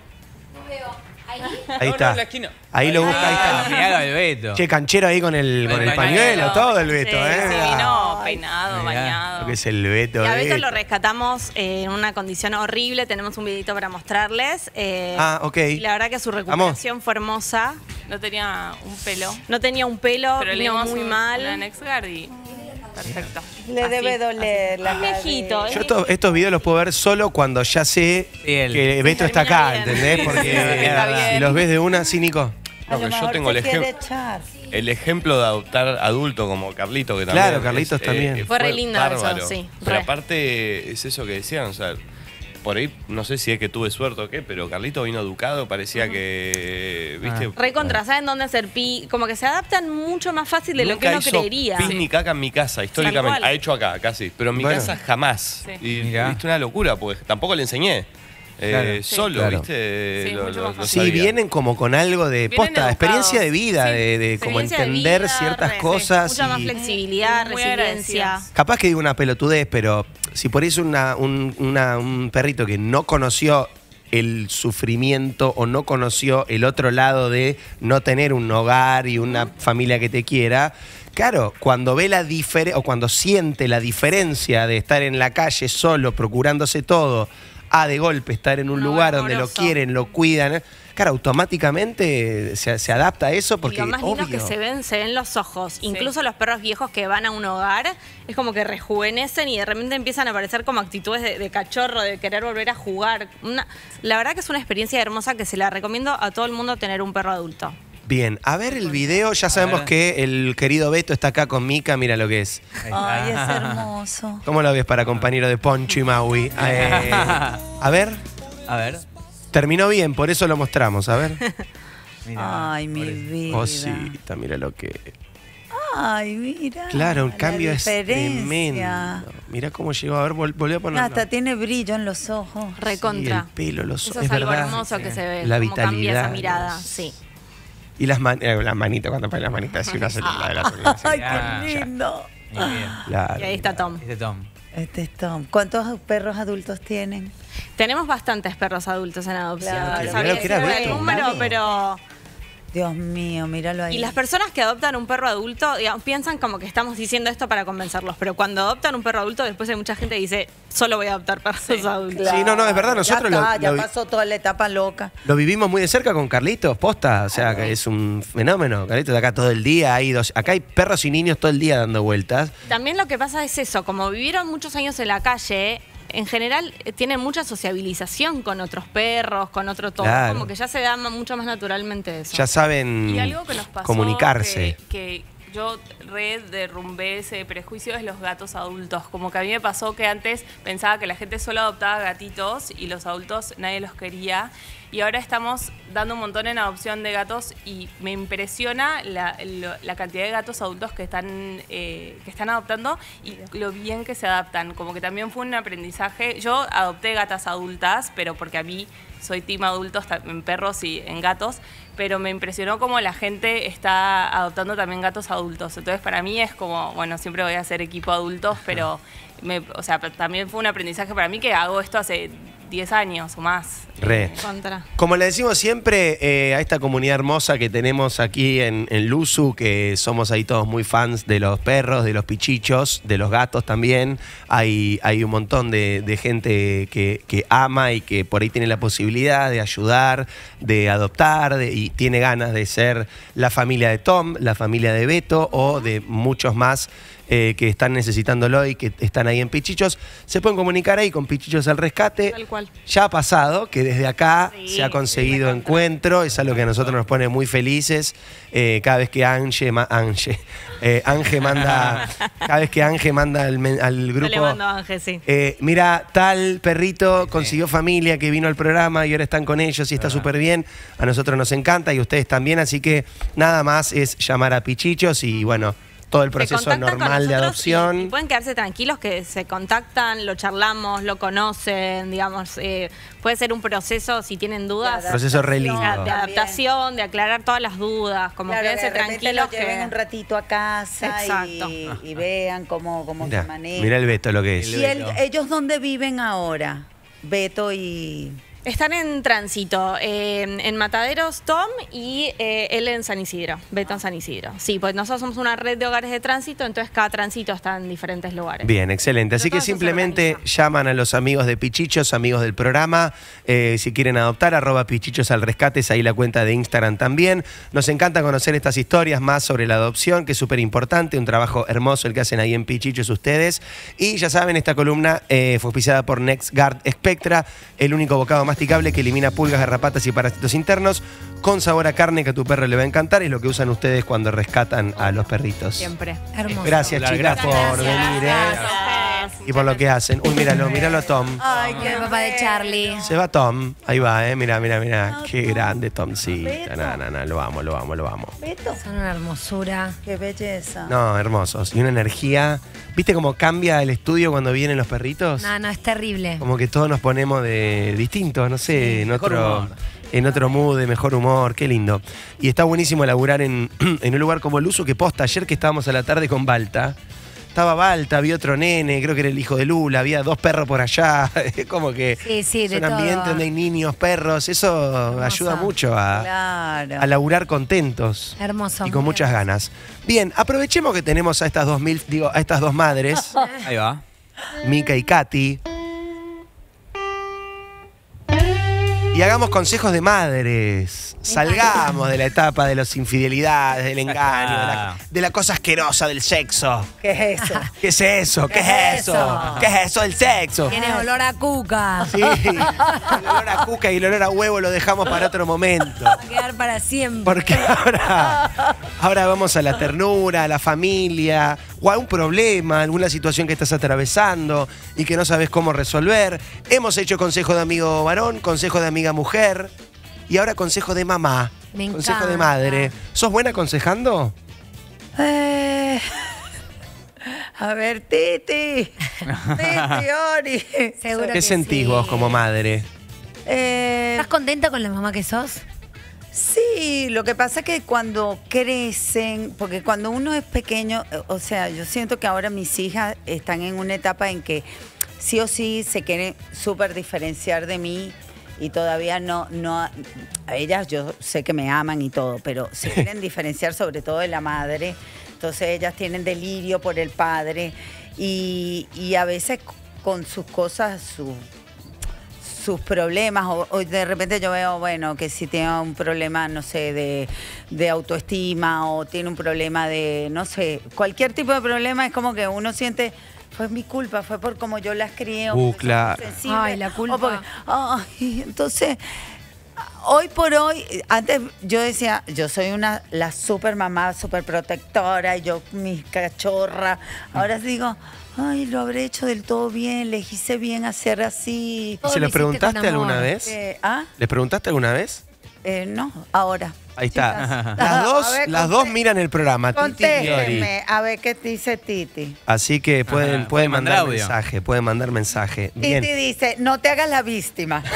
Ahí está. Ahí lo busca, ahí está. Miralo al Beto. Che, canchero ahí con el, con el pañuelo, todo el Beto, Sí, ¿eh? sí, vino peinado, bañado. Lo que es el Beto, Y a Beto eh. lo rescatamos eh, en una condición horrible. Tenemos un videito para mostrarles. eh, Ah, ok. Y la verdad que su recuperación fue hermosa. No tenía un pelo. No tenía un pelo, Pero le vino dimos muy un- mal. una NexGard y perfecto. Le debe doler la Es viejito. Yo estos, estos videos los puedo ver solo cuando ya sé que Beto está acá, bien. ¿entendés? Porque Está bien. si los ves de una, sí, Nico. No, que yo tengo el, ejem- echar. el ejemplo de adoptar adulto como Carlito, que también. Claro, Carlitos es, también. Fue re lindo eso, bárbaro. sí, Pero re. aparte, es eso que decían, o sea, por ahí, no sé si es que tuve suerte o qué, pero Carlito vino educado, parecía que, viste. Re contra, ¿saben dónde hacer pi? Como que se adaptan mucho más fácil de lo que Nunca uno hizo creería. pis ni caca en mi casa, históricamente. cual. Ha hecho acá, casi. Pero en mi Bueno. casa jamás. Y viste una locura, porque tampoco le enseñé. Eh, Claro. Sí. Solo, Claro. ¿viste? Lo- lo- lo Sí, sabía. vienen como con algo de Vienen posta, educados. experiencia de vida, de, de como Experiencia de entender vida, ciertas re, cosas. Mucha más y- flexibilidad, Muy resiliencia. agradecidos. Capaz que digo una pelotudez, pero si por eso una, un, una- un perrito que no conoció el sufrimiento o no conoció el otro lado de no tener un hogar y una familia que te quiera, claro, cuando ve la diferencia o cuando siente la diferencia de estar en la calle solo, procurándose todo, a de golpe estar en un lugar donde lo amoroso. quieren, lo cuidan, claro, automáticamente se, se adapta a eso porque Y lo más lindo obvio. que se ven, se ven los ojos. Incluso los perros viejos que van a un hogar, es como que rejuvenecen y de repente empiezan a aparecer como actitudes de, de cachorro, de querer volver a jugar. Una- la verdad que es una experiencia hermosa que se la recomiendo a todo el mundo tener un perro adulto. Bien, a ver el video, ya sabemos que el querido Beto está acá con Mica, mira lo que es. Ay, es hermoso. ¿Cómo lo ves para compañero de Poncho y Maui? Eh, a ver. A ver. Terminó bien, por eso lo mostramos, a ver. Ay, mi vida. Cosita, mira lo que... Ay, mira. Claro, un la cambio es diferencia. tremendo. Mira cómo llegó, a ver, vol- volvió a ponerlo. Hasta tiene brillo en los ojos. Recontra. el pelo, los Eso ojos, es, es algo verdad. hermoso que se ve, La cómo cambia esa vitalidad. mirada. Sí. Y las, man- eh, las manitas, cuando ponen las manitas, así una se la de la otra. Ay, Ah, qué lindo. Claro. Y ahí está Tom. Este Tom. Este es Tom. ¿Cuántos perros adultos tienen? Tenemos bastantes perros adultos en adopción. Claro. No Mirá sabía lo que era decirte el Beto, número, Mavi. pero... Dios mío, míralo ahí. Y las personas que adoptan un perro adulto, digamos, piensan como que estamos diciendo esto para convencerlos, pero cuando adoptan un perro adulto, después hay mucha gente que dice, solo voy a adoptar perros adultos. Sí, no, no, es verdad, nosotros ya lo- está, ya lo vi- pasó toda la etapa loca. Lo vivimos muy de cerca con Carlitos, posta, o sea, que es un fenómeno. Carlitos está acá todo el día, hay dos, acá hay perros y niños todo el día dando vueltas. También lo que pasa es eso, como vivieron muchos años en la calle, en general eh, tienen mucha sociabilización con otros perros, con otro todo, Claro. como que ya se da ma- mucho más naturalmente eso. Ya saben Y algo que nos pasó comunicarse. Que, que yo re derrumbé ese prejuicio es los gatos adultos. Como que a mí me pasó que antes pensaba que la gente solo adoptaba gatitos y los adultos nadie los quería. Y ahora estamos dando un montón en adopción de gatos y me impresiona la, lo- la cantidad de gatos adultos que están, eh, que están adoptando y lo bien que se adaptan. Como que también fue un aprendizaje. Yo adopté gatas adultas, pero porque a mí soy team adultos ta- en perros y en gatos, pero me impresionó cómo la gente está adoptando también gatos adultos. Entonces para mí es como, bueno, siempre voy a hacer equipo adultos, pero me, o sea, también fue un aprendizaje para mí que hago esto hace diez años o más. Re. Contra. Como le decimos siempre eh, a esta comunidad hermosa que tenemos aquí en, en Luzu, que somos ahí todos muy fans de los perros, de los pichichos, de los gatos también. Hay, hay un montón de, de gente que, que ama y que por ahí tiene la posibilidad de ayudar, de adoptar de- y tiene ganas de ser la familia de Tom, la familia de Beto o de muchos más eh, que están necesitándolo y que están ahí en Pichichos. Se pueden comunicar ahí con Pichichos al Rescate. Tal cual. Ya ha pasado que desde acá Sí, se ha conseguido encuentro, es algo que a nosotros nos pone muy felices. Eh, cada vez que Ange, ma- Ange, eh, Ange manda, cada vez que Ange manda al, men- al Yo le grupo. mando a Ángel, sí. eh, mira, tal perrito consiguió familia que vino al programa y ahora están con ellos y está súper bien. A nosotros nos encanta y a ustedes también, así que nada más es llamar a Pichichos y bueno, todo el Se proceso contactan con normal de nosotros adopción. Y, y pueden quedarse tranquilos que se contactan, lo charlamos, lo conocen, digamos. eh, puede ser un proceso, si tienen dudas. Proceso re lindo. De adaptación, de aclarar todas las dudas, como Claro, quedarse de repente tranquilos lo lleven que... un ratito a casa Exacto. y, y vean cómo, cómo se Mirá, maneja. mirá el Beto lo que es. ¿Y el- ellos dónde viven ahora? Beto y... Están en tránsito, eh, en Mataderos Tom y eh, él en San Isidro, Beto en San Isidro. Sí, pues nosotros somos una red de hogares de tránsito, entonces cada tránsito está en diferentes lugares. Bien, excelente. Así que simplemente llaman a los amigos de Pichichos, amigos del programa, eh, si quieren adoptar, arroba Pichichos al rescate, es ahí la cuenta de Instagram también. Nos encanta conocer estas historias más sobre la adopción, que es súper importante, un trabajo hermoso el que hacen ahí en Pichichos ustedes. Y ya saben, esta columna eh, fue auspiciada por NextGuard Spectra, el único bocado masticable que elimina pulgas, garrapatas y parásitos internos, con sabor a carne que a tu perro le va a encantar, es lo que usan ustedes cuando rescatan a los perritos. Siempre. Hermoso. Gracias, chicas, por venir, ¿eh? Y por lo que hacen. Uy, míralo, míralo a Tom. Ay, qué papá de Charlie. Se va Tom. Ahí va, ¿eh? Mira, mira, mira. Qué grande Tomcita. No, no, no, lo amo, lo amo, lo amo. Son una hermosura. Qué belleza. No, hermosos. Y una energía. ¿Viste cómo cambia el estudio cuando vienen los perritos? No, no, es terrible. Como que todos nos ponemos de distintos, no sé, en otro, en otro mood, de mejor humor, qué lindo. Y está buenísimo laburar en, en un lugar como el Uso, que posta, ayer que estábamos a la tarde con Balta, estaba Balta, había otro nene, creo que era el hijo de Lula, había dos perros por allá, es como que Sí, sí, es de un ambiente todo. donde hay niños, perros, eso ayuda mucho a, Claro. a laburar contentos. Hermoso. Y con muchas ganas. Bien, aprovechemos que tenemos a estas dos mil, digo, a estas dos madres, Ahí va. Mica y Katy. Y hagamos consejos de madres. Salgamos de la etapa de las infidelidades, del engaño, de la, de la cosa asquerosa del sexo. ¿Qué es eso? ¿Qué es eso? ¿Qué, es eso? ¿Qué es eso del sexo? Tiene olor a cuca. Sí, el olor a cuca y el olor a huevo lo dejamos para otro momento. Va a quedar para siempre. Porque ahora, ahora vamos a la ternura, a la familia, o a un problema, alguna situación que estás atravesando y que no sabes cómo resolver. Hemos hecho consejo de amigo varón, consejo de amiga mujer y ahora consejo de mamá, Me consejo de encanta. madre. ¿Sos buena aconsejando? Eh, a ver, Titi. Titi, Ori. Seguro ¿Qué que sentís sí. vos como madre? Eh, ¿Estás contenta con la mamá que sos? Sí, lo que pasa es que cuando crecen, porque cuando uno es pequeño, eh, o sea, yo siento que ahora mis hijas están en una etapa en que sí o sí se quieren súper diferenciar de mí y todavía no, no, a ellas yo sé que me aman y todo, pero se quieren diferenciar sobre todo de la madre, entonces ellas tienen delirio por el padre y, y a veces con sus cosas, sus sus problemas o, o de repente yo veo, bueno, que si tiene un problema, no sé, de, de autoestima o tiene un problema de, no sé, cualquier tipo de problema es como que uno siente, fue mi culpa, fue por como yo las crié. o Uh, porque claro. soy sensible, Ay, la culpa. o porque- ay, entonces, hoy por hoy, antes yo decía, yo soy una, la super mamá, super protectora, yo mi cachorra, ahora digo... Ay, lo habré hecho del todo bien, les hice bien hacer así. ¿Se lo preguntaste alguna vez? Eh, ¿Ah? ¿Les preguntaste alguna vez? Eh, no, ahora. Ahí está. Chicas. Las dos, A ver, las dos miran el programa, Titi y Ori. Contéstenme, a ver qué dice Titi. Así que pueden, Ajá, pueden mandar mandar audio. mensaje, pueden mandar mensaje. Bien. Titi dice, no te hagas la víctima.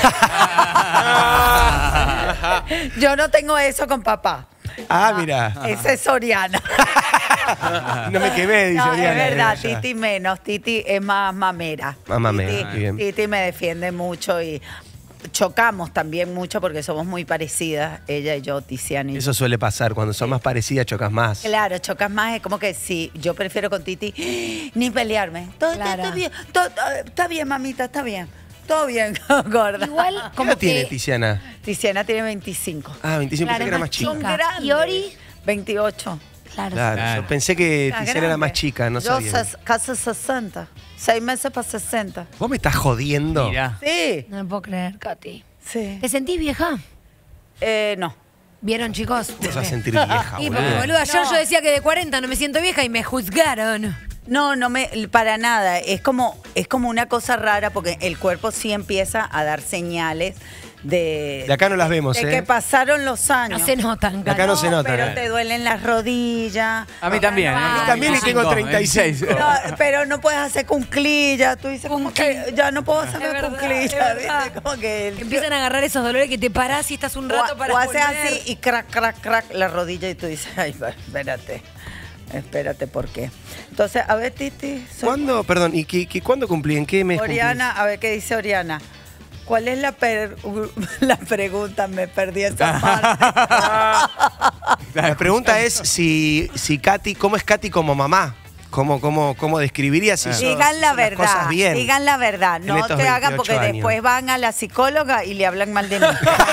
Yo no tengo eso con papá. Ah, mira. Esa es Soriana. No me quemé, dice No, Oriana, es verdad, ella. Titi menos. Titi es más mamera. Más mamera, Titi, muy bien. Titi me defiende mucho y chocamos también mucho porque somos muy parecidas, ella y yo, Tiziano y yo. Eso suele pasar, cuando son más parecidas chocas más. Claro, chocas más, es como que sí, yo prefiero con Titi ni pelearme. Todo, todo- Claro. todo bien, todo- todo- está bien, mamita, está bien. Todo bien, gorda. Igual, ¿Qué como edad tiene que... Tiziana? Tiziana tiene veinticinco. Ah, veinticinco, Claro, pensé que era es más más chica. Son chica. grandes. ¿Y Ori? veintiocho. Claro. Claro, Claro. yo pensé que Está Tiziana era grande. más chica, no Yo sabía. ses- casi sesenta. Seis meses para sesenta. ¿Vos me estás jodiendo? Mira. Sí, No me puedo creer, Katy. sí. ¿Te sentís vieja? Eh, no. ¿Vieron, chicos? Te vas a sentir vieja, Y porque, boludo. boluda, yo, No. yo decía que de cuarenta no me siento vieja y me juzgaron. No, no me, para nada. Es como, es como una cosa rara porque el cuerpo sí empieza a dar señales de, De acá no las vemos, de ¿eh? que pasaron los años. No se notan. De acá no se notan, Pero ¿eh? te duelen las rodillas. A mí también. A mí también y tengo treinta y seis. No, pero no puedes hacer cunclillas. Tú dices, como que ya no puedo hacer Es verdad, cunclillas. es verdad. ¿viste? Como que el- Empiezan a agarrar esos dolores que te parás y estás un rato o, para o haces volver. así y crack, crack, crack la rodilla y tú dices, ay, va, espérate. Espérate, ¿por qué? Entonces, a ver, Titi. soy- ¿Cuándo, perdón, y qué, qué- cuándo cumplí? ¿En qué mes Oriana, a ver qué dice Oriana. ¿Cuál es la, per- la pregunta? Me perdí esa parte. cumplís? La pregunta es si, si Katy, ¿cómo es Katy como mamá? ¿Cómo, cómo, cómo describirías si hizo- Digan la hizo las cosas verdad, bien? digan la verdad. en No estos te hagan veintiocho porque años? después van a la psicóloga y le hablan mal de mí.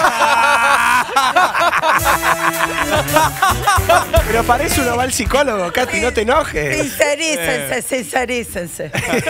Pero parece uno va al psicólogo, Katy, no te enojes. Sincerícense, sincerícense.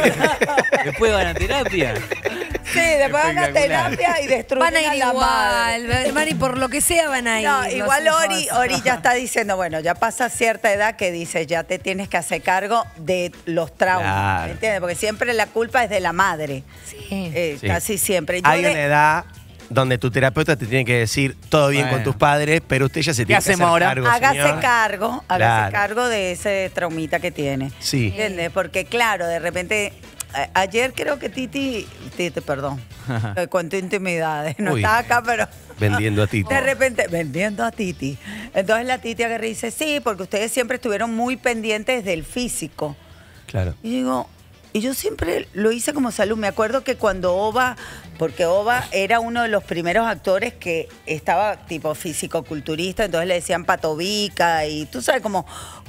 Después van a terapia. Sí, después van a Espectacular. terapia y destruyen Van a ir la madre. igual, van a ir por lo que sea, van a ir. No, los igual hijos. Ori, Ori ya está diciendo, bueno, ya pasa cierta edad que dice, ya te tienes que hacer cargo de los traumas, Claro. ¿me entiendes? Porque siempre la culpa es de la madre, Sí. eh, Sí. casi siempre. Yo Hay de- una edad donde tu terapeuta te tiene que decir todo bien Bueno. con tus padres, pero usted ya se tiene que hacer hacemos ahora? cargo, Hágase señor. cargo, hágase Claro. cargo de ese traumita que tiene. Sí. ¿Entiendes? Porque claro, de repente, a- ayer creo que Titi, Titi, perdón, me cuento intimidades, no Uy. está acá, pero... Vendiendo a ti. De repente, vendiendo a Titi. Entonces la Titi agarra y dice, sí, porque ustedes siempre estuvieron muy pendientes del físico. Claro. Y digo, y yo siempre lo hice como salud. Me acuerdo que cuando Ova, porque Ova era uno de los primeros actores que estaba tipo físico-culturista, entonces le decían patobica y tú sabes, como,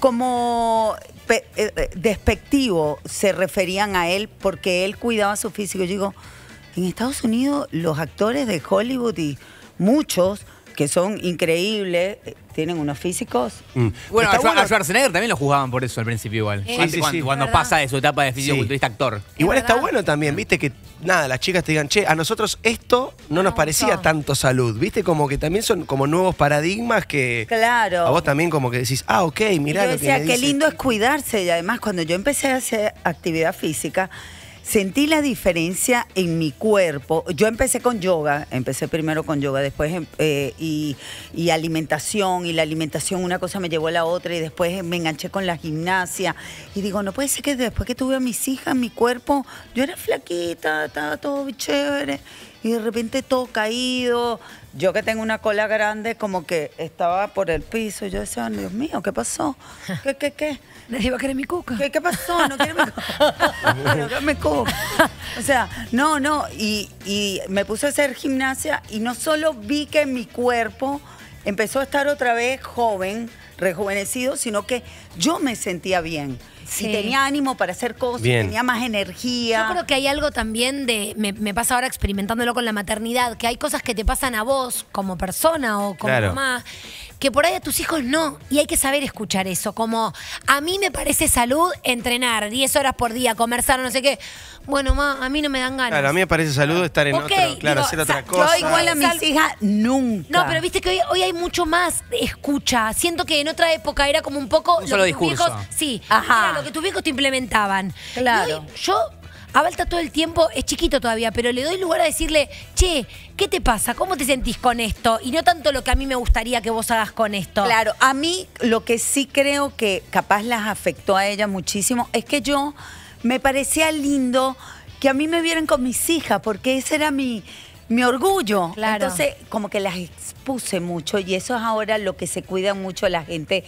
como pe- eh, despectivo se referían a él porque él cuidaba su físico. Yo digo, en Estados Unidos los actores de Hollywood y muchos que son increíbles, eh, tienen unos físicos. Mm. Bueno, a, Está Schwar- bueno- a Schwarzenegger también lo juzgaban por eso al principio igual. Sí, Antes, sí, cuando sí. cuando ¿Verdad? pasa de su etapa de Sí. físico-culturista actor. Igual Es está verdad. bueno también, viste, que nada, las chicas te digan, che, a nosotros esto no nos Me parecía gustó. tanto salud, viste, como que también son como nuevos paradigmas que Claro. a vos también como que decís, ah, ok, Y mirá yo lo que decía, me qué dice. lindo es cuidarse. Y además, cuando yo empecé a hacer actividad física, sentí la diferencia en mi cuerpo. Yo empecé con yoga, empecé primero con yoga, después em- eh, y, y alimentación, y la alimentación una cosa me llevó a la otra, y después me enganché con la gimnasia. Y digo, no puede ser que después que tuve a mis hijas, mi cuerpo, yo era flaquita, estaba todo chévere, y de repente todo caído. Yo que tengo una cola grande, como que estaba por el piso. Yo decía, Dios mío, ¿qué pasó? ¿Qué, qué, qué? Nadie va a querer mi cuca. ¿Qué, qué pasó? No quiere mi cuca. No quiere mi cuca. O sea, no, no. Y, y me puse a hacer gimnasia y no solo vi que mi cuerpo empezó a estar otra vez joven, rejuvenecido, sino que yo me sentía bien. Sí. Y tenía ánimo para hacer cosas, Bien. tenía más energía. Yo creo que hay algo también de, me, me pasa ahora experimentándolo con la maternidad, que hay cosas que te pasan a vos como persona o como Claro. mamá, que por ahí a tus hijos no, y hay que saber escuchar eso, como a mí me parece salud entrenar diez horas por día, comer sano, no sé qué. Bueno, ma, a mí no me dan ganas. Claro, a mí me parece salud estar en Ok, otro, claro, digo, hacer o otra sea, yo cosa. Yo igual a mis Sal- hijas nunca. No, pero viste que hoy, hoy hay mucho más de escucha. Siento que en otra época era como un poco. Un solo que tus discurso. viejos- sí, Ajá. era lo que tus viejos te implementaban. Claro. Y hoy yo, a Balta todo el tiempo, es chiquito todavía, pero le doy lugar a decirle, che, ¿qué te pasa? ¿Cómo te sentís con esto? Y no tanto lo que a mí me gustaría que vos hagas con esto. Claro, a mí lo que sí creo que capaz las afectó a ella muchísimo es que yo me parecía lindo que a mí me vieran con mis hijas, porque ese era mi, mi orgullo. Claro. Entonces, como que las expuse mucho y eso es ahora lo que se cuida mucho la gente.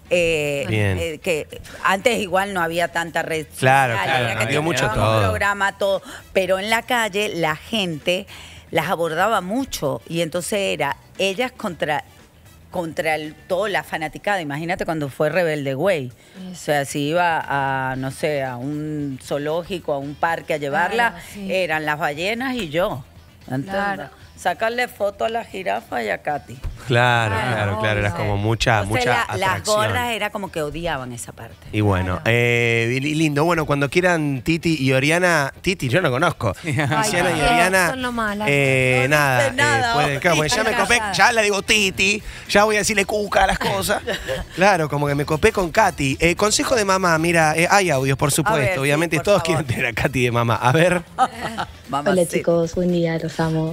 eh, Bien. eh, que antes igual no había tanta red Claro, social, claro, había que había tener mucho un todo. programa, todo, pero en la calle la gente las abordaba mucho y entonces era ellas contra contra el, toda la fanaticada. Imagínate cuando fue Rebelde Way. O sea, si iba a, no sé, a un zoológico, a un parque a llevarla, Claro, sí. eran las ballenas y yo. ¿Entiendes? Claro. Sacarle foto a la jirafa y a Katy. Claro, Claro, claro, claro, era obvio. como mucha, Entonces, mucha la- las atracción. gorras era como que odiaban esa parte. Y bueno, eh, y lindo. Bueno, cuando quieran Titi y Oriana, Titi yo no conozco. Luciana y qué Oriana, son lo malas. eh, No nada, dice nada, eh, pueden- claro, porque ya me copé, ya le digo Titi, ya voy a decirle cuca a las cosas. Claro, como que me copé con Katy. Eh, consejo de mamá, mira, eh, hay audios, por supuesto, A ver, sí, obviamente por todos favor. quieren tener a Katy de mamá. A ver. Hola chicos, buen día, los amo.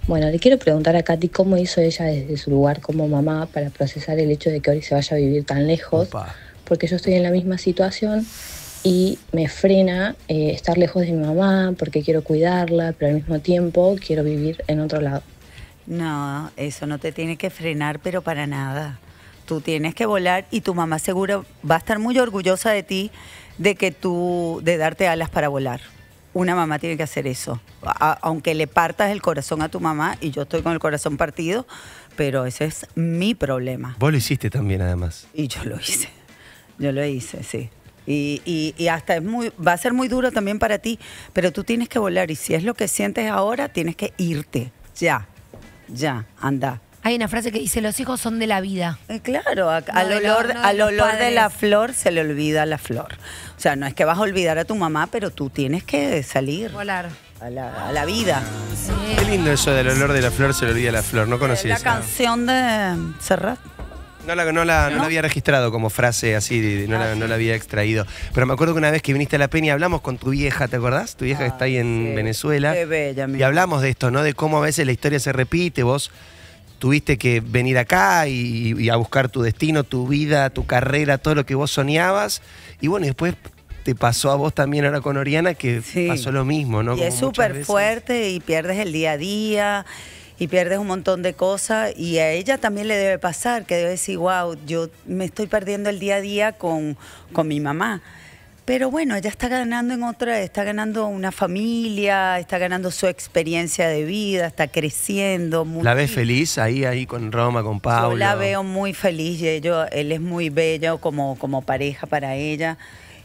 Bueno, le quiero preguntar a Katy cómo hizo ella desde su lugar como mamá para procesar el hecho de que hoy se vaya a vivir tan lejos, Opa. porque yo estoy en la misma situación y me frena eh, estar lejos de mi mamá porque quiero cuidarla, pero al mismo tiempo quiero vivir en otro lado. No, eso no te tiene que frenar, pero para nada. Tú tienes que volar y tu mamá seguro va a estar muy orgullosa de ti, de que tú, de darte alas para volar. Una mamá tiene que hacer eso. A, aunque le partas el corazón a tu mamá, y yo estoy con el corazón partido, pero ese es mi problema. Vos lo hiciste también, además. Y yo lo hice. Yo lo hice, sí. Y, y, y hasta es muy, va a ser muy duro también para ti, pero tú tienes que volar. Y si es lo que sientes ahora, tienes que irte. Ya, ya, anda. Hay una frase que dice, los hijos son de la vida. Eh, claro, a- No al de olor, los- no de al los olor de padres. la flor se le olvida la flor. O sea, no es que vas a olvidar a tu mamá, pero tú tienes que salir. Volar. A la, a la vida. Qué lindo eso del olor de la flor, se le olvida la flor. No conocí La esa. canción de Serrat. No la, no, la, no la había registrado como frase así, de- no, la, no la había extraído. Pero me acuerdo que una vez que viniste a La Peña hablamos con tu vieja, ¿te acordás? Tu vieja que está ahí en Venezuela. Qué bella, mi Y hablamos de esto, ¿no? De cómo a veces la historia se repite. Vos tuviste que venir acá y, y a buscar tu destino, tu vida, tu carrera, todo lo que vos soñabas. Y bueno, y después te pasó a vos también ahora con Oriana que pasó lo mismo, ¿no? Y Como es muchas súper veces. fuerte y pierdes el día a día y pierdes un montón de cosas. Y a ella también le debe pasar, que debe decir, wow, yo me estoy perdiendo el día a día con, con mi mamá. Pero bueno, ella está ganando en otra, está ganando una familia, está ganando su experiencia de vida, está creciendo. ¿La ves feliz ahí, ahí con Roma, con Pablo? Yo la veo muy feliz y ello- él es muy bello como, como pareja para ella.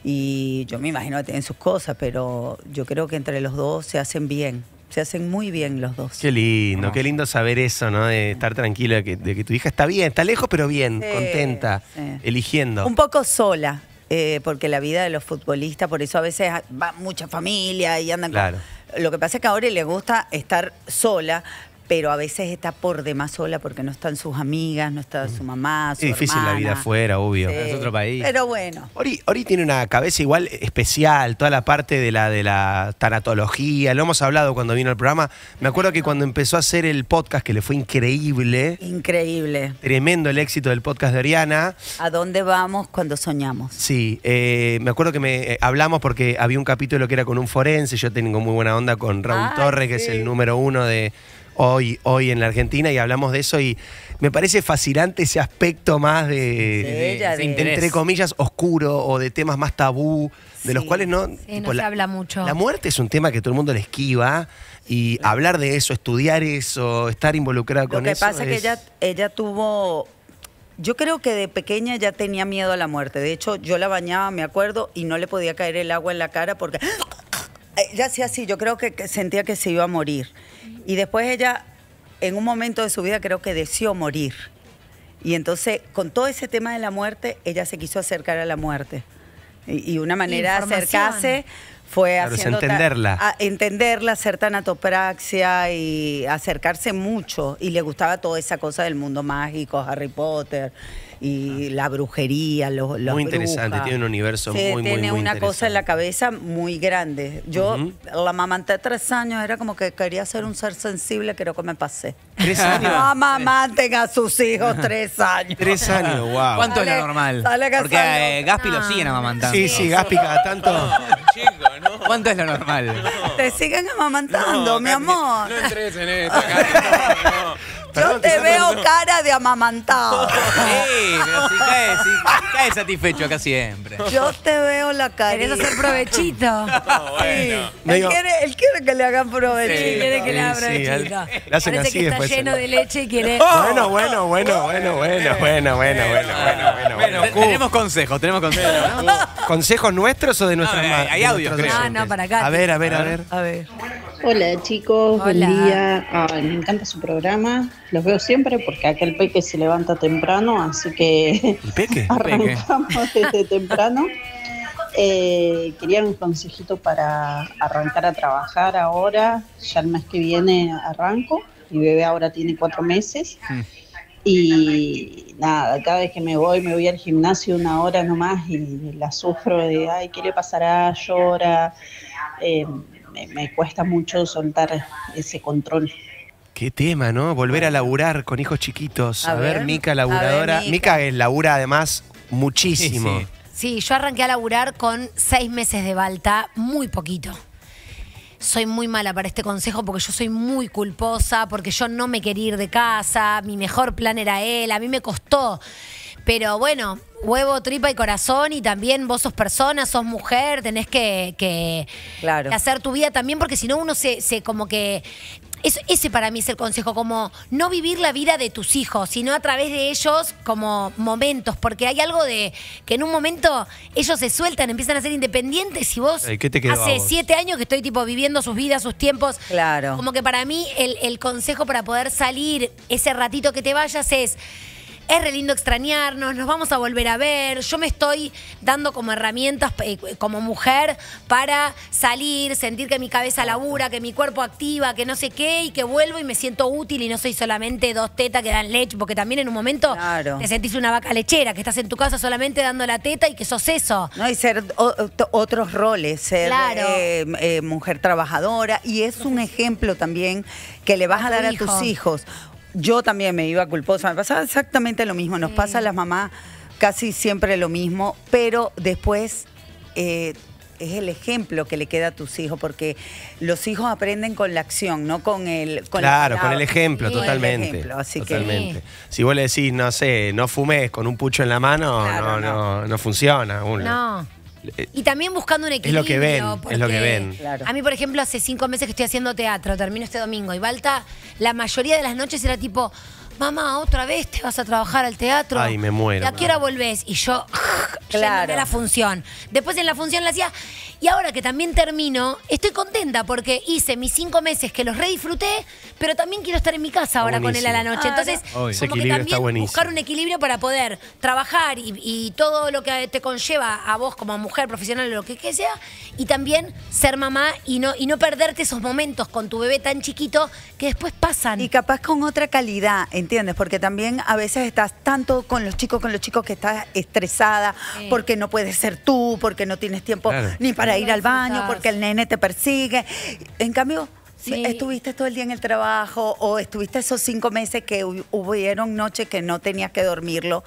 Y yo me imagino que tienen sus cosas, pero yo creo que entre los dos se hacen bien. Se hacen muy bien los dos. Qué lindo, qué lindo saber eso, ¿no? De estar tranquila, de que, de que tu hija está bien, está lejos, pero bien, Sí, contenta, sí. eligiendo. Un poco sola, eh, porque la vida de los futbolistas, por eso a veces va mucha familia y andan con- Claro. Lo que pasa es que a Aure le gusta estar sola, pero a veces está por demás sola porque no están sus amigas, no está su mamá, su Es difícil la vida hermana. afuera, obvio. Sí. Es otro país. Pero bueno. Ori, Ori tiene una cabeza igual especial, toda la parte de la, de la tanatología, lo hemos hablado cuando vino al programa. Me acuerdo que cuando empezó a hacer el podcast, que le fue increíble, Increíble. tremendo el éxito del podcast de Oriana. ¿A dónde vamos cuando soñamos? Sí, eh, me acuerdo que me eh, hablamos porque había un capítulo que era con un forense, yo tengo muy buena onda con Raúl Ay, Torres, que sí. es el número uno de hoy, hoy en la Argentina, y hablamos de eso y me parece fascinante ese aspecto más de, ella, de- de- entre comillas, oscuro o de temas más tabú, de los cuales no... Sí, tipo, no se la, habla mucho. la muerte es un tema que todo el mundo le esquiva y hablar de eso, estudiar eso, estar involucrada Lo con que eso pasa es que es- ella, ella tuvo... Yo creo que de pequeña ya tenía miedo a la muerte. De hecho, yo la bañaba, me acuerdo, y no le podía caer el agua en la cara porque... Ella hacía así, yo creo que que sentía que se iba a morir. Y después ella, en un momento de su vida, creo que deseó morir. Y entonces, con todo ese tema de la muerte, ella se quiso acercar a la muerte. Y, y una manera de Información. acercarse fue Claro, es haciendo... ta- entenderla. a entenderla, hacer tanatopraxia y acercarse mucho. Y le gustaba toda esa cosa del mundo mágico, Harry Potter y la brujería, los, los muy interesante, brujas. tiene un universo Sí, muy, muy, tiene muy una interesante. cosa en la cabeza muy grande. Yo la amamanté tres años, era como que quería ser un ser sensible, creo que me pasé. ¿Tres años? No amamanten a sus hijos tres años. Tres años, wow. ¿Cuánto es Sale- lo normal? sale que Porque sale- eh, Gaspi lo siguen amamantando. Sí, sí, Gaspi cada tanto... ¿Cuánto es lo normal? Te siguen amamantando, mi amor. No entres en esto, Katy, no, no. Yo te veo cara de amamantado. Sí, pero si cae, si cae satisfecho acá siempre. Yo te veo la cara. ¿Querés hacer provechito? bueno. Él Medio- quiere, él quiere que le hagan provecho. Sí, quiere que le haga Sí, provechito. al- le hacen Parece así que está después. lleno de leche y quiere... Bueno, bueno, bueno, bueno, bueno, bueno, bueno, bueno, bueno, bueno, bueno. Te- Tenemos consejos, tenemos consejos. ¿no? ¿Consejos nuestros o de nuestras No, madres? hay audios, creo. Ah, no, para acá. A ver, a ver, a ver. A ver. Hola chicos, buen Hola. día. Ay, me encanta su programa. Los veo siempre porque aquel peque se levanta temprano, así que ¿El peque? arrancamos desde temprano. Eh, quería un consejito para arrancar a trabajar ahora. Ya el mes que viene arranco. Mi bebé ahora tiene cuatro meses. Mm. Y nada, cada vez que me voy, me voy al gimnasio una hora nomás y la sufro de, ay, ¿qué le pasará? Llora. Eh, me, me cuesta mucho soltar ese control. Qué tema, ¿no? Volver a laburar con hijos chiquitos. A, A ver, ver, Mica, a laburadora. ver, Mica es labura además muchísimo. Sí, sí. Sí, yo arranqué a laburar con seis meses de Balta, muy poquito. Soy muy mala para este consejo porque yo soy muy culposa, porque yo no me quería ir de casa, mi mejor plan era él, a mí me costó. Pero bueno, huevo, tripa y corazón, y también vos sos persona, sos mujer, tenés que, que, Claro. que hacer tu vida también, porque si no uno se, se como que... Eso, ese para mí es el consejo, como no vivir la vida de tus hijos, sino a través de ellos como momentos, porque hay algo de que en un momento ellos se sueltan, empiezan a ser independientes y vos Ay, ¿qué te quedó a hace vos? siete años que estoy tipo viviendo sus vidas, sus tiempos. Claro. Como que para mí el, el consejo para poder salir ese ratito que te vayas es... Es re lindo extrañarnos, nos vamos a volver a ver. Yo me estoy dando como herramientas eh, como mujer para salir, sentir que mi cabeza labura, que mi cuerpo activa, que no sé qué, y que vuelvo y me siento útil y no soy solamente dos tetas que dan leche, porque también en un momento Claro. te sentís una vaca lechera, que estás en tu casa solamente dando la teta y que sos eso. No, y ser o- o- otros roles, ser Claro. eh, eh, mujer trabajadora. Y es un ejemplo también que le vas a A tu dar a hijo. tus hijos. Yo también me iba culposa, me pasaba exactamente lo mismo. Nos pasa a las mamás casi siempre lo mismo, pero después eh, es el ejemplo que le queda a tus hijos, porque los hijos aprenden con la acción, no con el... Con Claro, la con el ejemplo, Sí. Con el totalmente. ejemplo, así que- totalmente. Si vos le decís, no sé, no fumes con un pucho en la mano, Claro, no, no, no funciona. Un- No. Eh, Y también buscando un Es equilibrio. lo que ven, es lo porque que ven. Claro. A mí, por ejemplo, hace cinco meses que estoy haciendo teatro, termino este domingo, y Balta, la mayoría de las noches era tipo, mamá, otra vez te vas a trabajar al teatro. Ay, me muero, ¿Y a qué hora volvés? Y yo, claro, la función. Después en la función la hacía. Y ahora que también termino, estoy contenta porque hice mis cinco meses que los re disfruté, pero también quiero estar en mi casa ahora con él a la noche. Claro. Entonces, Obvio. Ese como que equilibrio está también buenísimo. buscar un equilibrio para poder trabajar y, y todo lo que te conlleva a vos como mujer profesional o lo que, que sea, y también ser mamá y no, y no perderte esos momentos con tu bebé tan chiquito que después pasan. Y capaz con otra calidad, ¿entiendes? Porque también a veces estás tanto con los chicos, con los chicos que estás estresada, Sí. porque no puedes ser tú, porque no tienes tiempo Claro. ni para No ir al baño, disfrutás. porque el nene te persigue. En cambio, Sí. estuviste todo el día en el trabajo o estuviste esos cinco meses que hu- hubieron noches que no tenías que dormirlo.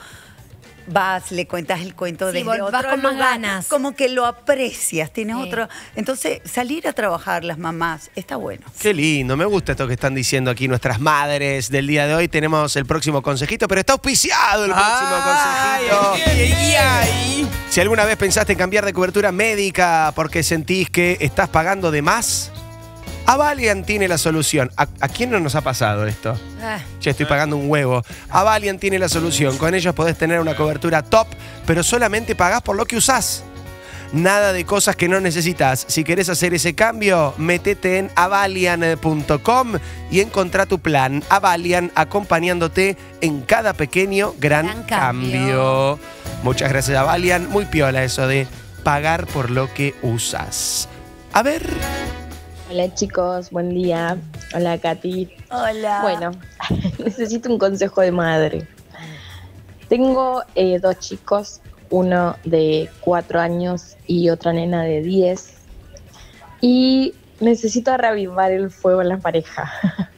Vas, le cuentas el cuento Sí, desde vol- vas otro con más lugar, ganas. como que lo aprecias, tienes Sí. otro. Entonces, salir a trabajar las mamás está bueno. Qué lindo, me gusta esto que están diciendo aquí nuestras madres del día de hoy. Tenemos el próximo consejito, pero está auspiciado el próximo Ay, consejito. ay, ay, ay. Si alguna vez pensaste en cambiar de cobertura médica porque sentís que estás pagando de más, Avalian tiene la solución. ¿A, a quién no nos ha pasado esto? Ah. Che, estoy pagando un huevo. Avalian tiene la solución. Con ellos podés tener una cobertura top, pero solamente pagás por lo que usás. Nada de cosas que no necesitas. Si querés hacer ese cambio, metete en avalian punto com y encontrá tu plan. Avalian, acompañándote en cada pequeño gran, Gran cambio. cambio. Muchas gracias, Avalian. Muy piola eso de pagar por lo que usas. A ver. Hola chicos, buen día. Hola Katy. Hola. Bueno, necesito un consejo de madre. Tengo eh, dos chicos, uno de cuatro años y otra nena de diez. Y necesito reavivar el fuego en la pareja.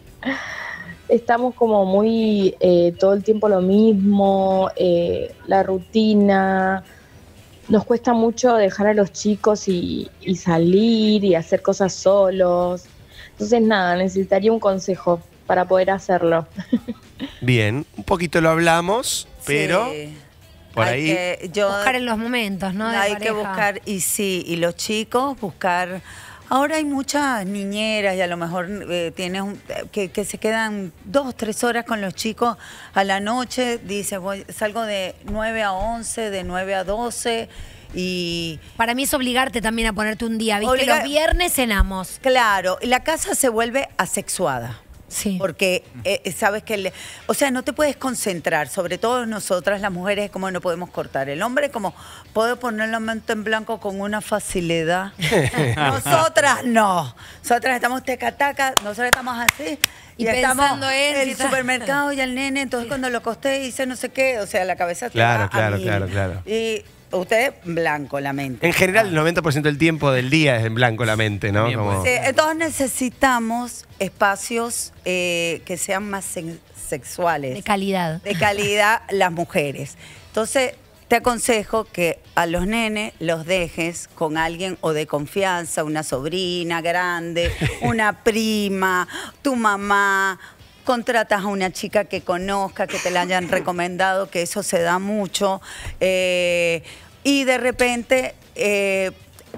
Estamos como muy eh, todo el tiempo lo mismo, eh, la rutina. Nos cuesta mucho dejar a los chicos y, y salir y hacer cosas solos. Entonces nada, necesitaría un consejo para poder hacerlo. Bien, un poquito lo hablamos, pero Sí. por Hay ahí. que- yo- Buscar en los momentos, ¿no? De hay pareja. que buscar, y sí, y los chicos buscar. Ahora hay muchas niñeras y a lo mejor eh, tienes un- que, que se quedan dos, tres horas con los chicos a la noche. Dice, voy, salgo de nueve a once, de nueve a doce y... Para mí es obligarte también a ponerte un día, ¿viste? Obliga- Los viernes cenamos. Claro, y la casa se vuelve asexuada. Sí. Porque eh, sabes que, le- o sea, no te puedes concentrar, sobre todo nosotras las mujeres, como no podemos cortar. El hombre como puede poner la mente en blanco con una facilidad. Nosotras no. Nosotras estamos tecataca, nosotras estamos así. Y estamos pensando en el si está- supermercado y el nene, entonces cuando lo acosté hice no sé qué, o sea, la cabeza te Claro, va a claro, mil. claro, claro. Y usted blanco la mente. En general, el noventa por ciento del tiempo del día es en blanco la mente, ¿no? Como... Sí, entonces necesitamos espacios eh, que sean más se- sexuales. De calidad. De calidad las mujeres. Entonces, te aconsejo que a los nenes los dejes con alguien o de confianza, una sobrina grande, una prima, tu mamá. Contratas a una chica que conozca, que te la hayan recomendado, que eso se da mucho. Eh, y de repente eh,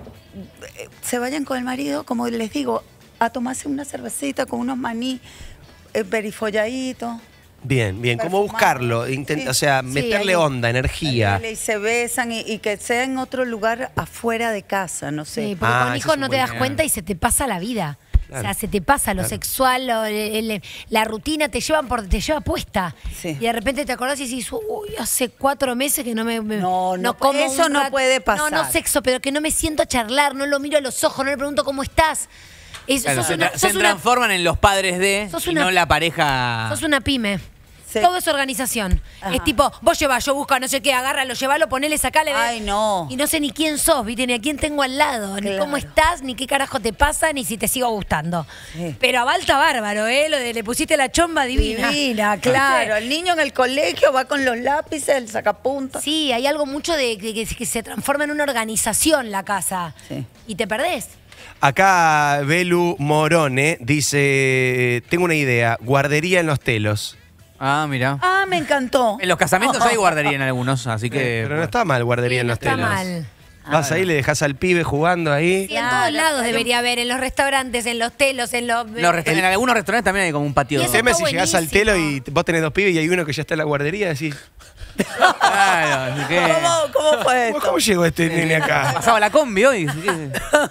se vayan con el marido, como les digo, a tomarse una cervecita con unos maní eh, perifolladitos. Bien, bien. ¿Cómo buscarlo? Intent- Sí. O sea, Sí, meterle ahí. onda, energía. Y se besan y, y que sea en otro lugar afuera de casa, no sé. Sí, porque Ah, con ese hijos es un no te buen das plan. cuenta y se te pasa la vida. Claro. O sea, se te pasa lo Claro. sexual, lo- el- el- la rutina te llevan por, te lleva puesta. Sí. Y de repente te acordás y dices, uy, hace cuatro meses que no me, me- No, no, como eso un no rat- puede pasar. No, no sexo, pero que no me siento a charlar, no lo miro a los ojos, no le pregunto cómo estás. Es- Claro, sos se, una- tra- sos se una- transforman en los padres de Sos y una- no la pareja. Sos una pyme. Todo es organización. Es tipo, vos llevás, yo busco, no sé qué, agárralo, llevalo, ponele, sacale. Ay, no. Y no sé ni quién sos, ¿viste? Ni a quién tengo al lado, ni Claro. cómo estás, ni qué carajo te pasa, ni si te sigo gustando. Sí. Pero a Balta bárbaro, ¿eh? Lo de le pusiste la chomba divina. Divina, claro. El niño en el colegio va con los lápices, el sacapunta. Sí, hay algo mucho de que, que- que se transforma en una organización la casa. Sí. Y te perdés. Acá Belu Morone dice, tengo una idea, guardería en los telos. Ah, mira. Ah, me encantó. En los casamientos hay guardería en algunos, así que. Pero no está mal guardería en los Está telos. mal. Vas ahí, le dejas al pibe jugando ahí. Y en todos lados debería haber, en los restaurantes, en los telos, en los... Los resta- en algunos restaurantes también hay como un patio. Y eso Teme está si llegás al buenísimo. telo y vos tenés dos pibes y hay uno que ya está en la guardería, decís, Claro, así que- ¿Cómo, cómo fue ¿cómo, esto? cómo llegó este nene acá? Pasaba la combi hoy. así que-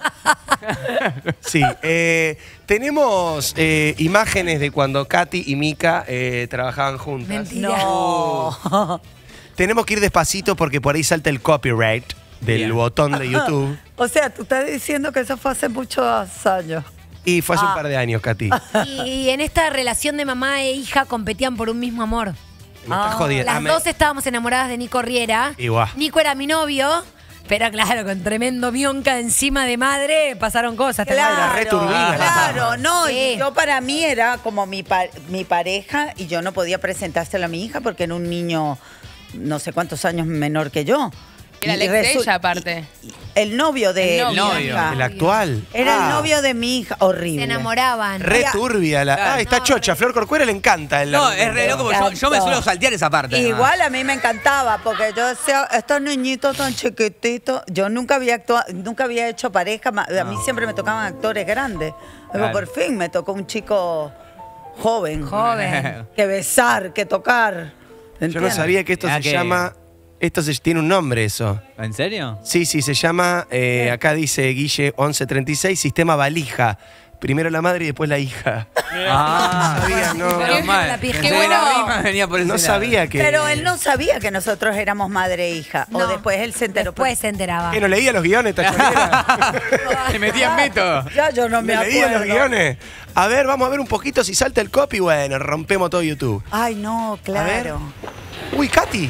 Sí, eh, tenemos eh, imágenes de cuando Katy y Mika eh, trabajaban juntas. Mentira. No. Tenemos que ir despacito porque por ahí salta el copyright del Bien. botón de YouTube. O sea, tú estás diciendo que eso fue hace muchos años. Y fue hace Ah. un par de años, Katy. Y en esta relación de mamá e hija competían por un mismo amor. Me estás jodiendo. Ah, Las me- dos estábamos enamoradas de Nico Riera. Y guau. Nico era mi novio, pero claro, con tremendo mionca encima de madre pasaron cosas. ¿te Claro, acuerdas? re turbina. claro, no, Sí. y yo para mí era como mi, pa- mi pareja y yo no podía presentárselo a mi hija porque era un niño no sé cuántos años menor que yo. Era el Y ex de resu- ella, aparte. El novio de El mi novio. hija. El actual. Era Ah, el novio de mi hija, horrible. Se enamoraban. Re turbia. La... Ah, está chocha. Flor Corcuera le encanta. El No, es re loco, porque yo, yo me suelo saltear esa parte. Igual a mí me encantaba, porque yo decía, estos niñitos tan chiquititos, yo nunca había actuado, nunca había hecho pareja, ma- a mí siempre me tocaban actores grandes. Luego Claro. por fin me tocó un chico joven. Joven. Que besar, que tocar. Yo no ¿entiendes? sabía que esto Ah, se que- llama... Esto se- tiene un nombre, eso. ¿En serio? Sí, sí, se llama, eh, acá dice Guille once treinta y seis, sistema valija. Primero la madre y después la hija. Ah, No sabía, no. menos mal. La pija. Pensé Qué que la bueno. rima venía por ese No lado. sabía que... Pero él no sabía que nosotros éramos madre e hija. O No. después él se enteró. Después se enteraba. ¿Qué, no leía los guiones, tachonera? Le metía en mito. Ya yo no me ¿No leía acuerdo. los guiones? A ver, vamos a ver un poquito si salta el copy. Bueno, rompemos todo YouTube. Ay, no, claro. Uy, Katy.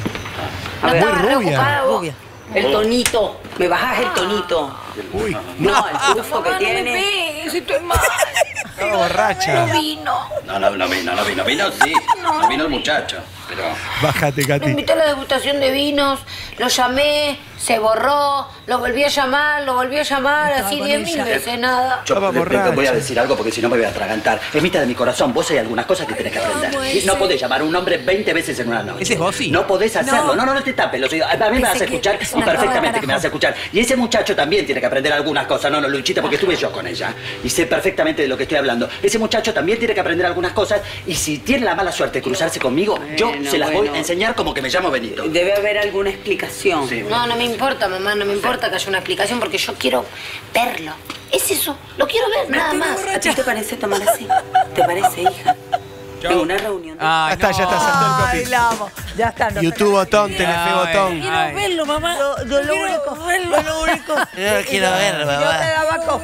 A Muy ver, rubia. Rubia. El tonito, me bajás el tonito. Uy, No, el pufo que tiene. pegues, estoy mal. estaba borracha. Vino. No, no, no vino, no vino. Vino sí, no vino el muchacho. Pero Bájate, Lo Katy. invité a la degustación de vinos, lo llamé, se borró, lo volví a llamar, lo volví a llamar, Estaba así con diez ella. mil veces, nada. yo Estaba le- le- borracha. te voy a decir algo porque si no me voy a atragantar. Es mitad de mi corazón. Vos hay algunas cosas que tenés que aprender. No podés llamar a un hombre veinte veces en una noche. ¿Ese es Bossi? No podés hacerlo. No, no, no te tapes los oídos. A mí me vas a Pensé que escuchar es y una perfectamente joda, que me vas a escuchar. Y ese muchacho también tiene que aprender algunas cosas. No, no, Luchita, porque estuve yo con ella. Y sé perfectamente de lo que estoy hablando. Ese muchacho también tiene que aprender algunas cosas. Y si tiene la mala suerte de cruzarse conmigo, yo Bueno, se las voy bueno. a enseñar como que me llamo Benito. Debe haber alguna explicación. Sí. No, no me importa, mamá, no me importa que haya una explicación porque yo quiero verlo. Es eso, lo quiero ver, nada más. ¿A ti te parece tomar así? ¿Te parece, hija? En una reunión. Ah, Ya está, ya está, saltó el Ay, copy. la amo. Ya está. no YouTube botón, Telefe Ay, botón. Quiero Ay. verlo, mamá. Yo, yo lo único, yo lo único. Yo quiero ver, Yo mamá. te daba co-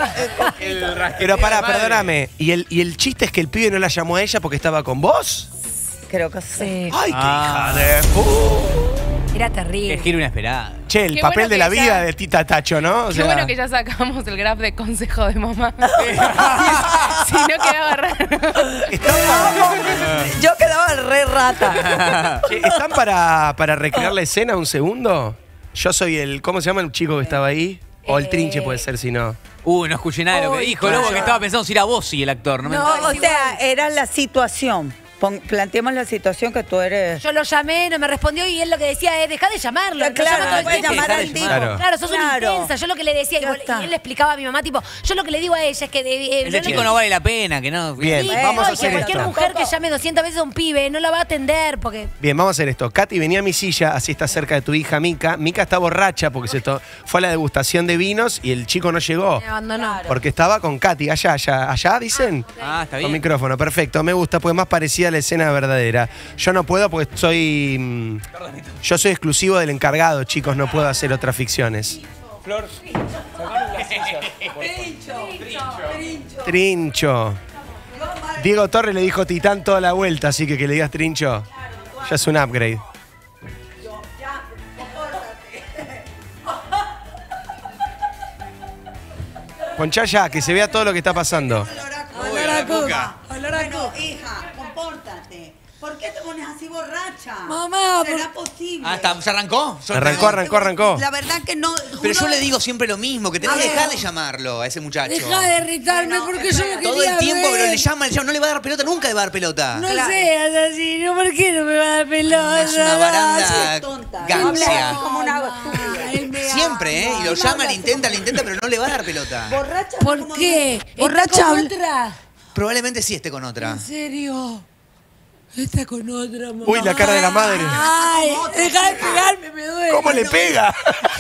Pero pará, perdóname. ¿Y el, ¿Y el chiste es que el pibe no la llamó a ella porque estaba con vos? Creo que sí. Sí. ¡Ay, qué Ah. hija de... pu- Era terrible. Qué giro inesperado. Che, el Qué papel bueno de que la ya- vida de Tita Tacho, ¿no? O Qué sea, bueno que ya sacamos el graph de consejo de mamá. Si no quedaba raro. Yo quedaba re rata. Che, ¿están para, para recrear la escena un segundo? Yo soy el. ¿Cómo se llama el chico que estaba ahí? O el trinche puede ser, si no. Uy, no escuché nada de lo que Uy, dijo, claro. Lobo, que estaba pensando si era vos y el actor. No, me No, enteré. o sea, era la situación. Pon- planteemos la situación que tú eres. Yo lo llamé, no me respondió y él lo que decía es, deja de llamarlo. lo Claro, llama todo no el puedes tiempo. llamar al tipo. Claro. Claro, sos una Claro. intensa. Yo lo que le decía, y, Ya vos- y está. él le explicaba a mi mamá, tipo, yo lo que le digo a ella es que... eh, Ese yo chico lo- no vale la pena, que no. Bien, Sí, vamos no, a y que hacer cualquier esto. mujer que llame doscientas veces a un pibe no la va a atender porque... Bien, vamos a hacer esto. Katy, venía a mi silla, así está cerca de tu hija Mica. Mica está borracha porque se to- fue a la degustación de vinos y el chico no llegó. Me abandonó. Porque estaba con Katy, allá, allá, allá, dicen. Ah, está Con bien. micrófono, perfecto. Me gusta, pues más parecida a la escena verdadera. Yo no puedo porque soy. mm, Yo soy exclusivo del encargado, chicos, no puedo hacer otras ficciones. Flor, sacame las sillas. Trincho. Diego Torres le dijo Titán toda la vuelta, así que que le digas Trincho. Ya es un upgrade. Ponchá ya, que se vea todo lo que está pasando. Olor a cuca. Bueno, hija, compórtate. ¿Por qué te pones así borracha? Mamá, ¿será posible? Ah, está, ¿se arrancó? Yo- Arrancó, arrancó, arrancó. La verdad que no. Pero yo juro- le digo siempre lo mismo, que tenés que A ver. dejar de llamarlo a ese muchacho. Deja de irritarme porque yo lo quería Todo el tiempo, ver. pero le llama, le llama, no le va a dar pelota, nunca le va a dar pelota. No seas así, ¿no? ¿Por qué no me va a dar pelota? Es una baranda tonta. gancia. Habla como una estúpida. Siempre, ¿eh? Y lo llama, le intenta, le intenta, pero no le va a dar pelota. Borracha. ¿Por qué? Borracha ¿Está con habla- otra? Probablemente sí esté con otra. ¿En serio? Está con otra, mamá. Uy, la cara de la madre. Ay, deja de pegarme, me duele. ¿Cómo le pega?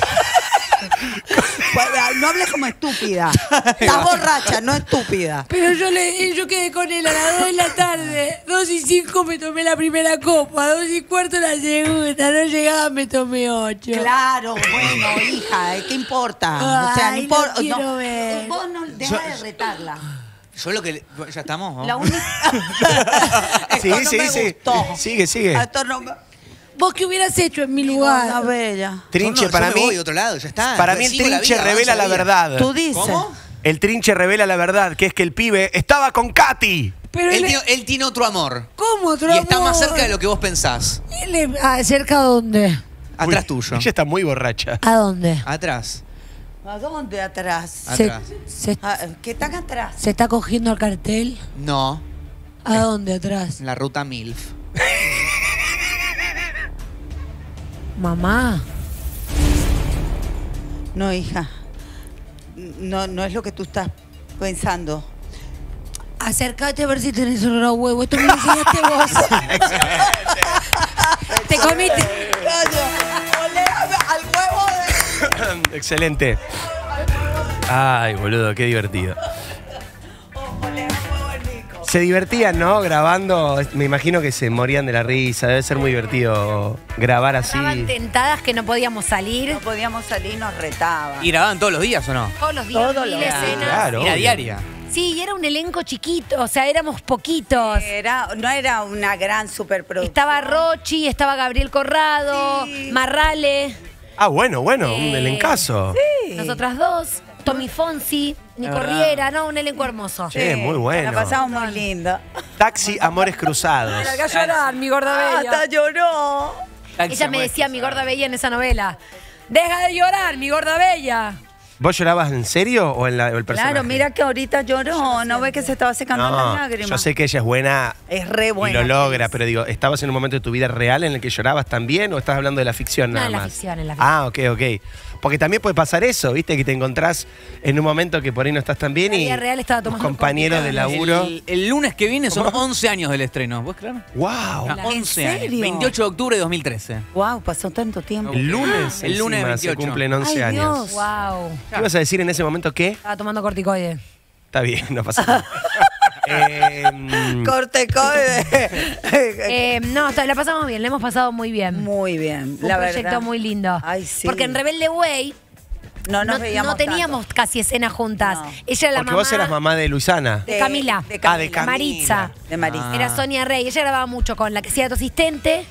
No hables como estúpida. Estás borracha, no estúpida. Pero yo le, yo quedé con él a las dos de la tarde. Dos y cinco me tomé la primera copa, dos y cuarto la segunda. No llegaba, me tomé ocho. Claro, bueno, hija, ¿qué importa? O sea, no Ay, importa. lo quiero no, ver. Vos no deja de retarla. Yo lo que le- ¿Ya estamos? ¿no? La única. Sí, Esto no sí, me sí. gustó. Sigue, sigue. Esto no me. ¿Vos qué hubieras hecho en mi Una lugar? bella. Trinche, Yo no, para yo me mí. voy a otro lado, ya está. Para mí el Sigo la trinche vida, revela avanzo la verdad. Tú dices. ¿Cómo? El trinche revela la verdad, que es que el pibe estaba con Katy. Pero Él, él, tiene, él tiene otro amor. ¿cómo otro Y está amor? más cerca de lo que vos pensás. Él es- ah, ¿cerca a dónde? Atrás Uy, tuyo. Ella está muy borracha. ¿A dónde? Atrás. ¿A dónde atrás? Se, Atrás. se- Ah, ¿Qué están atrás? se está cogiendo el cartel. No, ¿A dónde atrás? en la ruta MILF. Mamá. No, hija. No, no es lo que tú estás pensando. Acércate a ver si tenés olor a huevo. Esto me lo enseñaste vos. Te comiste. Olé al huevo de. Excelente. Ay, boludo, qué divertido. Se divertían, ¿no? Grabando. Me imagino que se morían de la risa. Debe ser muy divertido grabar así. Estaban tentadas que no podíamos salir. No podíamos salir, nos retaban. ¿Y grababan todos los días o no? Todos los días. Todos mil los días. escenas. Claro. Era obvio. diaria. Sí, y era un elenco chiquito. O sea, éramos poquitos. Era, no era una gran superproducción. Estaba Rochi, estaba Gabriel Corrado, Marrale. Ah, bueno, bueno, un Eh, elencazo. Sí. Nosotras dos, Tommy Fonsi, Nico verdad. Riera, no, un elenco hermoso. Che, muy bueno. La pasamos muy lindo. Taxi, Amores Cruzados. Me largué a llorar, mi gorda bella. Hasta lloró. Ella me decía, mi gorda bella en esa novela, deja de llorar, mi gorda bella. ¿Vos llorabas en serio o en la, o el personaje? Claro, mira que ahorita lloró. ¿No ves que se estaba secando las No, lágrimas? yo sé que ella es buena Es re buena. y lo logra, actriz. pero digo, ¿estabas en un momento de tu vida real en el que llorabas también o estás hablando de la ficción No, nada en la más? ficción, en la ficción. Ah, ok, ok. Porque también puede pasar eso, ¿viste? Que te encontrás en un momento que por ahí no estás tan bien La y vida real estaba tus tomando compañeros de laburo. El, el lunes que viene son once años del estreno. ¿Vos creer? ¡Wow! No, ¿En once años. serio? veintiocho de octubre de dos mil trece. Wow, pasó tanto tiempo. El lunes, El lunes encima, se veintiocho. cumplen once Ay, años. Dios. Wow. ¿Qué ibas a decir en ese momento? ¿Qué? Estaba tomando corticoides. Está bien, no pasa nada. Eh, mm, Corte, corte. Eh, no, la pasamos bien, la hemos pasado muy bien. Muy bien, Un la proyecto verdad. muy lindo. Ay, sí. Porque en Rebelde Way No no, nos veíamos no teníamos casi escenas juntas. No. Ella era la porque mamá vos eras mamá de Luisana. de Camila. De Ah, de Camila. Camila. Maritza. De Marisa. Ah. Era Sonia Rey. Ella grababa mucho con la que sea tu asistente,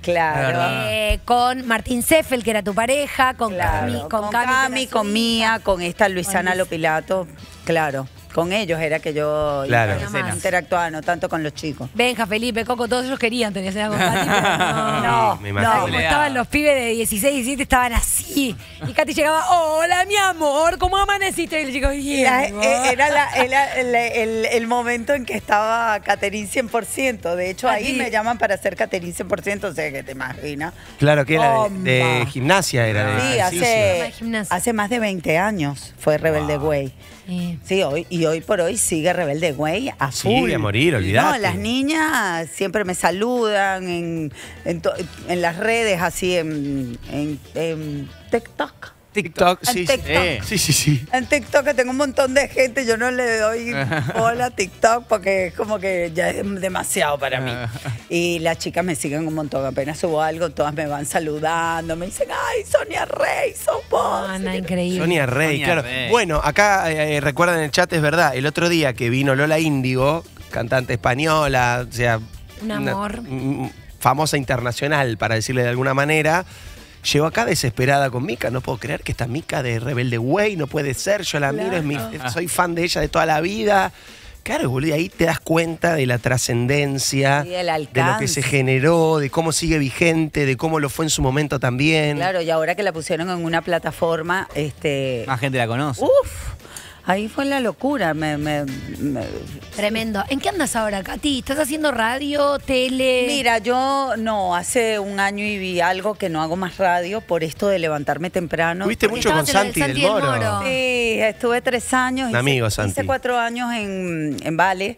Claro. Eh, con Martín Seffel, que era tu pareja, con Claro, Cami, con, con Cami, Cami, con con Mía, con esta Luisana Luis. Lopilato, claro. Con ellos era que yo Claro. interactuaba, no tanto con los chicos. Benja, Felipe, Coco, todos ellos querían tener esa con Katy, pero no. No, me No, imagino. como estaban los pibes de dieciséis, diecisiete, estaban así. Y Katy llegaba, hola, mi amor, ¿cómo amaneciste? Y el chico, bien. La- amor". eh, era la- era el, el- el momento en que estaba Caterín cien por ciento. De hecho, ahí Katy. me llaman para hacer Caterín cien por ciento, o sea, que te imaginas. Claro que era de, Bomba. de gimnasia, era de Sí, ejercicio. hace, hace más de veinte años fue Rebelde Güey. Sí, hoy, y hoy por hoy sigue Rebelde Güey a full. Sigue a morir, olvidate. No, las niñas siempre me saludan en, en, to- en las redes, así en, en, en TikTok. TikTok, En sí, TikTok. sí. Sí, sí, sí. En TikTok que tengo un montón de gente, yo no le doy hola a TikTok porque es como que ya es demasiado para mí. Y las chicas me siguen un montón, apenas subo algo, todas me van saludando, me dicen, ay, Sonia Rey, sos vos. Ana, increíble. Sonia Rey, Sonia claro. Rey. Bueno, acá eh, recuerdan en el chat, es verdad, el otro día que vino Lola Índigo, cantante española, o sea, Un una- amor. mm, famosa internacional, para decirle de alguna manera. Llegó acá desesperada con Mica, no puedo creer que esta Mica de Rebelde Way, no puede ser, yo la miro, es mi- soy fan de ella de toda la vida. Claro, boludo, y ahí te das cuenta de la trascendencia, Sí, el de lo que alcance. se generó, de cómo sigue vigente, de cómo lo fue en su momento también. Claro, y ahora que la pusieron en una plataforma, este. Más gente la conoce. Uf, ahí fue la locura. Me, me- me- Tremendo. ¿En qué andas ahora, Katy? ¿Estás haciendo radio, tele? Mira, yo no, hace un año y vi algo que no hago más radio por esto de levantarme temprano. Tuviste mucho con estabas en lo del Santi del Santi del Moro. Moro. Sí, estuve tres años. Un hice- amigo, hice, Santi. cuatro años en, en Vale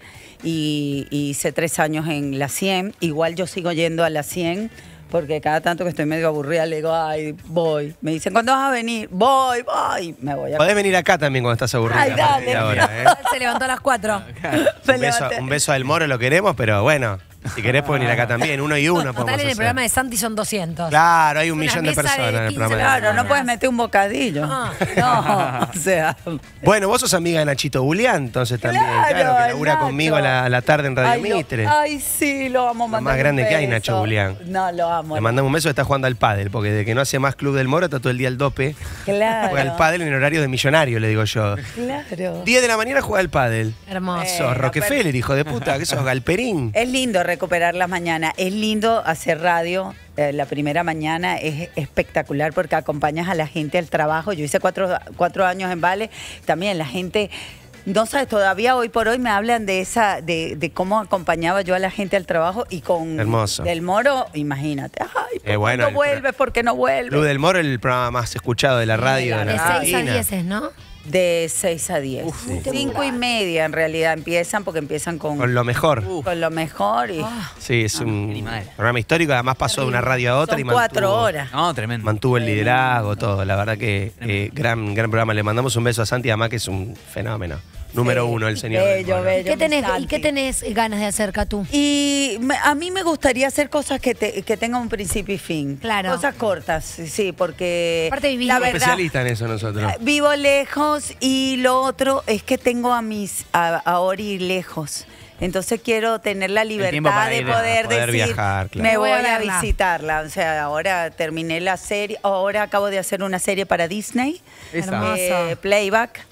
y, y hice tres años en la cien. Igual yo sigo yendo a la cien porque cada tanto que estoy medio aburrida le digo, ay, voy. Me dicen, ¿cuándo vas a venir? Voy, voy. Me voy a... Podés venir acá también cuando estás aburrida. Ay, a partir de dale. ahora, ¿eh? Se levantó a las cuatro. Un beso, un beso al Moro lo queremos, pero bueno, si querés puedes venir acá también, uno y uno podemos Total, en el hacer. programa de Santi son doscientos. Claro, hay un Una millón de mesa de personas en el quince programa. de- Claro, no puedes meter un bocadillo. Ah. No, o sea... Bueno, vos sos amiga de Nachito Julián, entonces también, claro, que labura Nacho. conmigo a la, a la tarde en Radio Ay, lo- Mitre. ay, sí, lo amo. Lo mandar más un grande que hay, beso. Nacho Julián. No, lo amo. Le mandamos un beso, está jugando al pádel, porque de que no hace más Club del Moro, está todo el día al dope. Claro. Juega al pádel en horario de millonario, le digo yo. Claro. diez de la mañana juega al pádel. Hermoso. Sos Rockefeller, hijo de puta, que sos Galperín. Es lindo recuperar las mañanas, es lindo hacer radio. Eh, la primera mañana es espectacular porque acompañas a la gente al trabajo. Yo hice cuatro, cuatro años en Vale. También la gente, no sabes, todavía hoy por hoy me hablan de esa, de, de cómo acompañaba yo a la gente al trabajo y con Hermoso. Del Moro, imagínate. Ay, ¿por Eh, bueno, qué el no vuelves? ¿Por qué no vuelves? Club del Moro, el programa más escuchado de la radio de la De seis a Argentina. diez, ¿no? De seis a diez. Cinco y media en realidad empiezan porque empiezan con, Con lo mejor. con lo mejor y Sí, es un programa histórico, además pasó de una radio a otra son y mantuvo, cuatro horas. No, tremendo. mantuvo el liderazgo, todo. La verdad que eh, gran, gran programa. Le mandamos un beso a Santi, además que es un fenómeno. Número uno, el señor. del Bello, Moro. bello. ¿Qué tenés, ¿Y Santi. qué tenés ganas de hacer, Catu? Y me- a mí me gustaría hacer cosas que, te- que tengan un principio y fin. Claro. Cosas cortas, sí, sí, porque Aparte vivís la lejos. verdad, Especialista en eso nosotros. eh, vivo lejos y lo otro es que tengo a mis a, a Ori lejos. Entonces quiero tener la tiempo libertad para de ir, poder, poder decir, viajar, claro. me voy Voy a a, verla. visitarla. O sea, ahora terminé la serie, ahora acabo de hacer una serie para Disney, Esa. Hermoso. eh, Playback.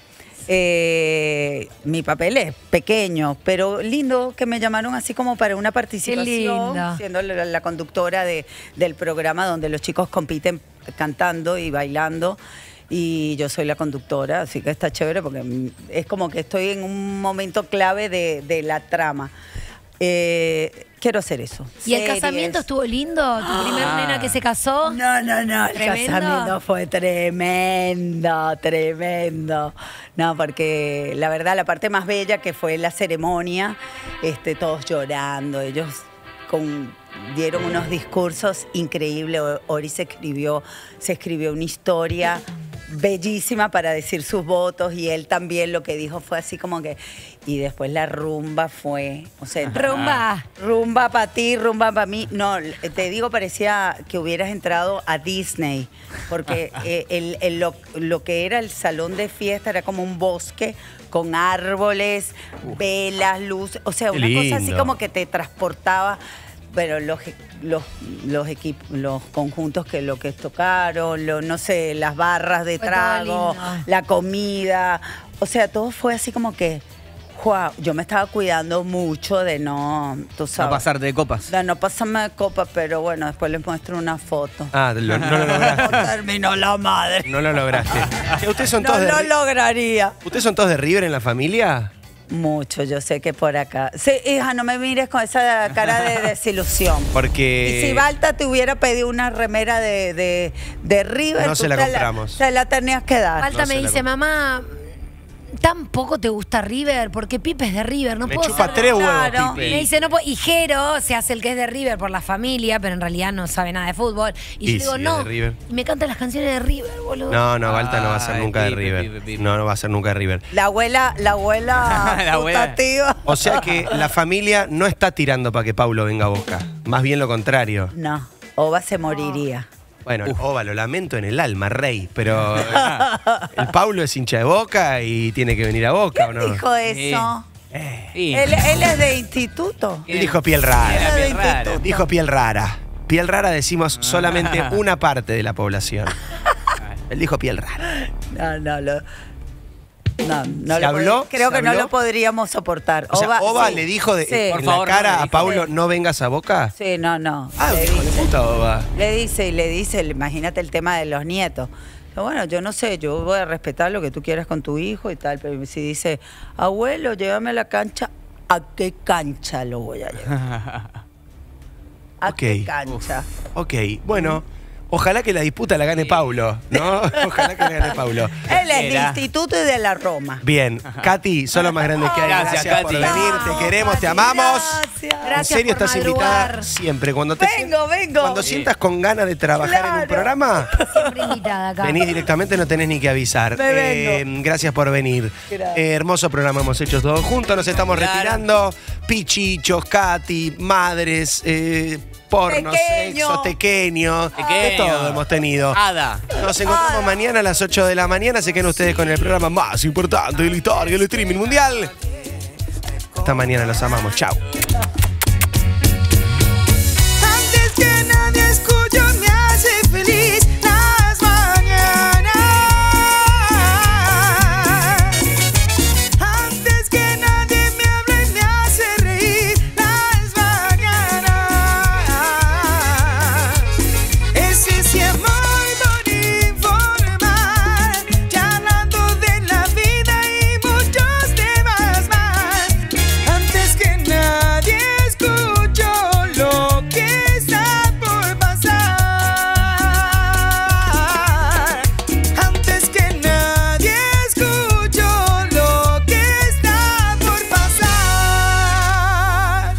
Eh, mi papel es pequeño, pero lindo que me llamaron así como para una participación, lindo. siendo la, la conductora de, del programa donde los chicos compiten cantando y bailando. Y yo soy la conductora, así que está chévere porque mm, es como que estoy en un momento clave de, de la trama. Eh, quiero hacer eso. ¿Y el Series. casamiento estuvo lindo? ¿Tu primer nena que se casó? No, no, no, el ¿Tremendo? casamiento fue tremendo, tremendo. No, porque la verdad, la parte más bella que fue la ceremonia, este, todos llorando, ellos con, dieron unos discursos increíbles. O- Ori se escribió, se escribió una historia bellísima para decir sus votos y él también lo que dijo fue así como que y después la rumba fue, o sea, Rumba. rumba para ti, rumba para mí. No, te digo, parecía que hubieras entrado a Disney, porque eh, el- el- lo, lo que era el salón de fiesta era como un bosque con árboles, velas, luces, o sea, Qué una cosa así lindo. como que te transportaba pero los, los, los equipos, los conjuntos que lo que tocaron, lo, no sé, las barras de Fue todo trago, lindo. la comida, o sea, todo fue así como que, wow, yo me estaba cuidando mucho de no, tú No sabes. pasarte de copas. De no pasarme de copa, pero bueno, después les muestro una foto. Ah, lo- no lo lograste. Terminó la madre. No lo lograste. Che, ¿Ustedes son No todos de lo Ri- lograría. ¿Ustedes son todos de River en la familia? Mucho, yo sé que por acá. Sí, hija, no me mires con esa cara de desilusión. Porque... Y si Balta te hubiera pedido una remera de, de, de River, No se tú la te compramos. se la tenías que dar. Falta me dice, mamá, tampoco te gusta River, porque Pipe es de River, no Me puedo chupa ser- tres huevos, Claro. Pipe. Me dice, no puedo. Y Jero se hace el que es de River por la familia, pero en realidad no sabe nada de fútbol. Y, Y yo digo, sí, es no. de River. Y me cantan las canciones de River, boludo. No, no, Balta no va a ser Ay, nunca de Pipe, River. Pipe, Pipe. No, no va a ser nunca de River. La abuela, la abuela, La abuela. putativa. O sea que la familia no está tirando para que Paulo venga a Boca. Más bien lo contrario. No, Oba se moriría. Bueno, Oba, lo lamento en el alma, rey, pero eh, el Paulo es hincha de Boca y tiene que venir a Boca, ¿o no? Dijo eso. Sí. Él, él es de instituto. Él dijo piel rara. Era piel rara. Dijo piel rara. Piel rara decimos solamente una parte de la población. Él dijo piel rara. No, no, lo, no, no ¿Se lo habló? pod- creo ¿Se que no habló? lo podríamos soportar. O sea, Oba sí. le dijo de, Sí. en Por la favor, no cara le a dijo. Paulo, no vengas a Boca. Sí, no, no. Ah, le, hijo de dice, puta, Oba. le dice y le dice, imagínate el tema de los nietos. Pero bueno, yo no sé, yo voy a respetar lo que tú quieras con tu hijo y tal, pero si dice, abuelo, llévame a la cancha, ¿a qué cancha lo voy a llevar? ¿A Ok. qué cancha? Ok, bueno, ojalá que la disputa la gane Paulo, ¿no? Ojalá que la gane Paulo. Él es de Era. instituto y de la Roma. Bien, Katy, son los más grandes que hay. Gracias, Gracias, por Katy. venir, te queremos, te amamos. Gracias. En Gracias serio, por estás invitada madrugar. siempre. Cuando te Vengo, vengo. Cuando sientas con ganas de trabajar en un Claro. programa, Siempre invitada acá. venís directamente, no tenés ni que avisar. Me Eh, gracias por venir. Gracias. Eh, hermoso programa hemos hecho todos juntos. Nos estamos Claro. retirando. Pichichos, Katy, madres, eh, porno, Tequeño. sexo, tequeño. De Tequeño. todo hemos tenido. Ada. Nos encontramos mañana a las ocho de la mañana. Se quedan ustedes con el programa más importante de la historia del streaming mundial. Hasta mañana, los amamos. Chao. Antes que nadie escucho me hace feliz las mañanas. Antes que nadie me hable me hace reír las mañanas. Es ese amor por informar, charlando de la vida y muchos temas más. Antes que nadie escucho lo que está por pasar. Antes que nadie escucho lo que está por pasar.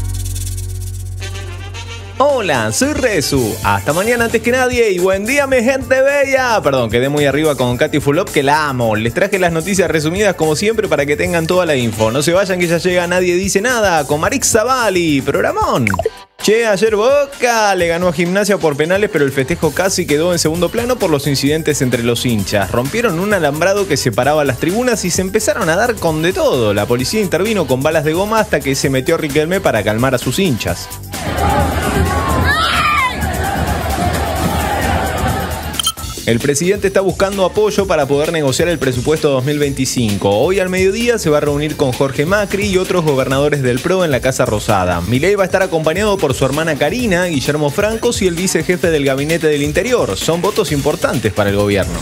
Hola, soy Rezu. Hasta mañana antes que nadie y buen día, mi gente bella. Perdón, quedé muy arriba con Katy Fulop, que la amo. Les traje las noticias resumidas como siempre para que tengan toda la info. No se vayan que ya llega Nadie Dice Nada con Marix Zavalli. Programón. Che, ayer Boca le ganó a Gimnasia por penales, pero el festejo casi quedó en segundo plano por los incidentes entre los hinchas. Rompieron un alambrado que separaba las tribunas y se empezaron a dar con de todo. La policía intervino con balas de goma hasta que se metió Riquelme para calmar a sus hinchas. El presidente está buscando apoyo para poder negociar el presupuesto dos mil veinticinco. Hoy al mediodía se va a reunir con Jorge Macri y otros gobernadores del P R O en la Casa Rosada. Milei va a estar acompañado por su hermana Karina, Guillermo Francos y el vicejefe del Gabinete del Interior. Son votos importantes para el gobierno.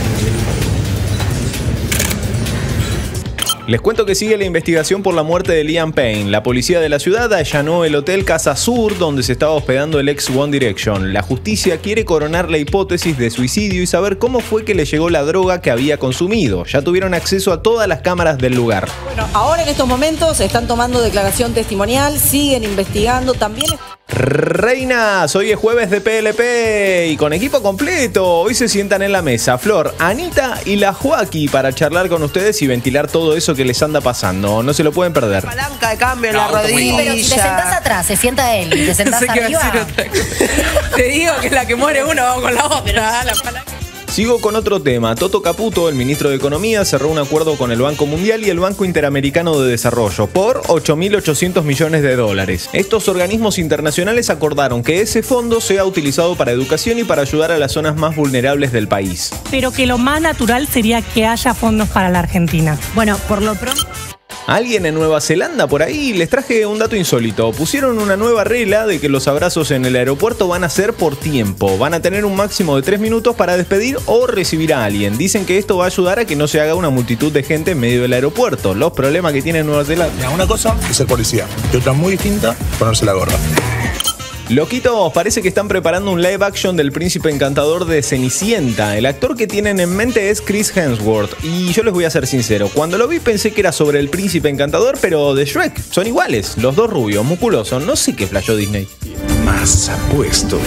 Les cuento que sigue la investigación por la muerte de Liam Payne. La policía de la ciudad allanó el hotel Casa Sur donde se estaba hospedando el ex One Direction. La justicia quiere coronar la hipótesis de suicidio y saber cómo fue que le llegó la droga que había consumido. Ya tuvieron acceso a todas las cámaras del lugar. Bueno, ahora en estos momentos están tomando declaración testimonial, siguen investigando, también... Reinas, hoy es jueves de P L P y con equipo completo. Hoy se sientan en la mesa Flor, Anita y la Joaquí para charlar con ustedes y ventilar todo eso que les anda pasando. No se lo pueden perder. Palanca de cambio en la Pero rodilla. si te sentás atrás, se sienta él. Y te sentás Pensé que iba a arriba. decir otra cosa. Te digo que la que muere uno vamos con la otra. La palanca. Sigo con otro tema. Toto Caputo, el ministro de Economía, cerró un acuerdo con el Banco Mundial y el Banco Interamericano de Desarrollo por ocho mil ochocientos millones de dólares. Estos organismos internacionales acordaron que ese fondo sea utilizado para educación y para ayudar a las zonas más vulnerables del país. Pero que lo más natural sería que haya fondos para la Argentina. Bueno, por lo pronto... ¿Alguien en Nueva Zelanda por ahí? Les traje un dato insólito. Pusieron una nueva regla de que los abrazos en el aeropuerto van a ser por tiempo. Van a tener un máximo de tres minutos para despedir o recibir a alguien. Dicen que esto va a ayudar a que no se haga una multitud de gente en medio del aeropuerto. Los problemas que tiene Nueva Zelanda. Una cosa es ser policía y otra muy distinta, ponerse la gorra. Loquitos, parece que están preparando un live action del príncipe encantador de Cenicienta. El actor que tienen en mente es Chris Hemsworth. Y yo les voy a ser sincero, cuando lo vi pensé que era sobre el príncipe encantador, pero de Shrek. Son iguales, los dos rubios, musculosos. No sé qué flashó Disney. Más apuesto.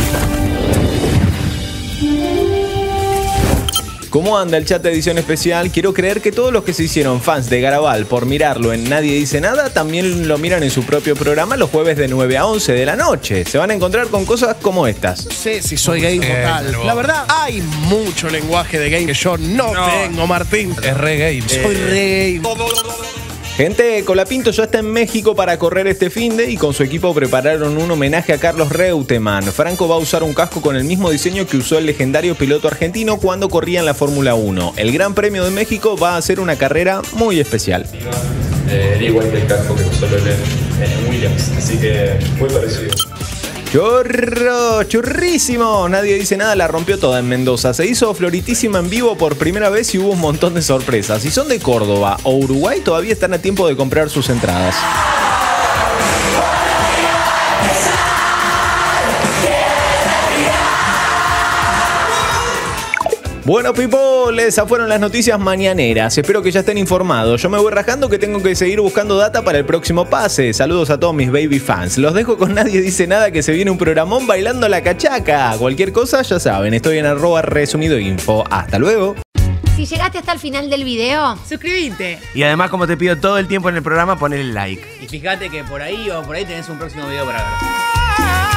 ¿Cómo anda el chat de edición especial? Quiero creer que todos los que se hicieron fans de Garabal por mirarlo en Nadie Dice Nada también lo miran en su propio programa los jueves de nueve a once de la noche. Se van a encontrar con cosas como estas. No sé si soy gay total. La verdad, hay mucho lenguaje de gay que yo no, No. tengo, Martín. Es re gay. Soy re gay. Gente, Colapinto ya está en México para correr este finde y con su equipo prepararon un homenaje a Carlos Reutemann. Franco va a usar un casco con el mismo diseño que usó el legendario piloto argentino cuando corría en la Fórmula uno. El Gran Premio de México va a ser una carrera muy especial. Eh, era igual que el casco que usó Lole en Williams, así que muy parecido. ¡Chorro! ¡Churrísimo! Nadie Dice Nada la rompió toda en Mendoza. Se hizo Floritísima en vivo por primera vez y hubo un montón de sorpresas. Si son de Córdoba o Uruguay, todavía están a tiempo de comprar sus entradas. Bueno, people, esas fueron las noticias mañaneras. Espero que ya estén informados. Yo me voy rajando que tengo que seguir buscando data para el próximo pase. Saludos a todos mis baby fans. Los dejo con Nadie Dice Nada, que se viene un programón bailando la cachaca. Cualquier cosa, ya saben, estoy en arroba resumido info. Hasta luego. Si llegaste hasta el final del video, suscríbete. Y además, como te pido todo el tiempo en el programa, ponle like. Y fíjate que por ahí o por ahí tenés un próximo video para ver.